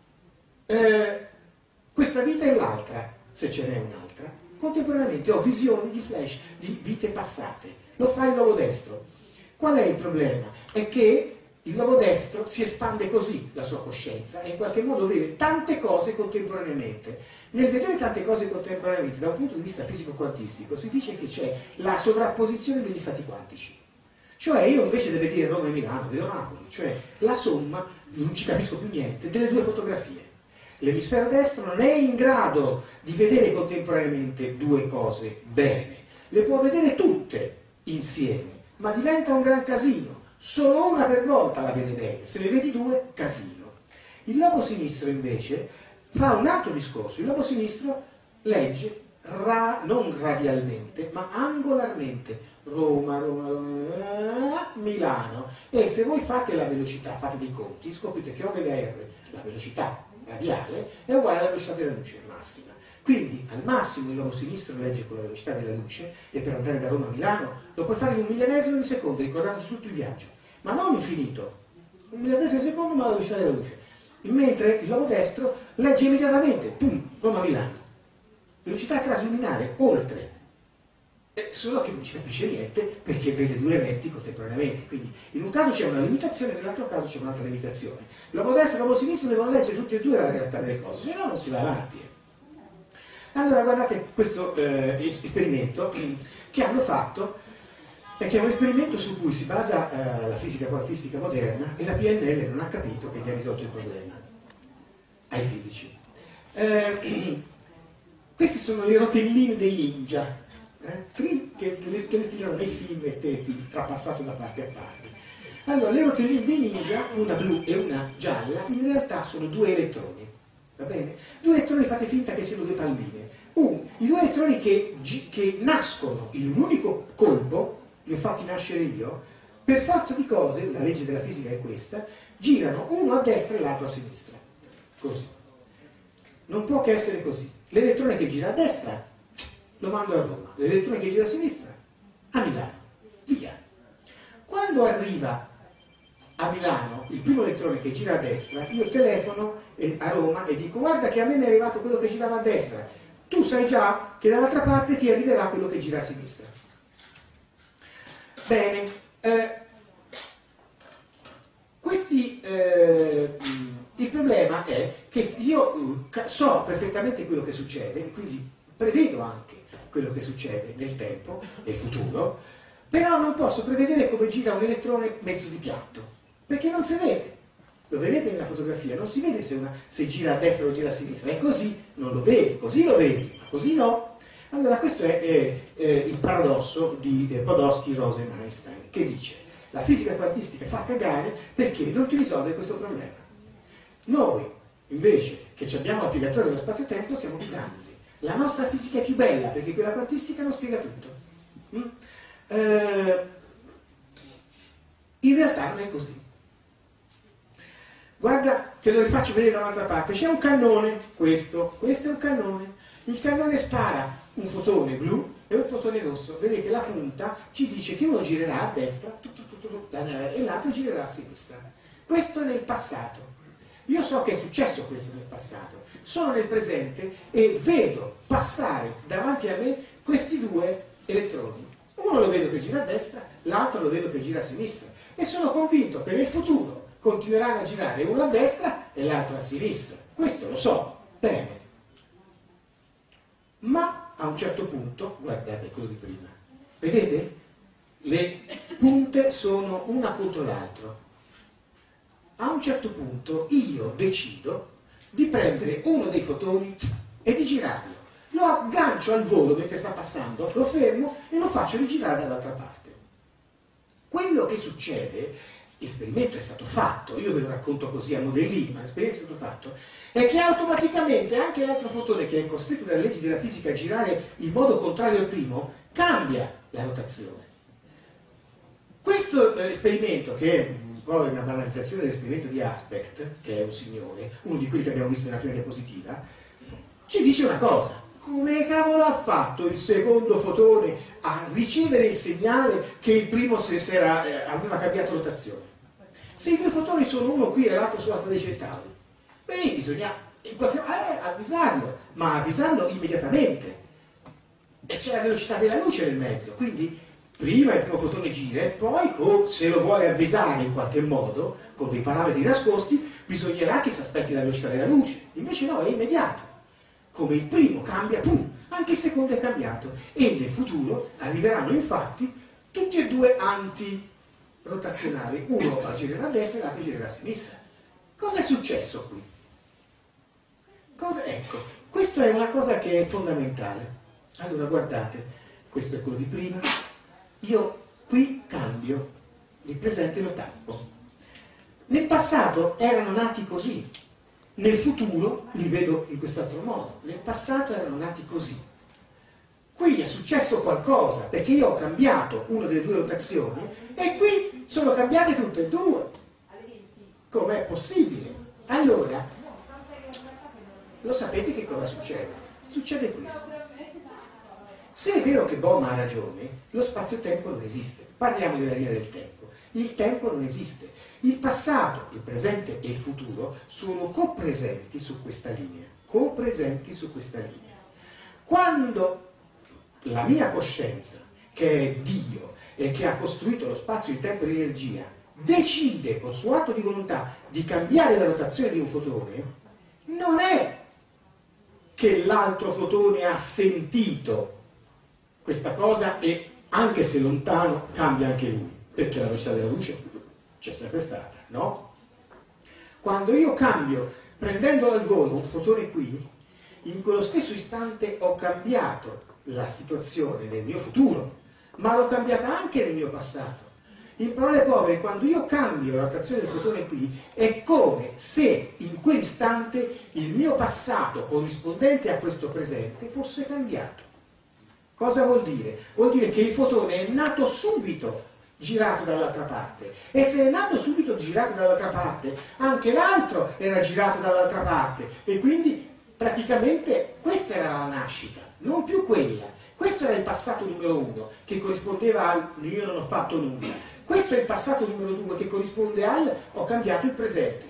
Eh, questa vita e l'altra, se ce n'è un'altra. Contemporaneamente ho visioni di flash di vite passate. Lo fa il lobo destro. Qual è il problema? È che il lobo destro si espande così la sua coscienza e in qualche modo vede tante cose contemporaneamente. Nel vedere tante cose contemporaneamente, da un punto di vista fisico-quantistico, si dice che c'è la sovrapposizione degli stati quantici. Cioè io invece di vedere Roma e Milano, vedo Napoli, cioè la somma, non ci capisco più niente, delle due fotografie. L'emisfero destro non è in grado di vedere contemporaneamente due cose bene, le può vedere tutte insieme, ma diventa un gran casino. Solo una per volta la vede bene, se ne vedi due, casino. Il lobo sinistro invece fa un altro discorso. Il lobo sinistro legge ra, non radialmente, ma angolarmente. Roma, Roma, Roma, Milano. E se voi fate la velocità, fate dei conti, scoprite che omega R, la velocità radiale, è uguale alla velocità della luce massima. Quindi al massimo il lobo sinistro legge con la velocità della luce, e per andare da Roma a Milano lo puoi fare in un milianesimo di secondo, ricordate tutto il viaggio, ma non infinito, un milianesimo di secondo ma la velocità della luce. Mentre il lobo destro legge immediatamente, pum, Roma a Milano, velocità trasluminare, oltre, eh, solo che non ci capisce niente perché vede due eventi contemporaneamente. Quindi in un caso c'è una limitazione, nell'altro caso c'è un'altra limitazione. Il lobo destro e il lobo sinistro devono leggere tutti e due la realtà delle cose, se no non si va avanti. Allora guardate questo eh, esperimento che hanno fatto, perché è un esperimento su cui si basa eh, la fisica quantistica moderna, e la P N L non ha capito che gli ha risolto il problema ai fisici. Eh, queste sono le rotelline dei ninja, eh, che, che, le, che le tirano nei film e te ti trapassato da parte a parte. Allora, le rotelline dei ninja, una blu e una gialla, in realtà sono due elettroni. Va bene? Due elettroni, fate finta che siano due palline. Un, I due elettroni che, che nascono in un unico colpo, li ho fatti nascere io, per forza di cose, la legge della fisica è questa, girano uno a destra e l'altro a sinistra. Così. Non può che essere così. L'elettrone che gira a destra lo mando a Roma, l'elettrone che gira a sinistra a Milano. Via. Quando arriva a Milano il primo elettrone che gira a destra, io telefono a Roma e dico: guarda che a me mi è arrivato quello che girava a destra, tu sai già che dall'altra parte ti arriverà quello che gira a sinistra. Bene, eh, questi, eh, il problema è che io so perfettamente quello che succede e quindi prevedo anche quello che succede nel tempo, nel futuro, però non posso prevedere come gira un elettrone messo di piatto, perché non si vede. Lo vedete nella fotografia, non si vede se, una, se gira a destra o gira a sinistra, è così, non lo vedi, così lo vedi, ma così no. Allora questo è, è, è il paradosso di eh, Podolsky, Rosen, Einstein, che dice: la fisica quantistica fa cagare perché non ti risolve questo problema. Noi invece che ci abbiamo l'applicazione dello spazio-tempo, siamo più ganzi. La nostra fisica è più bella, perché quella quantistica non spiega tutto. Mm? Eh, in realtà non è così. Guarda, te lo rifaccio vedere da un'altra parte. C'è un cannone, questo, questo è un cannone. Il cannone spara un fotone blu e un fotone rosso. Vedete, la punta ci dice che uno girerà a destra tu, tu, tu, tu, e l'altro girerà a sinistra. Questo è nel passato. Io so che è successo questo nel passato. Sono nel presente e vedo passare davanti a me questi due elettroni. Uno lo vedo che gira a destra, l'altro lo vedo che gira a sinistra. E sono convinto che nel futuro continueranno a girare uno a destra e l'altro a sinistra. Questo lo so, bene. Ma a un certo punto, guardate quello di prima, vedete? Le punte sono una contro l'altro. A un certo punto io decido di prendere uno dei fotoni e di girarlo. Lo aggancio al volo mentre sta passando, lo fermo e lo faccio rigirare dall'altra parte. Quello che succede, l'esperimento è stato fatto, io ve lo racconto così a modellini, ma l'esperimento è stato fatto, è che automaticamente anche l'altro fotone, che è costretto dalle leggi della fisica a girare in modo contrario al primo, cambia la rotazione. Questo eh, esperimento, che è un po' una banalizzazione dell'esperimento di Aspect, che è un signore, uno di quelli che abbiamo visto nella prima diapositiva, ci dice una cosa: come cavolo ha fatto il secondo fotone a ricevere il segnale che il primo se, se era, eh, aveva cambiato rotazione? Se i due fotoni sono uno qui e l'altro sull'altra dei centauri, beh, bisogna in qualche modo eh, avvisarlo, ma avvisarlo immediatamente. E c'è la velocità della luce nel mezzo, quindi prima il primo fotone gira e poi, se lo vuole avvisare in qualche modo, con dei parametri nascosti, bisognerà che si aspetti la velocità della luce. Invece no, è immediato. Come il primo cambia, pum, anche il secondo è cambiato. E nel futuro arriveranno infatti tutti e due antirotazionali, uno girerà a destra e l'altro girerà a sinistra. Cosa è successo qui? Cosa? Ecco, questa è una cosa che è fondamentale. Allora guardate, questo è quello di prima. Io qui cambio, il presente lo tappo. Nel passato erano nati così, nel futuro li vedo in quest'altro modo. Nel passato erano nati così. Qui è successo qualcosa, perché io ho cambiato una delle due rotazioni e qui sono cambiate tutte e due. Com'è possibile? Allora, lo sapete che cosa succede? Succede questo. Se è vero che Bohm ha ragione, lo spazio-tempo non esiste. Parliamo della linea del tempo. Il tempo non esiste. Il passato, il presente e il futuro sono copresenti su questa linea. Copresenti su questa linea. Quando la mia coscienza, che è Dio e che ha costruito lo spazio, il tempo e l'energia, decide con suo atto di volontà di cambiare la rotazione di un fotone, non è che l'altro fotone ha sentito questa cosa e, anche se lontano, cambia anche lui, perché la velocità della luce c'è sempre stata, no? Quando io cambio, prendendo al volo un fotone qui, in quello stesso istante ho cambiato la situazione nel mio futuro, ma l'ho cambiata anche nel mio passato. In parole povere, quando io cambio la rotazione del fotone qui, è come se in quell'istante il mio passato corrispondente a questo presente fosse cambiato. Cosa vuol dire? Vuol dire che il fotone è nato subito girato dall'altra parte, e se è nato subito girato dall'altra parte, anche l'altro era girato dall'altra parte, e quindi praticamente questa era la nascita, non più quella. Questo era il passato numero uno, che corrispondeva al io non ho fatto nulla. Questo è il passato numero due, che corrisponde al ho cambiato il presente.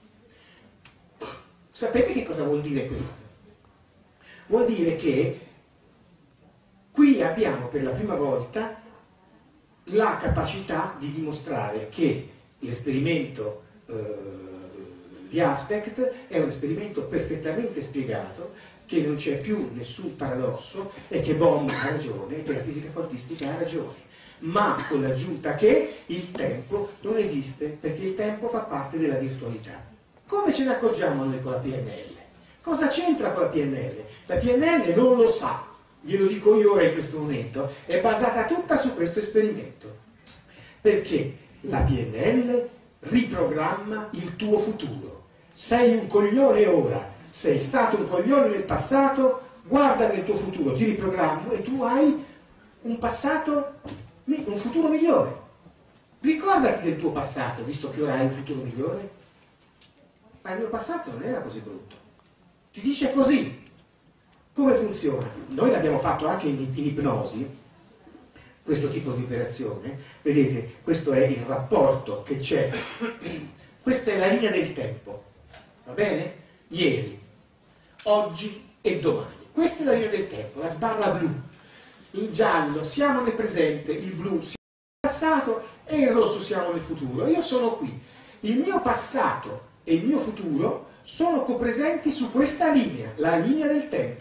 Sapete che cosa vuol dire questo? Vuol dire che qui abbiamo per la prima volta la capacità di dimostrare che l'esperimento eh, di Aspect è un esperimento perfettamente spiegato, che non c'è più nessun paradosso e che Bohm ha ragione e che la fisica quantistica ha ragione, ma con l'aggiunta che il tempo non esiste, perché il tempo fa parte della virtualità. Come ce ne accorgiamo noi con la P N L? Cosa c'entra con la P N L? La P N L non lo sa. Glielo dico io ora in questo momento, è basata tutta su questo esperimento, perché la P N L riprogramma il tuo futuro. sei un coglione ora, sei stato un coglione nel passato, guarda nel tuo futuro, ti riprogrammo e tu hai un passato, un futuro migliore. Ricordati del tuo passato, visto che ora hai un futuro migliore. Ma il mio passato non era così brutto. Ti dice così. Come funziona? Noi l'abbiamo fatto anche in, in ipnosi, questo tipo di operazione. Vedete, questo è il rapporto che c'è. Questa è la linea del tempo. Va bene? Ieri, oggi e domani. Questa è la linea del tempo, la sbarra blu. Il giallo siamo nel presente, il blu siamo nel passato e il rosso siamo nel futuro. Io sono qui. Il mio passato e il mio futuro sono copresenti su questa linea, la linea del tempo.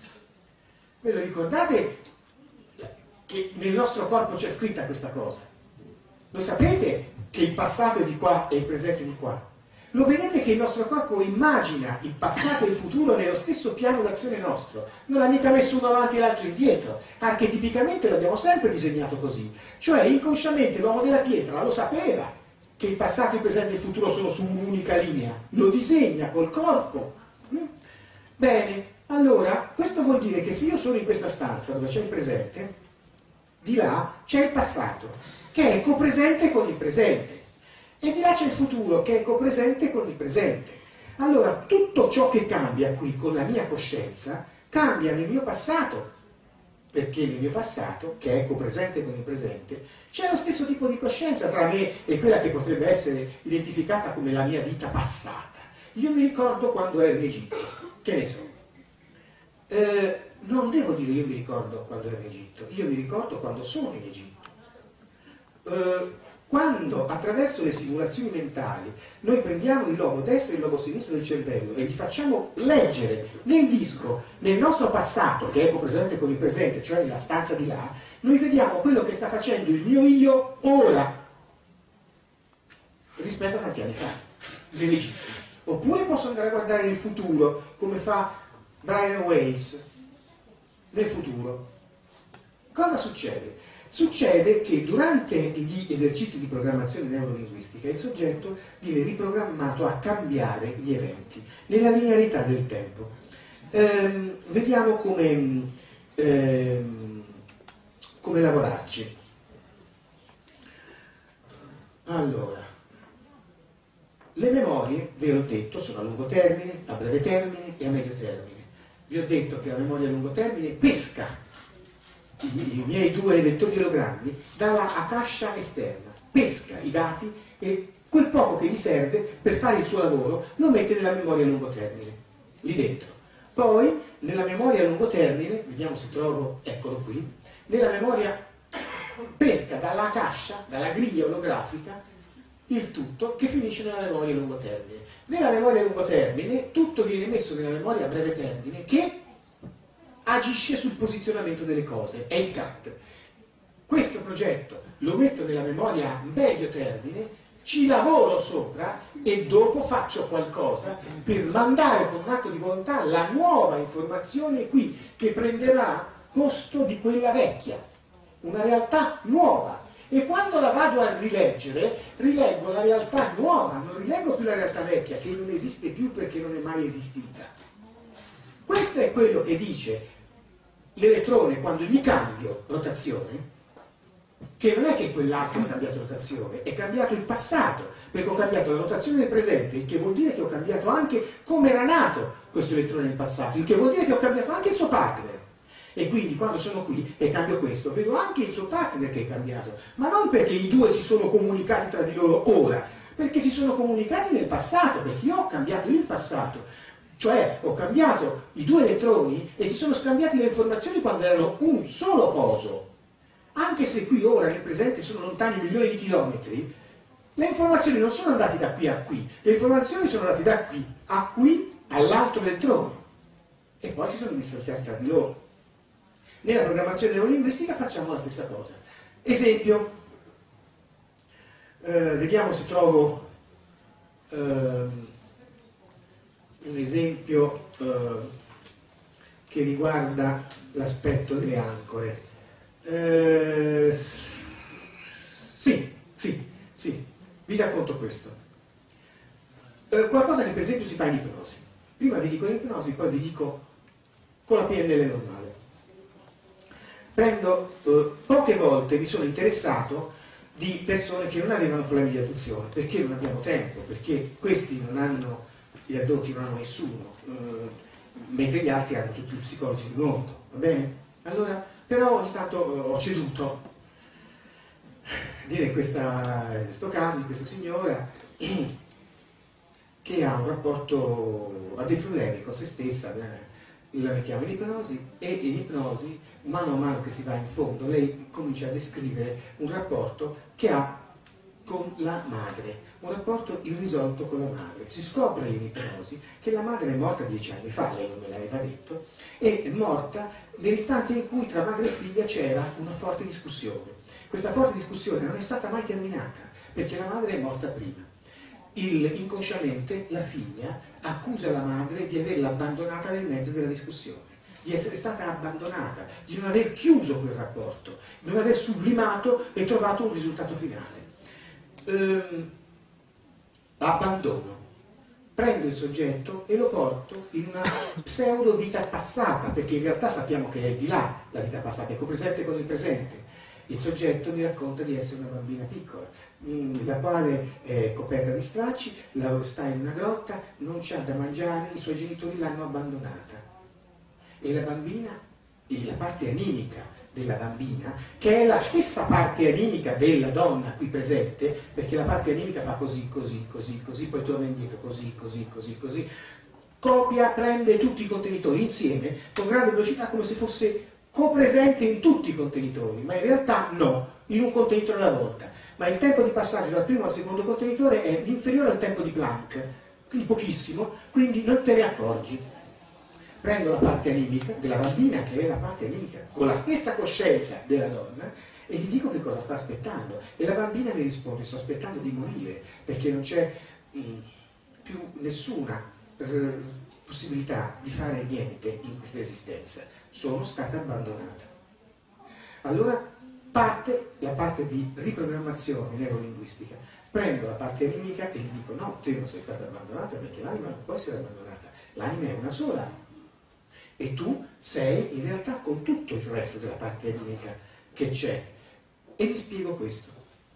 Ve lo ricordate che nel nostro corpo c'è scritta questa cosa? Lo sapete che il passato è di qua e il presente è di qua? Lo vedete che il nostro corpo immagina il passato e il futuro nello stesso piano d'azione nostro? Non l'ha mica messo uno avanti e l'altro indietro. Archetipicamente l'abbiamo sempre disegnato così. Cioè inconsciamente l'uomo della pietra lo sapeva che il passato, il presente e il futuro sono su un'unica linea. Lo disegna col corpo. Bene, allora questo vuol dire che se io sono in questa stanza dove c'è il presente, di là c'è il passato che è copresente con il presente. E di là c'è il futuro che è copresente con il presente. Allora tutto ciò che cambia qui con la mia coscienza cambia nel mio passato, perché nel mio passato, che è copresente con il presente, c'è lo stesso tipo di coscienza tra me e quella che potrebbe essere identificata come la mia vita passata. Io mi ricordo quando ero in Egitto, che ne so. Eh, non devo dire io mi ricordo quando ero in Egitto, io mi ricordo quando sono in Egitto. Eh, Quando attraverso le simulazioni mentali noi prendiamo il lobo destro e il lobo sinistro del cervello e li facciamo leggere nel disco, nel nostro passato, che è copresente con il presente, cioè nella stanza di là, noi vediamo quello che sta facendo il mio io ora rispetto a tanti anni fa, nell'Egitto. Oppure posso andare a guardare nel futuro, come fa Brian Weiss, nel futuro. Cosa succede? Succede che durante gli esercizi di programmazione neurolinguistica il soggetto viene riprogrammato a cambiare gli eventi nella linearità del tempo. Ehm, vediamo come, ehm, come lavorarci. Allora, le memorie, ve l'ho detto, sono a lungo termine, a breve termine e a medio termine. Vi ho detto che la memoria a lungo termine pesca i miei due lettori ologrammi dalla Akasha esterna, pesca i dati e quel poco che gli serve per fare il suo lavoro lo mette nella memoria a lungo termine, lì dentro. Poi nella memoria a lungo termine, vediamo se trovo, eccolo qui, nella memoria pesca dalla Akasha, dalla griglia olografica, il tutto che finisce nella memoria a lungo termine. Nella memoria a lungo termine tutto viene messo nella memoria a breve termine che agisce sul posizionamento delle cose, è il C A T. Questo progetto lo metto nella memoria a medio termine, ci lavoro sopra e dopo faccio qualcosa per mandare con un atto di volontà la nuova informazione qui, che prenderà posto di quella vecchia, una realtà nuova. E quando la vado a rileggere, rileggo la realtà nuova, non rileggo più la realtà vecchia, che non esiste più perché non è mai esistita. Questo è quello che dice l'elettrone quando gli cambio rotazione, che non è che quell'altro ha cambiato rotazione, è cambiato il passato, perché ho cambiato la rotazione del presente, il che vuol dire che ho cambiato anche come era nato questo elettrone nel passato, il che vuol dire che ho cambiato anche il suo partner. E quindi quando sono qui e cambio questo, vedo anche il suo partner che è cambiato, ma non perché i due si sono comunicati tra di loro ora, perché si sono comunicati nel passato, perché io ho cambiato il passato. Cioè ho cambiato i due elettroni e si sono scambiati le informazioni quando erano un solo coso. Anche se qui ora nel presente sono lontani milioni di chilometri, le informazioni non sono andate da qui a qui, le informazioni sono andate da qui a qui all'altro elettrone e poi si sono distanziati tra di loro. Nella programmazione neurolinguistica facciamo la stessa cosa. Esempio, eh, vediamo se trovo eh, un esempio eh, che riguarda l'aspetto delle ancore. Eh, sì, sì, sì, vi racconto questo. Eh, qualcosa che per esempio si fa in ipnosi. Prima vi dico in ipnosi, poi vi dico con la P N L normale. Prendo, eh, poche volte mi sono interessato di persone che non avevano problemi di adduzione, perché non abbiamo tempo, perché questi non hanno, gli addotti non hanno nessuno, eh, mentre gli altri hanno tutti i psicologi del mondo, va bene? Allora, però ogni tanto eh, ho ceduto. Dire questa, in questo caso, di questa signora che ha un rapporto, ha dei problemi con se stessa, eh, la mettiamo in ipnosi e in ipnosi, mano a mano che si va in fondo, lei comincia a descrivere un rapporto che ha con la madre, un rapporto irrisolto con la madre. Si scopre in ipnosi che la madre è morta dieci anni fa, lei non me l'aveva detto, e è morta nell'istante in cui tra madre e figlia c'era una forte discussione. Questa forte discussione non è stata mai terminata, perché la madre è morta prima. Il, inconsciamente la figlia accusa la madre di averla abbandonata nel mezzo della discussione, di essere stata abbandonata, di non aver chiuso quel rapporto, di non aver sublimato e trovato un risultato finale. Ehm, abbandono. Prendo il soggetto e lo porto in una pseudo vita passata, perché in realtà sappiamo che è di là la vita passata, è copresente con il presente. Il soggetto mi racconta di essere una bambina piccola, la quale è coperta di stracci, sta in una grotta, non c'ha da mangiare, i suoi genitori l'hanno abbandonata. E la bambina, la parte animica della bambina, che è la stessa parte animica della donna qui presente, perché la parte animica fa così, così, così, così, poi torna indietro, così, così, così, così, copia, prende tutti i contenitori insieme, con grande velocità, come se fosse copresente in tutti i contenitori, ma in realtà no, in un contenitore alla volta. Ma il tempo di passaggio dal primo al secondo contenitore è inferiore al tempo di Planck, quindi pochissimo, quindi non te ne accorgi. Prendo la parte animica della bambina, che è la parte animica, con la stessa coscienza della donna, e gli dico che cosa sta aspettando. E la bambina mi risponde: sto aspettando di morire, perché non c'è mh, più nessuna eh, possibilità di fare niente in questa esistenza. Sono stata abbandonata. Allora parte la parte di riprogrammazione neurolinguistica. Prendo la parte animica e gli dico: no, tu non sei stata abbandonata, perché l'anima non può essere abbandonata, l'anima è una sola e tu sei in realtà con tutto il resto della parte animica che c'è. E vi spiego questo.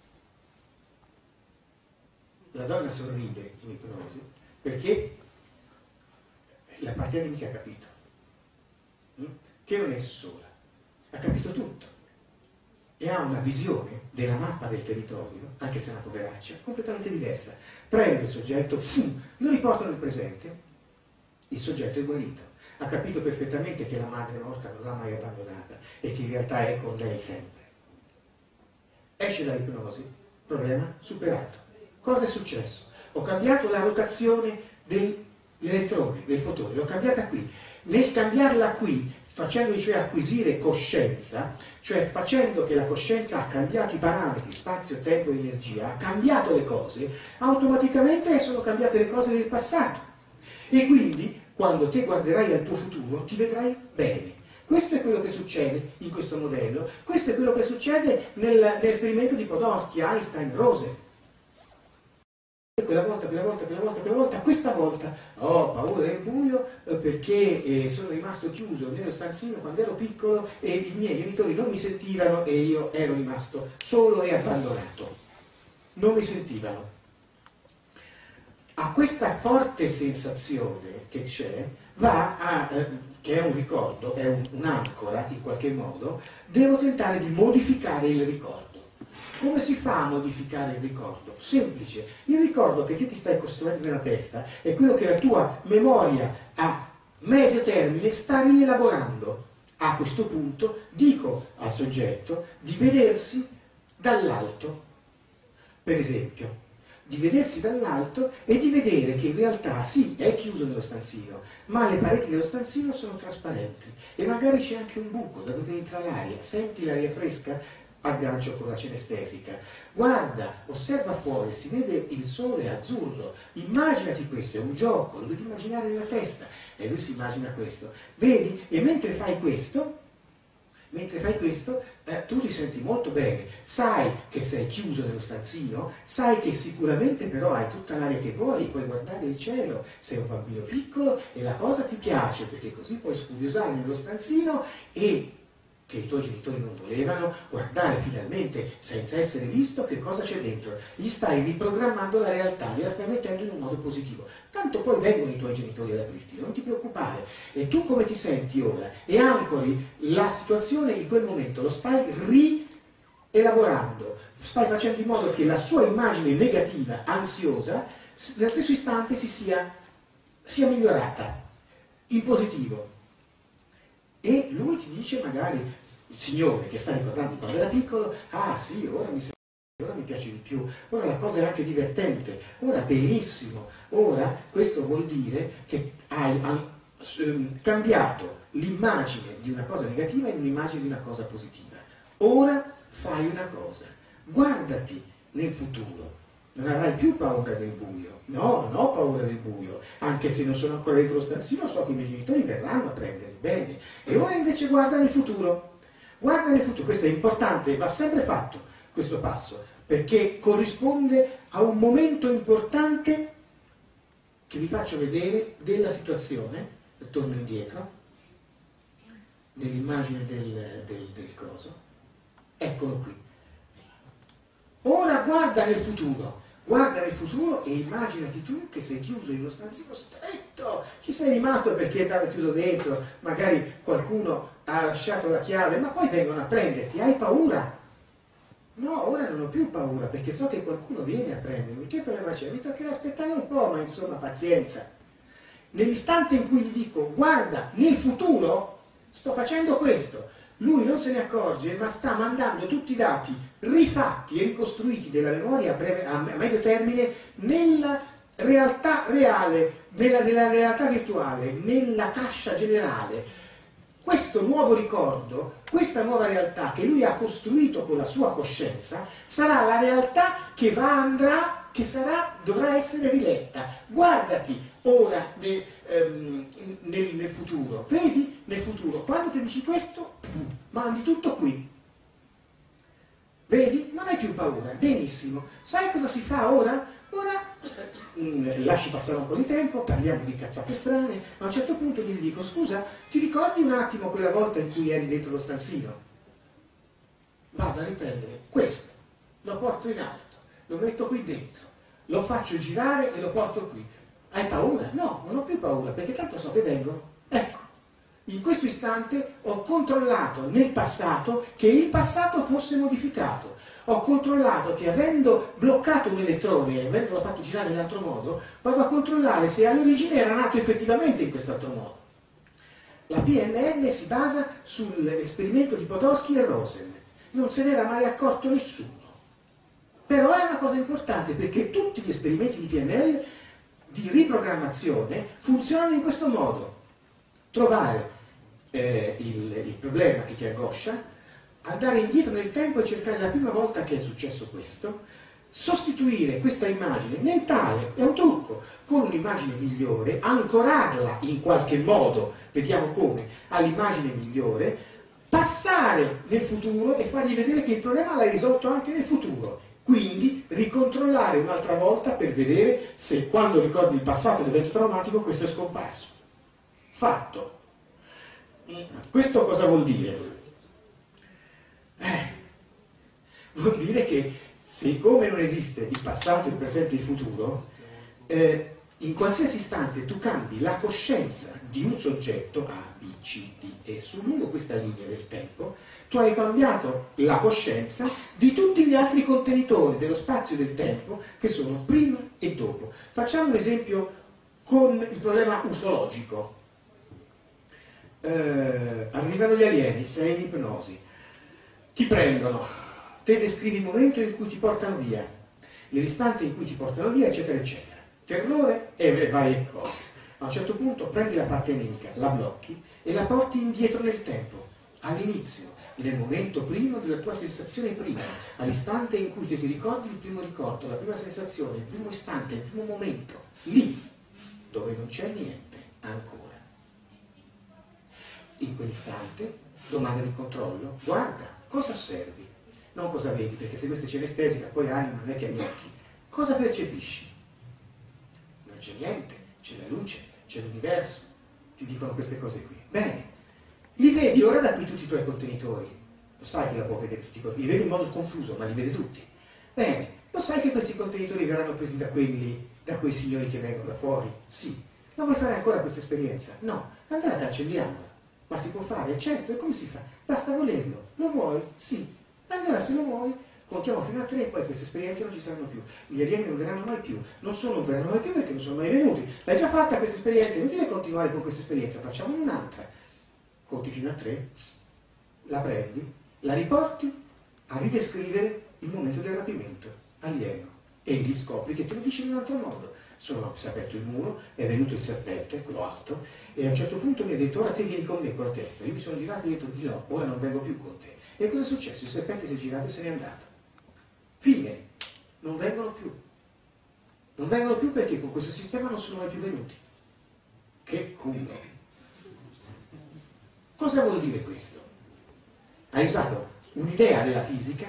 La donna sorride in ipnosi perché la parte animica ha capito che non è sola, ha capito tutto e ha una visione della mappa del territorio, anche se è una poveraccia, completamente diversa. Prende il soggetto, fum, lo riporta nel presente, il soggetto è guarito, ha capito perfettamente che la madre morta non l'ha mai abbandonata e che in realtà è con lei sempre. Esce dall'ipnosi, problema superato. Cosa è successo? Ho cambiato la rotazione degli elettroni, del fotone, l'ho cambiata qui. Nel cambiarla qui, facendoli cioè acquisire coscienza, cioè facendo che la coscienza ha cambiato i parametri, spazio, tempo e energia, ha cambiato le cose, automaticamente sono cambiate le cose del passato. E quindi, quando te guarderai al tuo futuro, ti vedrai bene. Questo è quello che succede in questo modello, questo è quello che succede nel, nell'esperimento di Podolsky, Einstein, Rose. Quella volta, quella volta, quella volta, quella volta, questa volta ho paura del buio perché eh, sono rimasto chiuso nello stanzino quando ero piccolo e i miei genitori non mi sentivano e io ero rimasto solo e abbandonato. Non mi sentivano. A questa forte sensazione che c'è, va a, eh, che è un ricordo, è un, un'ancora in qualche modo, devo tentare di modificare il ricordo. Come si fa a modificare il ricordo? Semplice. Il ricordo che ti stai costruendo nella testa è quello che la tua memoria a medio termine sta rielaborando. A questo punto dico al soggetto di vedersi dall'alto, per esempio, di vedersi dall'alto e di vedere che in realtà sì, è chiuso nello stanzino, ma le pareti dello stanzino sono trasparenti e magari c'è anche un buco da dove entra l'aria. Senti l'aria fresca? Aggancio con la cinestesica, guarda, osserva fuori, si vede il sole azzurro, immaginati questo, è un gioco, lo devi immaginare nella testa, e lui si immagina questo, vedi? E mentre fai questo, Mentre fai questo, eh, tu ti senti molto bene, sai che sei chiuso nello stanzino, sai che sicuramente però hai tutta l'aria che vuoi, puoi guardare il cielo, sei un bambino piccolo e la cosa ti piace, perché così puoi scuriosare nello stanzino e, che i tuoi genitori non volevano, guardare finalmente, senza essere visto, che cosa c'è dentro. Gli stai riprogrammando la realtà, gliela stai mettendo in un modo positivo. Tanto poi vengono i tuoi genitori ad aprirti, non ti preoccupare. E tu come ti senti ora? E ancori la situazione in quel momento, lo stai rielaborando, stai facendo in modo che la sua immagine negativa, ansiosa, nello stesso istante si sia, sia migliorata, in positivo. E lui ti dice magari, il Signore che sta ricordando quando era piccolo, ah sì, ora mi, ora mi piace di più, ora la cosa è anche divertente, ora benissimo, ora questo vuol dire che hai um, cambiato l'immagine di una cosa negativa in un'immagine di una cosa positiva. Ora fai una cosa, guardati nel futuro, non avrai più paura del buio. No, non ho paura del buio, anche se non sono ancora dentro lo stanzino, so che i miei genitori verranno a prendermi bene. E ora invece guarda nel futuro. Guarda nel futuro, questo è importante, va sempre fatto questo passo, perché corrisponde a un momento importante che vi faccio vedere della situazione. Torno indietro, nell'immagine del, del, del coso. Eccolo qui. Ora guarda nel futuro. Guarda nel futuro e immaginati tu che sei chiuso in uno stanzino stretto, ci sei rimasto perché eri chiuso dentro, magari qualcuno ha lasciato la chiave, ma poi vengono a prenderti, hai paura? No, ora non ho più paura perché so che qualcuno viene a prendermi, che problema c'è? Mi toccherà aspettare un po', ma insomma pazienza. Nell'istante in cui gli dico guarda nel futuro, sto facendo questo. Lui non se ne accorge, ma sta mandando tutti i dati rifatti e ricostruiti della memoria a, breve, a medio termine nella realtà reale, nella, nella realtà virtuale, nella cascia generale. Questo nuovo ricordo, questa nuova realtà che lui ha costruito con la sua coscienza, sarà la realtà che va, andrà, che sarà, dovrà essere riletta. Guardati ora nel, um, nel, nel futuro, vedi nel futuro, quando ti dici questo, mandi tutto qui. Vedi? Non hai più paura, benissimo. Sai cosa si fa ora? Ora eh, lasci passare un po' di tempo, parliamo di cazzate strane, ma a un certo punto gli dico, scusa, ti ricordi un attimo quella volta in cui eri dentro lo stanzino? Vado a riprendere questo, lo porto in alto, lo metto qui dentro, lo faccio girare e lo porto qui. Hai paura? No, non ho più paura, perché tanto so che vengono. Ecco, in questo istante ho controllato nel passato che il passato fosse modificato. Ho controllato che avendo bloccato un elettrone e avendolo fatto girare in altro modo, vado a controllare se all'origine era nato effettivamente in quest'altro modo. La P N L si basa sull'esperimento di Podolsky e Rosen. Non se n'era mai accorto nessuno. Però è una cosa importante perché tutti gli esperimenti di P N L di riprogrammazione funzionano in questo modo. Trovare eh, il, il problema che ti angoscia, andare indietro nel tempo e cercare la prima volta che è successo questo, sostituire questa immagine mentale, è un trucco, con un'immagine migliore, ancorarla in qualche modo, vediamo come, all'immagine migliore, passare nel futuro e fargli vedere che il problema l'hai risolto anche nel futuro. Quindi ricontrollare un'altra volta per vedere se quando ricordi il passato l'evento traumatico questo è scomparso. Fatto. Questo cosa vuol dire? Eh, vuol dire che siccome non esiste il passato, il presente e il futuro, eh, in qualsiasi istante tu cambi la coscienza di un soggetto A, B, C, D e su lungo questa linea del tempo tu hai cambiato la coscienza di tutti gli altri contenitori dello spazio e del tempo che sono prima e dopo. Facciamo un esempio con il problema ufologico. Eh, arrivano gli alieni, sei in ipnosi, ti prendono, te descrivi il momento in cui ti portano via, l'istante in cui ti portano via, eccetera, eccetera. Terrore e varie cose. A un certo punto prendi la parte nemica, la blocchi e la porti indietro nel tempo, all'inizio, nel momento primo della tua sensazione prima, all'istante in cui ti ricordi il primo ricordo, la prima sensazione, il primo istante, il primo momento, lì dove non c'è niente ancora. In quell'istante Domanda di controllo? Guarda, cosa osservi? Non cosa vedi, perché se questa è cinestesica, poi anima non è che agli occhi. Cosa percepisci? Non c'è niente, c'è la luce, c'è l'universo, ti dicono queste cose qui. Bene, li vedi ora da qui tutti i tuoi contenitori. Lo sai che la può vedere tutti i contenitori, li vedi in modo confuso, ma li vede tutti. Bene, lo sai che questi contenitori verranno presi da quelli, da quei signori che vengono da fuori? Sì. Ma vuoi fare ancora questa esperienza? No. Allora cancelliamola. Ma si può fare? Certo, e come si fa? Basta volerlo. Lo vuoi? Sì. Allora se lo vuoi, contiamo fino a tre e poi queste esperienze non ci saranno più. Gli alieni non verranno mai più. Non sono, non verranno mai più perché non sono mai venuti. L'hai già fatta questa esperienza, è inutile continuare con questa esperienza, facciamo un'altra. Conti fino a tre, la prendi, la riporti a ridescrivere il momento del rapimento alieno e gli scopri che te lo dice in un altro modo. Sono, si è aperto il muro, è venuto il serpente, quello alto, e a un certo punto mi ha detto ora te vieni con me con la testa. Io mi sono girato e ho detto di no, ora non vengo più con te. E cosa è successo? Il serpente si è girato e se n'è andato. Fine. Non vengono più. Non vengono più perché con questo sistema non sono mai più venuti. Che culo. Cosa vuol dire questo? Hai usato un'idea della fisica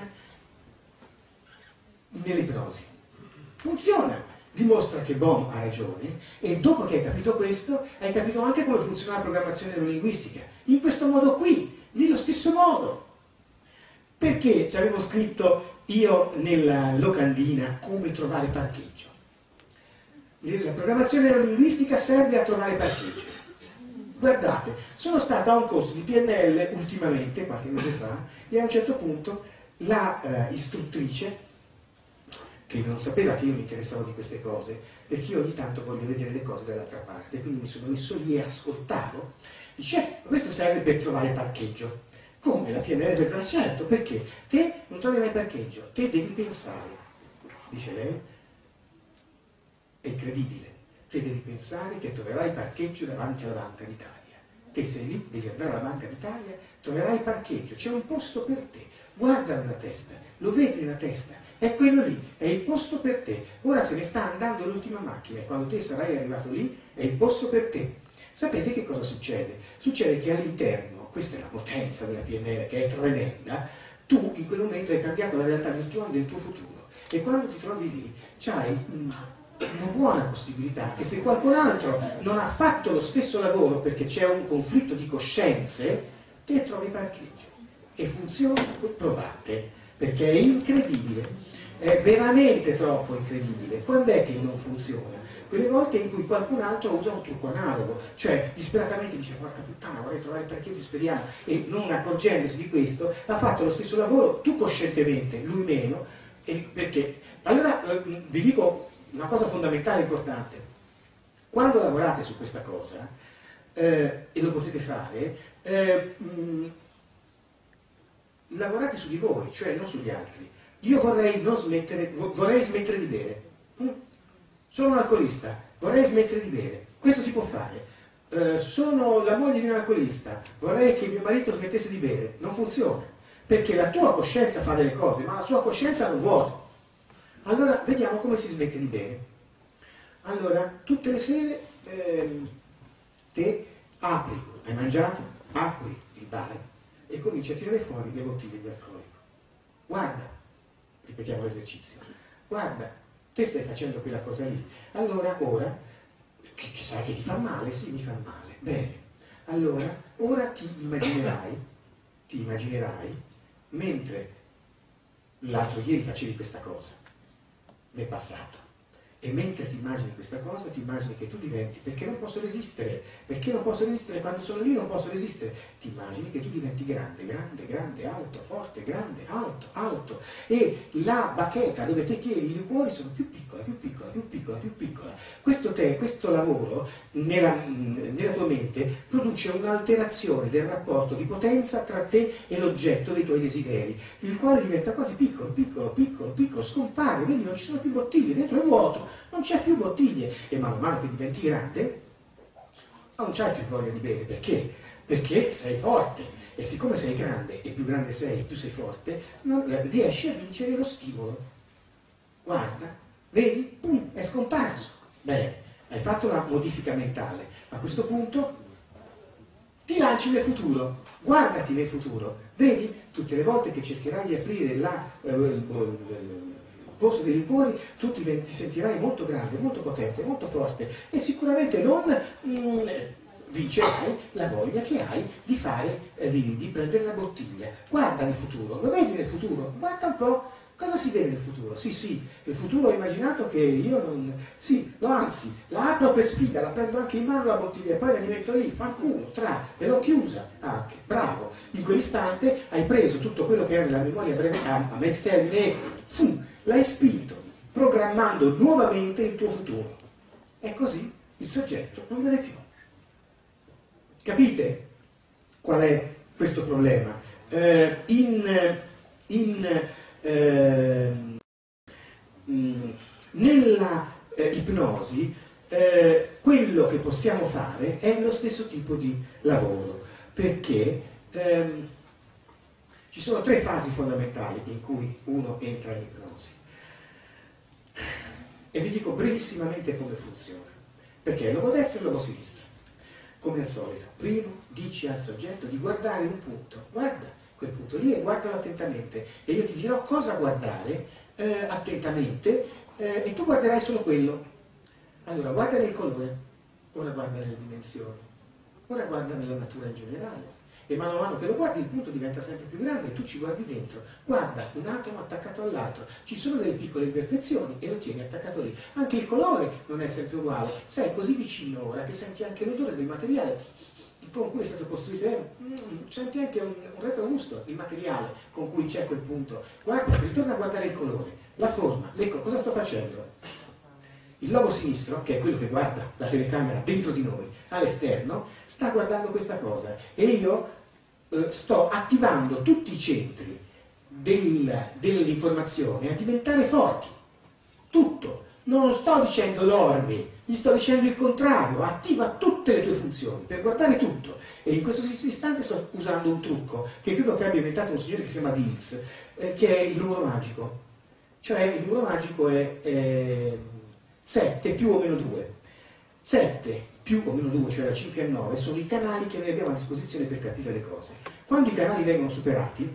nell'ipnosi. Funziona. Dimostra che Bohm ha ragione e dopo che hai capito questo, hai capito anche come funziona la programmazione neurolinguistica. In questo modo qui, nello stesso modo. Perché ci avevo scritto io nella locandina come trovare parcheggio. La programmazione neurolinguistica serve a trovare parcheggio. Guardate, sono stata a un corso di P N L ultimamente, qualche mese fa, e a un certo punto la uh, istruttrice, che non sapeva che io mi interessavo di queste cose, perché io ogni tanto voglio vedere le cose dall'altra parte, quindi mi sono messo lì e ascoltavo, dice, questo serve per trovare parcheggio. Come? La P N L per trovare? Certo, perché te non trovi mai parcheggio, te devi pensare, dice lei, è incredibile, te devi pensare che troverai parcheggio davanti alla Banca d'Italia, te sei lì, devi andare alla Banca d'Italia, troverai parcheggio, c'è un posto per te, guarda nella testa, lo vedi nella testa, è quello lì, è il posto per te. Ora se ne sta andando l'ultima macchina e quando te sarai arrivato lì è il posto per te. Sapete che cosa succede? Succede che all'interno, questa è la potenza della P N L che è tremenda, tu in quel momento hai cambiato la realtà virtuale del tuo futuro e quando ti trovi lì c'hai una buona possibilità che se qualcun altro non ha fatto lo stesso lavoro perché c'è un conflitto di coscienze, te trovi parcheggio e funziona, provate. Perché è incredibile, è veramente troppo incredibile. Quando è che non funziona? Quelle volte in cui qualcun altro usa un trucco analogo, cioè disperatamente dice porca puttana vorrei trovare parcheggio, speriamo, e non accorgendosi di questo ha fatto lo stesso lavoro, tu coscientemente, lui meno, e perché? Allora eh, vi dico una cosa fondamentale e importante, quando lavorate su questa cosa, eh, e lo potete fare, eh, mh, lavorate su di voi, cioè non sugli altri. Io vorrei non smettere, vorrei smettere di bere. Sono un alcolista, vorrei smettere di bere. Questo si può fare. Eh, sono la moglie di un alcolista, vorrei che mio marito smettesse di bere. Non funziona, perché la tua coscienza fa delle cose, ma la sua coscienza non vuole. Allora vediamo come si smette di bere. Allora, tutte le sere ehm, te apri, hai mangiato, apri il bar e cominci a tirare fuori le bottiglie di alcolico. Guarda, ripetiamo l'esercizio, guarda, te stai facendo quella cosa lì, allora ora, che, che sai che ti fa male? Sì, mi fa male, bene, allora ora ti immaginerai, ti immaginerai, mentre l'altro ieri facevi questa cosa, nel passato, e mentre ti immagini questa cosa, ti immagini che tu diventi, perché non posso resistere, perché non posso resistere, quando sono lì non posso resistere, ti immagini che tu diventi grande, grande, grande, alto, forte, grande, alto, alto, e la bacheca dove te tieni i liquori sono più piccola, più piccola, più piccola, più piccola. Questo, te, questo lavoro nella, nella tua mente produce un'alterazione del rapporto di potenza tra te e l'oggetto dei tuoi desideri, il quale diventa quasi piccolo, piccolo, piccolo, piccolo, scompare, vedi, non ci sono più bottiglie, dentro è vuoto, non c'è più bottiglie, e man mano che diventi grande non c'hai più voglia di bere. Perché? Perché sei forte, e siccome sei grande e più grande sei, più sei forte, non riesci a vincere lo stimolo. Guarda, vedi? Pum, è scomparso. Bene, hai fatto una modifica mentale. A questo punto ti lanci nel futuro. guardati nel futuro, vedi tutte le volte che cercherai di aprire la, eh, il, il posto dei liquori, tu ti, ti sentirai molto grande, molto potente, molto forte e sicuramente non mm, vincerai la voglia che hai di fare, eh, di, di prendere la bottiglia. Guarda nel futuro, lo vedi nel futuro? Guarda un po'. Cosa si vede nel futuro? Sì, sì, il futuro ho immaginato che io non... Sì, no, anzi, la apro per sfida, la prendo anche in mano la bottiglia e poi la rimetto lì, fanculo, tra, e l'ho chiusa anche, bravo. In quell'istante hai preso tutto quello che era nella memoria breve, a, a medio termine e fu, l'hai spinto, programmando nuovamente il tuo futuro. E così il soggetto non vede più. Capite qual è questo problema? Eh, in... in Eh, mh, nella eh, ipnosi eh, quello che possiamo fare è lo stesso tipo di lavoro, perché ehm, ci sono tre fasi fondamentali in cui uno entra in ipnosi e vi dico brevissimamente come funziona, perché è il lobo destro e il lobo sinistro. Come al solito, primo dici al soggetto di guardare un punto, guarda quel punto lì e guardalo attentamente e io ti dirò cosa guardare eh, attentamente eh, e tu guarderai solo quello. Allora guarda nel colore, ora guarda nelle dimensioni, ora guarda nella natura in generale e mano a mano che lo guardi il punto diventa sempre più grande e tu ci guardi dentro, guarda un atomo attaccato all'altro, ci sono delle piccole imperfezioni e lo tieni attaccato lì. Anche il colore non è sempre uguale, sei così vicino ora che senti anche l'odore del materiale con cui è stato costruito, eh, mm, senti anche un, un retrogusto, il materiale con cui c'è quel punto. Guarda, ritorna a guardare il colore, la forma, ecco cosa sto facendo. Il lobo sinistro, che è quello che guarda la telecamera dentro di noi, all'esterno, sta guardando questa cosa e io eh, sto attivando tutti i centri del, dell'informazione a diventare forti, tutto. Non sto dicendo dormi, gli sto dicendo il contrario, attiva tutte le tue funzioni per guardare tutto. E in questo istante sto usando un trucco che credo che abbia inventato un signore che si chiama Diels, eh, che è il numero magico. Cioè il numero magico è eh, sette più o meno due. sette più o meno due, cioè da cinque a nove, sono i canali che noi abbiamo a disposizione per capire le cose. Quando i canali vengono superati,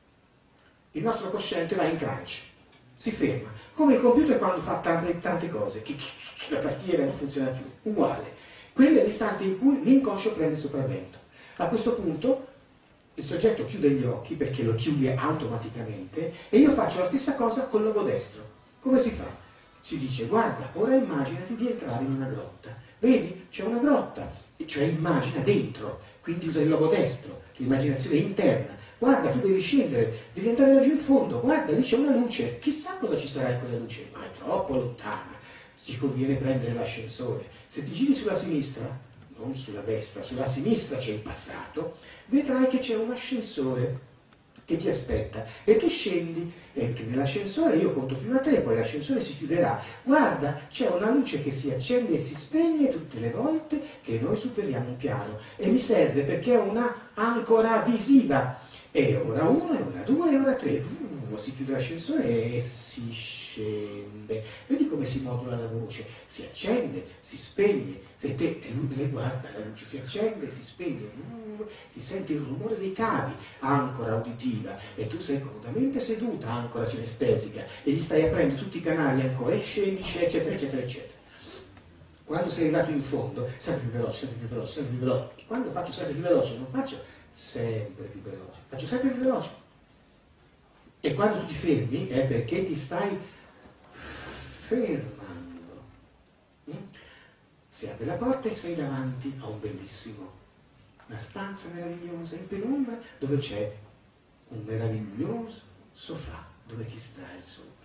il nostro cosciente va in crunch. Si ferma, come il computer quando fa tante, tante cose, che la tastiera non funziona più, uguale. Quello è l'istante in cui l'inconscio prende il sopravvento. A questo punto il soggetto chiude gli occhi, perché lo chiude automaticamente, e io faccio la stessa cosa col lobo destro. Come si fa? Si dice, guarda, ora immaginati di entrare in una grotta. Vedi? C'è una grotta, cioè immagina dentro, quindi usa il lobo destro, l'immaginazione interna. Guarda, tu devi scendere, devi andare laggiù in fondo, guarda, lì c'è una luce, chissà cosa ci sarà in quella luce, ma è troppo lontana, ci conviene prendere l'ascensore. Se ti giri sulla sinistra, non sulla destra, sulla sinistra c'è il passato, vedrai che c'è un ascensore che ti aspetta e tu scendi, entri nell'ascensore, io conto fino a tre, poi l'ascensore si chiuderà. Guarda, c'è una luce che si accende e si spegne tutte le volte che noi superiamo un piano e mi serve perché è una ancora visiva. E ora uno, e ora due, e ora tre. Uh, si chiude l'ascensore e si scende. Vedi come si modula la voce? Si accende, si spegne. E te, e lui, e guarda, la luce si accende, si spegne. Uh, si sente il rumore dei cavi, ancora uditiva. E tu sei comodamente seduta, ancora cinestesica. E gli stai aprendo tutti i canali ancora, e scendi, eccetera, eccetera, eccetera. Quando sei arrivato in fondo, sempre più veloce, sempre più veloce, sempre più veloce. Quando faccio sempre più veloce, non faccio sempre più veloce, faccio sempre più veloce. E quando tu ti fermi è perché ti stai fermando. Si apre la porta e sei davanti a un bellissimo, una stanza meravigliosa in penombra dove c'è un meraviglioso sofà dove ti stai sopra.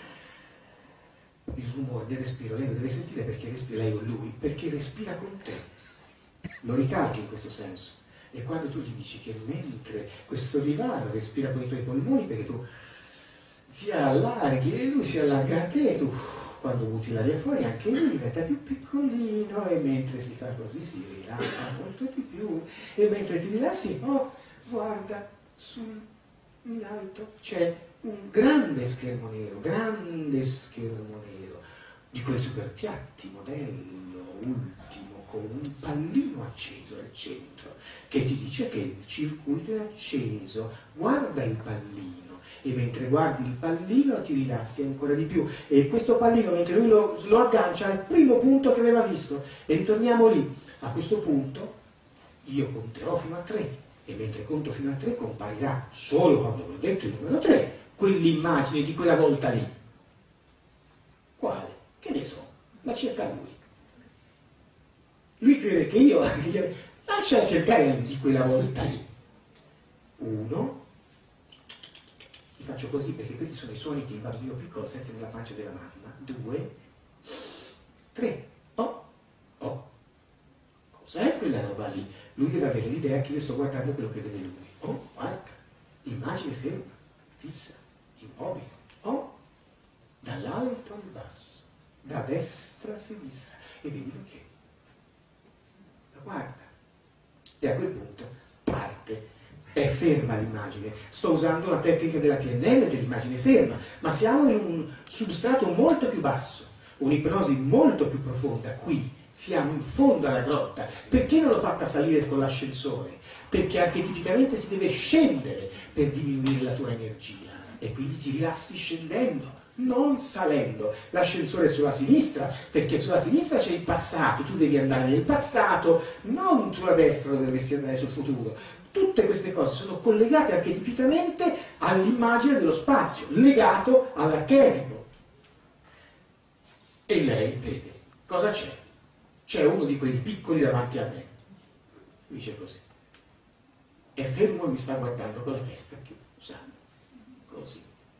Il rumore del respiro lei lo deve sentire perché respira, lei o lui, perché respira con te, lo ricalchi in questo senso. E quando tu gli dici che mentre questo rivaro respira con i tuoi polmoni, perché tu ti allarghi e lui si allarga a te, e tu quando butti l'aria fuori anche lui diventa più piccolino e mentre si fa così si rilassa molto di più e mentre ti rilassi, oh guarda, sul in alto c'è un grande schermo nero, grande schermo nero, di quei super piatti, modello, ultimo, con un pallino acceso al centro che ti dice che il circuito è acceso. Guarda il pallino e mentre guardi il pallino ti rilassi ancora di più, e questo pallino mentre lui lo, lo aggancia al primo punto che aveva visto, e ritorniamo lì. A questo punto io conterò fino a tre e mentre conto fino a tre comparirà solo quando avrò detto il numero tre quell'immagine di quella volta lì. Quale? Che ne so, la cerca lui. Lui crede che io lascia cercare di quella volta lì. Uno, vi faccio così perché questi sono i suoni che il bambino piccolo sente nella pancia della mamma. Due, tre, oh, oh, cos'è quella roba lì? Lui deve avere l'idea che io sto guardando quello che vede lui. Oh, guarda, immagine ferma, fissa, immobile. Oh, dall'alto al basso, da destra a sinistra, e vedi che la guarda. E a quel punto parte, è ferma l'immagine. Sto usando la tecnica della P N L dell'immagine ferma, ma siamo in un substrato molto più basso, un'ipnosi molto più profonda. Qui siamo in fondo alla grotta. Perché non l'ho fatta salire con l'ascensore? Perché archetipicamente si deve scendere per diminuire la tua energia, e quindi ti rilassi scendendo, non salendo. L'ascensore è sulla sinistra, perché sulla sinistra c'è il passato, tu devi andare nel passato, non sulla destra dove dovresti andare sul futuro. Tutte queste cose sono collegate archetipicamente all'immagine dello spazio, legato all'archetipo. E lei vede, cosa c'è? C'è uno di quelli piccoli davanti a me. Dice così. È fermo e mi sta guardando con la testa chiusa. Così.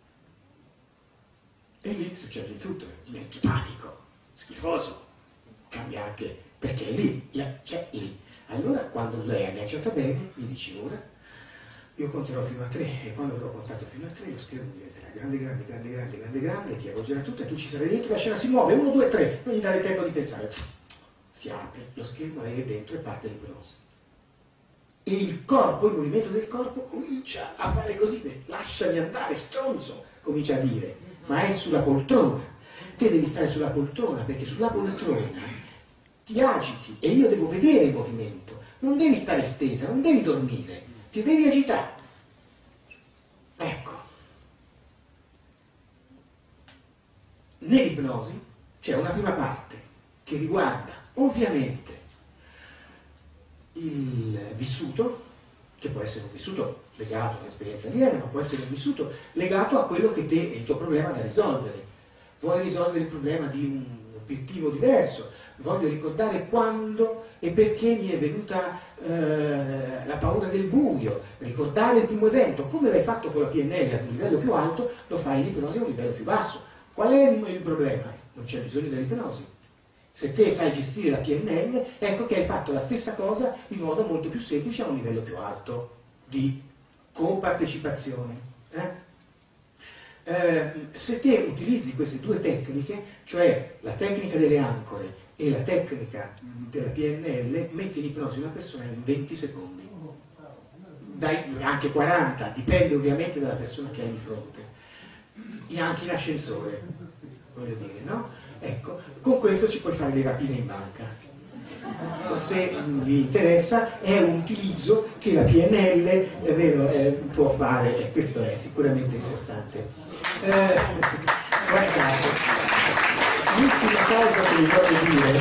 E lì succede di tutto, è antipatico, schifoso, cambia anche, perché è lì, c'è lì. Allora quando lei è agganciata bene, gli dici ora, io conterò fino a tre, e quando avrò contato fino a tre lo schermo diventerà grande, grande, grande, grande, grande, grande, ti avvolgerà tutto e tu ci sarai dentro, la scena si muove, uno, due, tre, non gli dare il tempo di pensare. Si apre lo schermo, lei è dentro e parte l'ipnosi. E il corpo, il movimento del corpo comincia a fare così, lasciami andare, stronzo, comincia a dire, ma è sulla poltrona. Te devi stare sulla poltrona, perché sulla poltrona ti agiti e io devo vedere il movimento. Non devi stare stesa, non devi dormire, ti devi agitare. Ecco. Nell'ipnosi c'è una prima parte che riguarda ovviamente il vissuto, che può essere un vissuto legato all'esperienza aliena, ma può essere un vissuto legato a quello che te è il tuo problema da risolvere. Vuoi risolvere il problema di un obiettivo diverso, voglio ricordare quando e perché mi è venuta eh, la paura del buio, ricordare il primo evento. Come l'hai fatto con la P N L ad un livello più alto, lo fai in ipnosi a un livello più basso. Qual è il problema? Non c'è bisogno dell'ipnosi. Se te sai gestire la P N L, ecco che hai fatto la stessa cosa in modo molto più semplice a un livello più alto di compartecipazione. Eh? Eh, se te utilizzi queste due tecniche, cioè la tecnica delle ancore e la tecnica della P N L, metti in ipnosi una persona in venti secondi, dai, anche quaranta, dipende ovviamente dalla persona che hai di fronte, e anche in ascensore, voglio dire, no? Ecco, con questo ci puoi fare le rapine in banca. Se vi interessa, è un utilizzo che la P N L è vero, eh, può fare, e questo è sicuramente importante. Eh, guardate, l'ultima cosa che vi voglio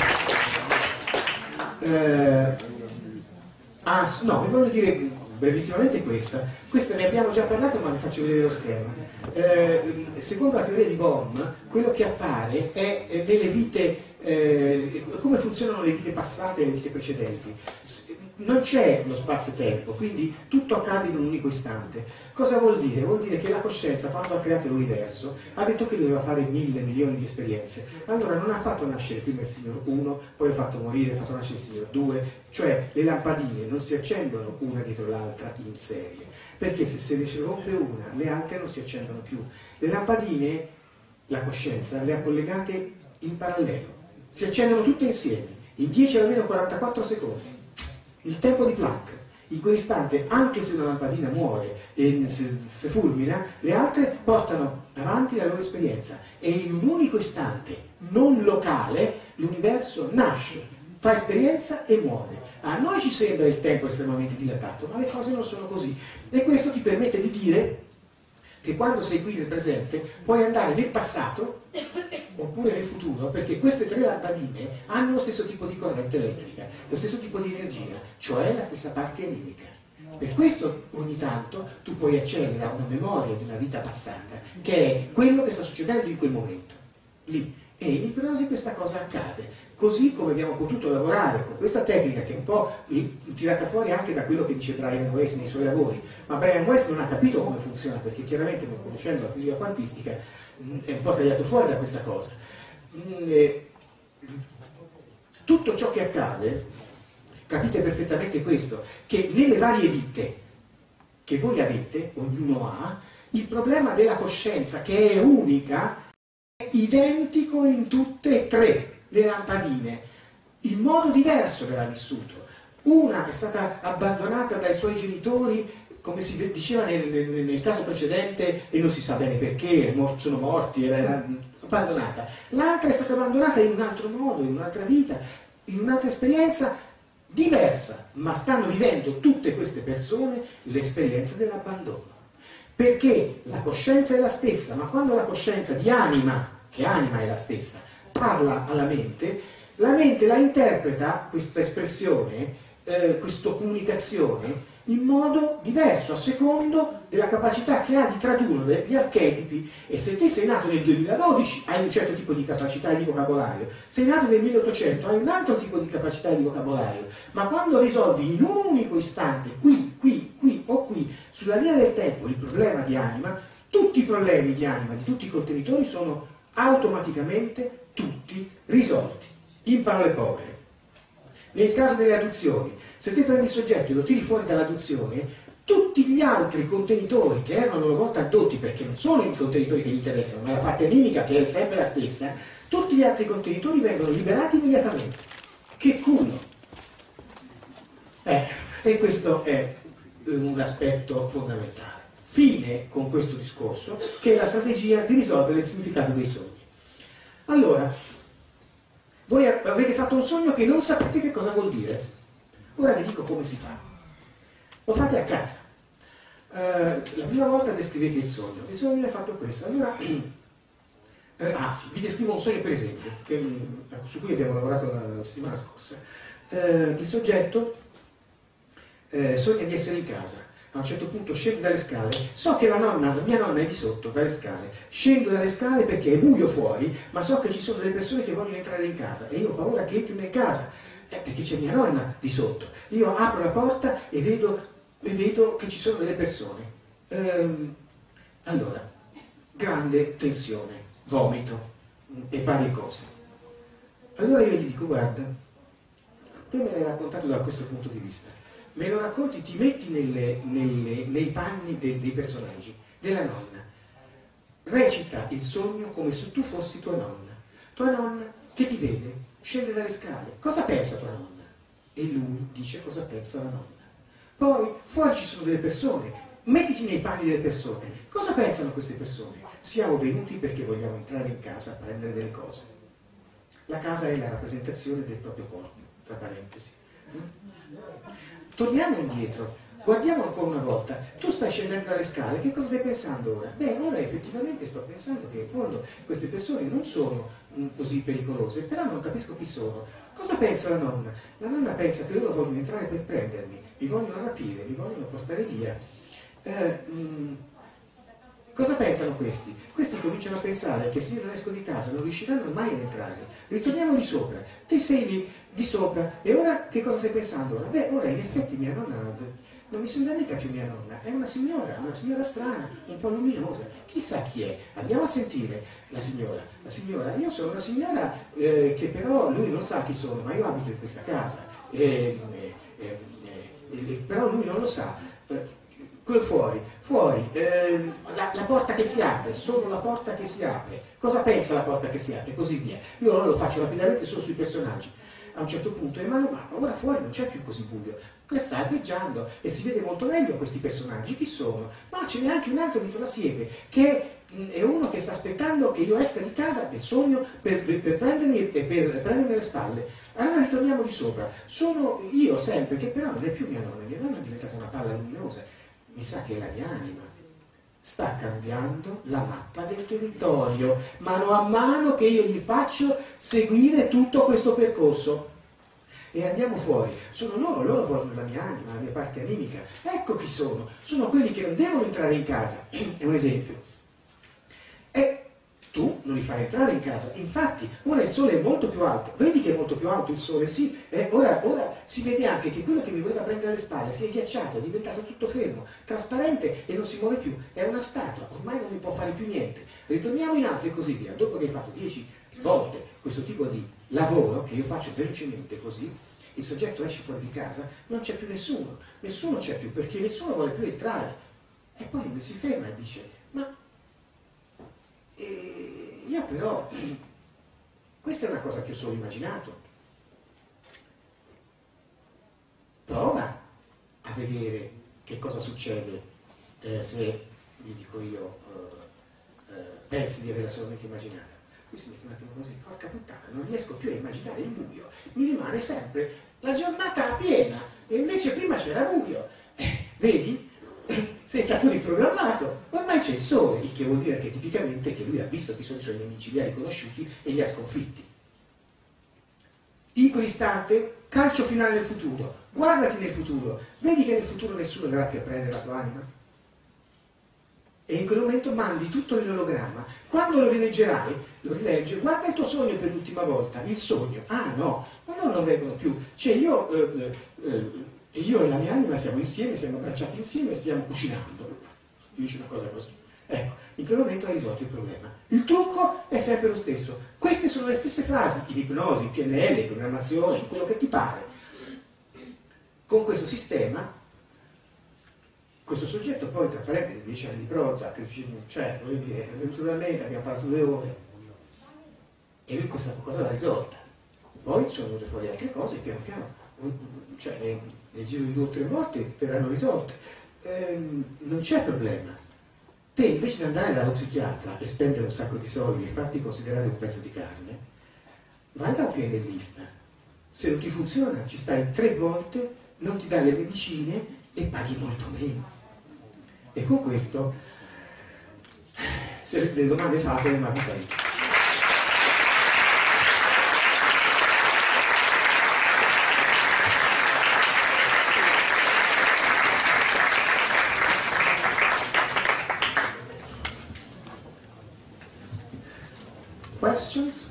dire, eh, ah, no, vi voglio dire brevissimamente questa. Questa ne abbiamo già parlato, ma vi faccio vedere lo schermo. Eh, secondo la teoria di Bohm, quello che appare è nelle vite, eh, come funzionano le vite passate e le vite precedenti. Non c'è lo spazio-tempo, quindi tutto accade in un unico istante. Cosa vuol dire? Vuol dire che la coscienza, quando ha creato l'universo, ha detto che doveva fare mille milioni di esperienze. Allora non ha fatto nascere prima il signor uno, poi ha fatto morire, ha fatto nascere il signor due, cioè le lampadine non si accendono una dietro l'altra in serie. Perché se se ne rompe una, le altre non si accendono più. Le lampadine, la coscienza, le ha collegate in parallelo. Si accendono tutte insieme, in dieci alla meno quarantaquattro secondi. Il tempo di Planck. In quell'istante, anche se una lampadina muore e se, se fulmina, le altre portano avanti la loro esperienza. E in un unico istante, non locale, l'universo nasce. fa esperienza e muore. A noi ci sembra il tempo estremamente dilatato, ma le cose non sono così. E questo ti permette di dire che quando sei qui nel presente puoi andare nel passato oppure nel futuro, perché queste tre lampadine hanno lo stesso tipo di corrente elettrica, lo stesso tipo di energia, cioè la stessa parte animica. Per questo ogni tanto tu puoi accedere a una memoria di una vita passata, che è quello che sta succedendo in quel momento, lì. E in ipnosi questa cosa accade, così come abbiamo potuto lavorare con questa tecnica che è un po' tirata fuori anche da quello che dice Brian Weiss nei suoi lavori, ma Brian Weiss non ha capito come funziona, perché chiaramente non conoscendo la fisica quantistica è un po' tagliato fuori da questa cosa. Tutto ciò che accade, capite perfettamente questo, che nelle varie vite che voi avete, ognuno ha, il problema della coscienza, che è unica, è identico in tutte e tre le lampadine. In modo diverso verrà vissuto. Una è stata abbandonata dai suoi genitori, come si diceva nel, nel, nel caso precedente, e non si sa bene perché, sono morti, era abbandonata. L'altra è stata abbandonata in un altro modo, in un'altra vita, in un'altra esperienza diversa, ma stanno vivendo tutte queste persone l'esperienza dell'abbandono. Perché la coscienza è la stessa, ma quando la coscienza di anima, che anima è la stessa, parla alla mente, la mente la interpreta, questa espressione, eh, questa comunicazione, in modo diverso, a secondo della capacità che ha di tradurre gli archetipi. E se te sei nato nel duemiladodici hai un certo tipo di capacità di vocabolario, sei nato nel milleottocento hai un altro tipo di capacità di vocabolario, ma quando risolvi in un unico istante, qui, qui, qui o qui, sulla linea del tempo, il problema di anima, tutti i problemi di anima di tutti i contenitori sono automaticamente tutti risolti. In parole povere, nel caso delle adduzioni, se te prendi il soggetto e lo tiri fuori dall'adduzione, tutti gli altri contenitori che erano a loro volta addotti, perché non sono i contenitori che gli interessano, ma la parte animica che è sempre la stessa, tutti gli altri contenitori vengono liberati immediatamente. Che culo! Eh, e questo è un aspetto fondamentale. Fine con questo discorso, che è la strategia di risolvere il significato dei sogni. Allora, voi avete fatto un sogno che non sapete che cosa vuol dire. Ora vi dico come si fa. Lo fate a casa. Uh, la prima volta descrivete il sogno. Il sogno è fatto questo. Allora, eh, ah sì, vi descrivo un sogno per esempio, che, su cui abbiamo lavorato la, la settimana scorsa. Uh, il soggetto uh, sogna di essere in casa. A un certo punto scende dalle scale, so che la nonna, la mia nonna è di sotto, dalle scale, scendo dalle scale perché è buio fuori, ma so che ci sono delle persone che vogliono entrare in casa e io ho paura che entrino in casa, eh, perché c'è mia nonna di sotto. Io apro la porta e vedo, e vedo che ci sono delle persone. Ehm, allora, grande tensione, vomito e varie cose. Allora io gli dico, guarda, te me l'hai raccontato da questo punto di vista. Me lo racconti, ti metti nelle, nelle, nei panni de, dei personaggi, della nonna. Recita il sogno come se tu fossi tua nonna. Tua nonna che ti vede, scende dalle scale. Cosa pensa tua nonna? E lui dice cosa pensa la nonna. Poi fuori ci sono delle persone, mettiti nei panni delle persone. Cosa pensano queste persone? Siamo venuti perché vogliamo entrare in casa a prendere delle cose. La casa è la rappresentazione del proprio corpo, tra parentesi. Torniamo indietro, guardiamo ancora una volta. Tu stai scendendo dalle scale, che cosa stai pensando ora? Beh, ora effettivamente sto pensando che in fondo queste persone non sono mh, così pericolose, però non capisco chi sono. Cosa pensa la nonna? La nonna pensa che loro vogliono entrare per prendermi, mi vogliono rapire, mi vogliono portare via. Eh, mh, cosa pensano questi? Questi cominciano a pensare che se io non esco di casa non riusciranno mai ad entrare. Ritorniamo di sopra, te sei lì di sopra, e ora che cosa stai pensando ora? Beh, ora in effetti mia nonna non mi sembra mica più mia nonna, è una signora, una signora strana, un po' luminosa, chissà chi è, andiamo a sentire la signora. La signora, io sono una signora eh, che però lui non sa chi sono, ma io abito in questa casa, eh, eh, eh, eh, però lui non lo sa. Eh, quello fuori, fuori, eh, la, la porta che si apre, solo la porta che si apre, cosa pensa la porta che si apre, e così via. Io ora lo faccio rapidamente solo sui personaggi. A un certo punto è mano mano, ora fuori non c'è più così buio, sta albeggiando e si vede molto meglio questi personaggi, chi sono? Ma ce n'è anche un altro dietro la siepe, che è uno che sta aspettando che io esca di casa per sogno, per, per prendermi e per prendermi le spalle. Allora ritorniamo di sopra. Sono io sempre, che però non è più mia nonna, mia nonna è diventata una palla luminosa, mi sa che è la mia anima. Sta cambiando la mappa del territorio, mano a mano che io gli faccio seguire tutto questo percorso. E andiamo fuori, sono loro, loro vogliono la mia anima, la mia parte animica. Ecco chi sono, sono quelli che non devono entrare in casa. È un esempio. E tu non li fai entrare in casa, infatti ora il sole è molto più alto, vedi che è molto più alto il sole, sì, e ora, ora si vede anche che quello che mi voleva prendere le spalle si è ghiacciato, è diventato tutto fermo, trasparente e non si muove più, è una statua, ormai non mi può fare più niente. Ritorniamo in alto e così via. Dopo che hai fatto dieci volte questo tipo di lavoro, che io faccio velocemente così, il soggetto esce fuori di casa, non c'è più nessuno, nessuno c'è più, perché nessuno vuole più entrare. E poi lui si ferma e dice, ma E io però, questa è una cosa che ho solo immaginato. Prova a vedere che cosa succede eh, se, gli dico io, eh, eh, pensi di averla solamente immaginata. Qui si mette un attimo così, porca puttana, non riesco più a immaginare il buio, mi rimane sempre la giornata piena, e invece prima c'era buio. Eh, vedi? Sei stato riprogrammato, ormai c'è il sole, il che vuol dire che tipicamente che lui ha visto chi sono i suoi nemici, li ha riconosciuti e li ha sconfitti. In quell'istante, calcio finale del futuro, guardati nel futuro, vedi che nel futuro nessuno verrà più a prendere la tua anima? E in quel momento mandi tutto nell'ologramma, quando lo rileggerai, lo rilegge, guarda il tuo sogno per l'ultima volta, il sogno, ah no, ma no, non vengono più, cioè io... Eh, eh, E io e la mia anima siamo insieme, siamo abbracciati insieme e stiamo cucinando. Dice una cosa così. Ecco, in quel momento hai risolto il problema. Il trucco è sempre lo stesso. Queste sono le stesse frasi in ipnosi, in P N L, in programmazione, in quello che ti pare. Con questo sistema, questo soggetto poi, tra parentesi, dice anni di Prozac, cioè, voglio dire, è venuto da me, abbiamo parlato due ore, e lui questa cosa l'ha risolta. Poi sono venute fuori altre cose, piano piano, cioè, nel giro di due o tre volte verranno risolte. Ehm, non c'è problema. Te invece di andare dallo psichiatra e spendere un sacco di soldi e farti considerare un pezzo di carne, vai da un PNLista. Se non ti funziona, ci stai tre volte, non ti dai le medicine e paghi molto meno. E con questo, se avete delle domande fatele, ma vi saluto. Questions?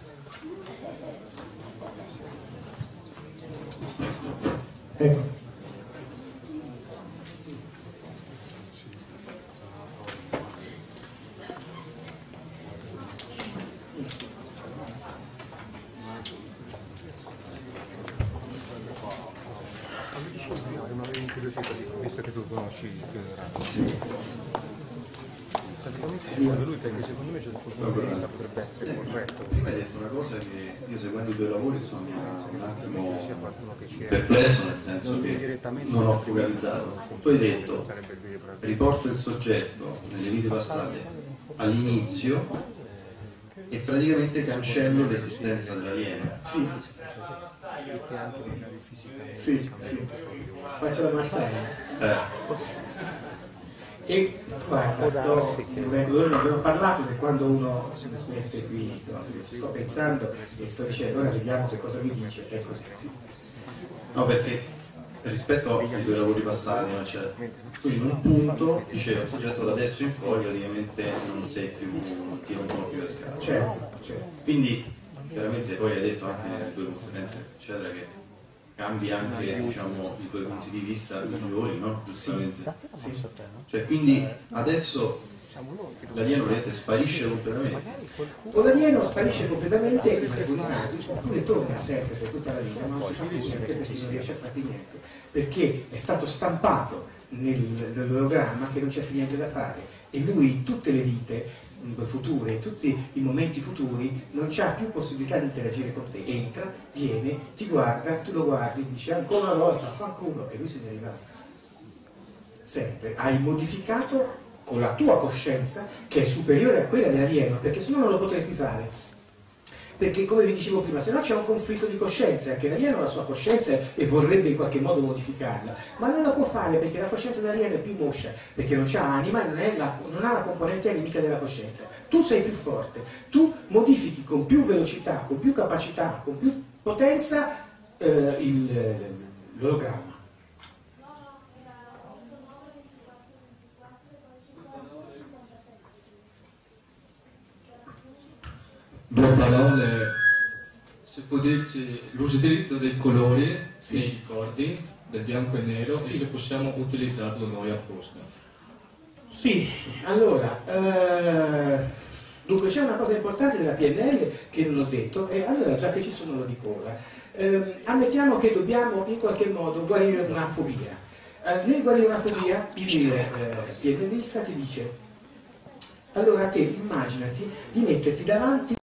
Ecco. Visto che tu conosci secondo lui, perché secondo me c'è un punto di vista potrebbe essere corretto. Prima hai detto una cosa che io seguendo i tuoi lavori sono un attimo perplesso, nel senso che non ho focalizzato. Tu hai detto riporto il soggetto nelle vite passate all'inizio e praticamente cancello l'esistenza dell'alieno. Sì. Sì, sì. Faccio la massaggia. Eh. E guarda, sto, noi abbiamo parlato di quando uno si mette qui, no, sto pensando e sto dicendo, ora vediamo che cosa mi dice, che è così. Sì. No, perché rispetto ai due lavori passati, no, cioè, tu in un punto diceva il soggetto da adesso in poi praticamente non sei più, ti rompono più le scale. Certo, certo. Quindi chiaramente poi hai detto anche nelle tue conferenze, eccetera, che cambi anche diciamo, i tuoi punti di vista migliori, no? Giustamente. Sì. Cioè, quindi adesso l'alieno sparisce completamente. O l'alieno sparisce completamente e in alcuni casi oppure torna sempre per tutta la vita, ma non si fa più niente perché non riesce a farti niente, perché è stato stampato nel, nell'ologramma che non c'è più niente da fare e lui in tutte le vite future, in tutti i momenti futuri non c'ha più possibilità di interagire con te, entra, viene, ti guarda, tu lo guardi, dici ancora una volta, fanculo, e lui se ne arriva sempre. Hai modificato con la tua coscienza, che è superiore a quella dell'alieno, perché se no non lo potresti fare. Perché, come vi dicevo prima, se no c'è un conflitto di coscienza, anche l'alieno ha la sua coscienza e vorrebbe in qualche modo modificarla, ma non la può fare perché la coscienza dell'alieno è più moscia, perché non c'ha anima e non, è la, non ha la componente animica della coscienza. Tu sei più forte, tu modifichi con più velocità, con più capacità, con più potenza eh, l'ologramma. Due parole, se può dirsi l'utilizzo dei colori sì. nei ricordi, del bianco e nero, sì. E se possiamo utilizzarlo noi apposta. Sì, allora, eh, dunque c'è una cosa importante della P N L che non ho detto, e allora già che ci sono lo dico ora. Eh, ammettiamo che dobbiamo in qualche modo guarire una fobia. Eh, nel guarire una fobia, il eh, P N L ti dice, allora te immaginati di metterti davanti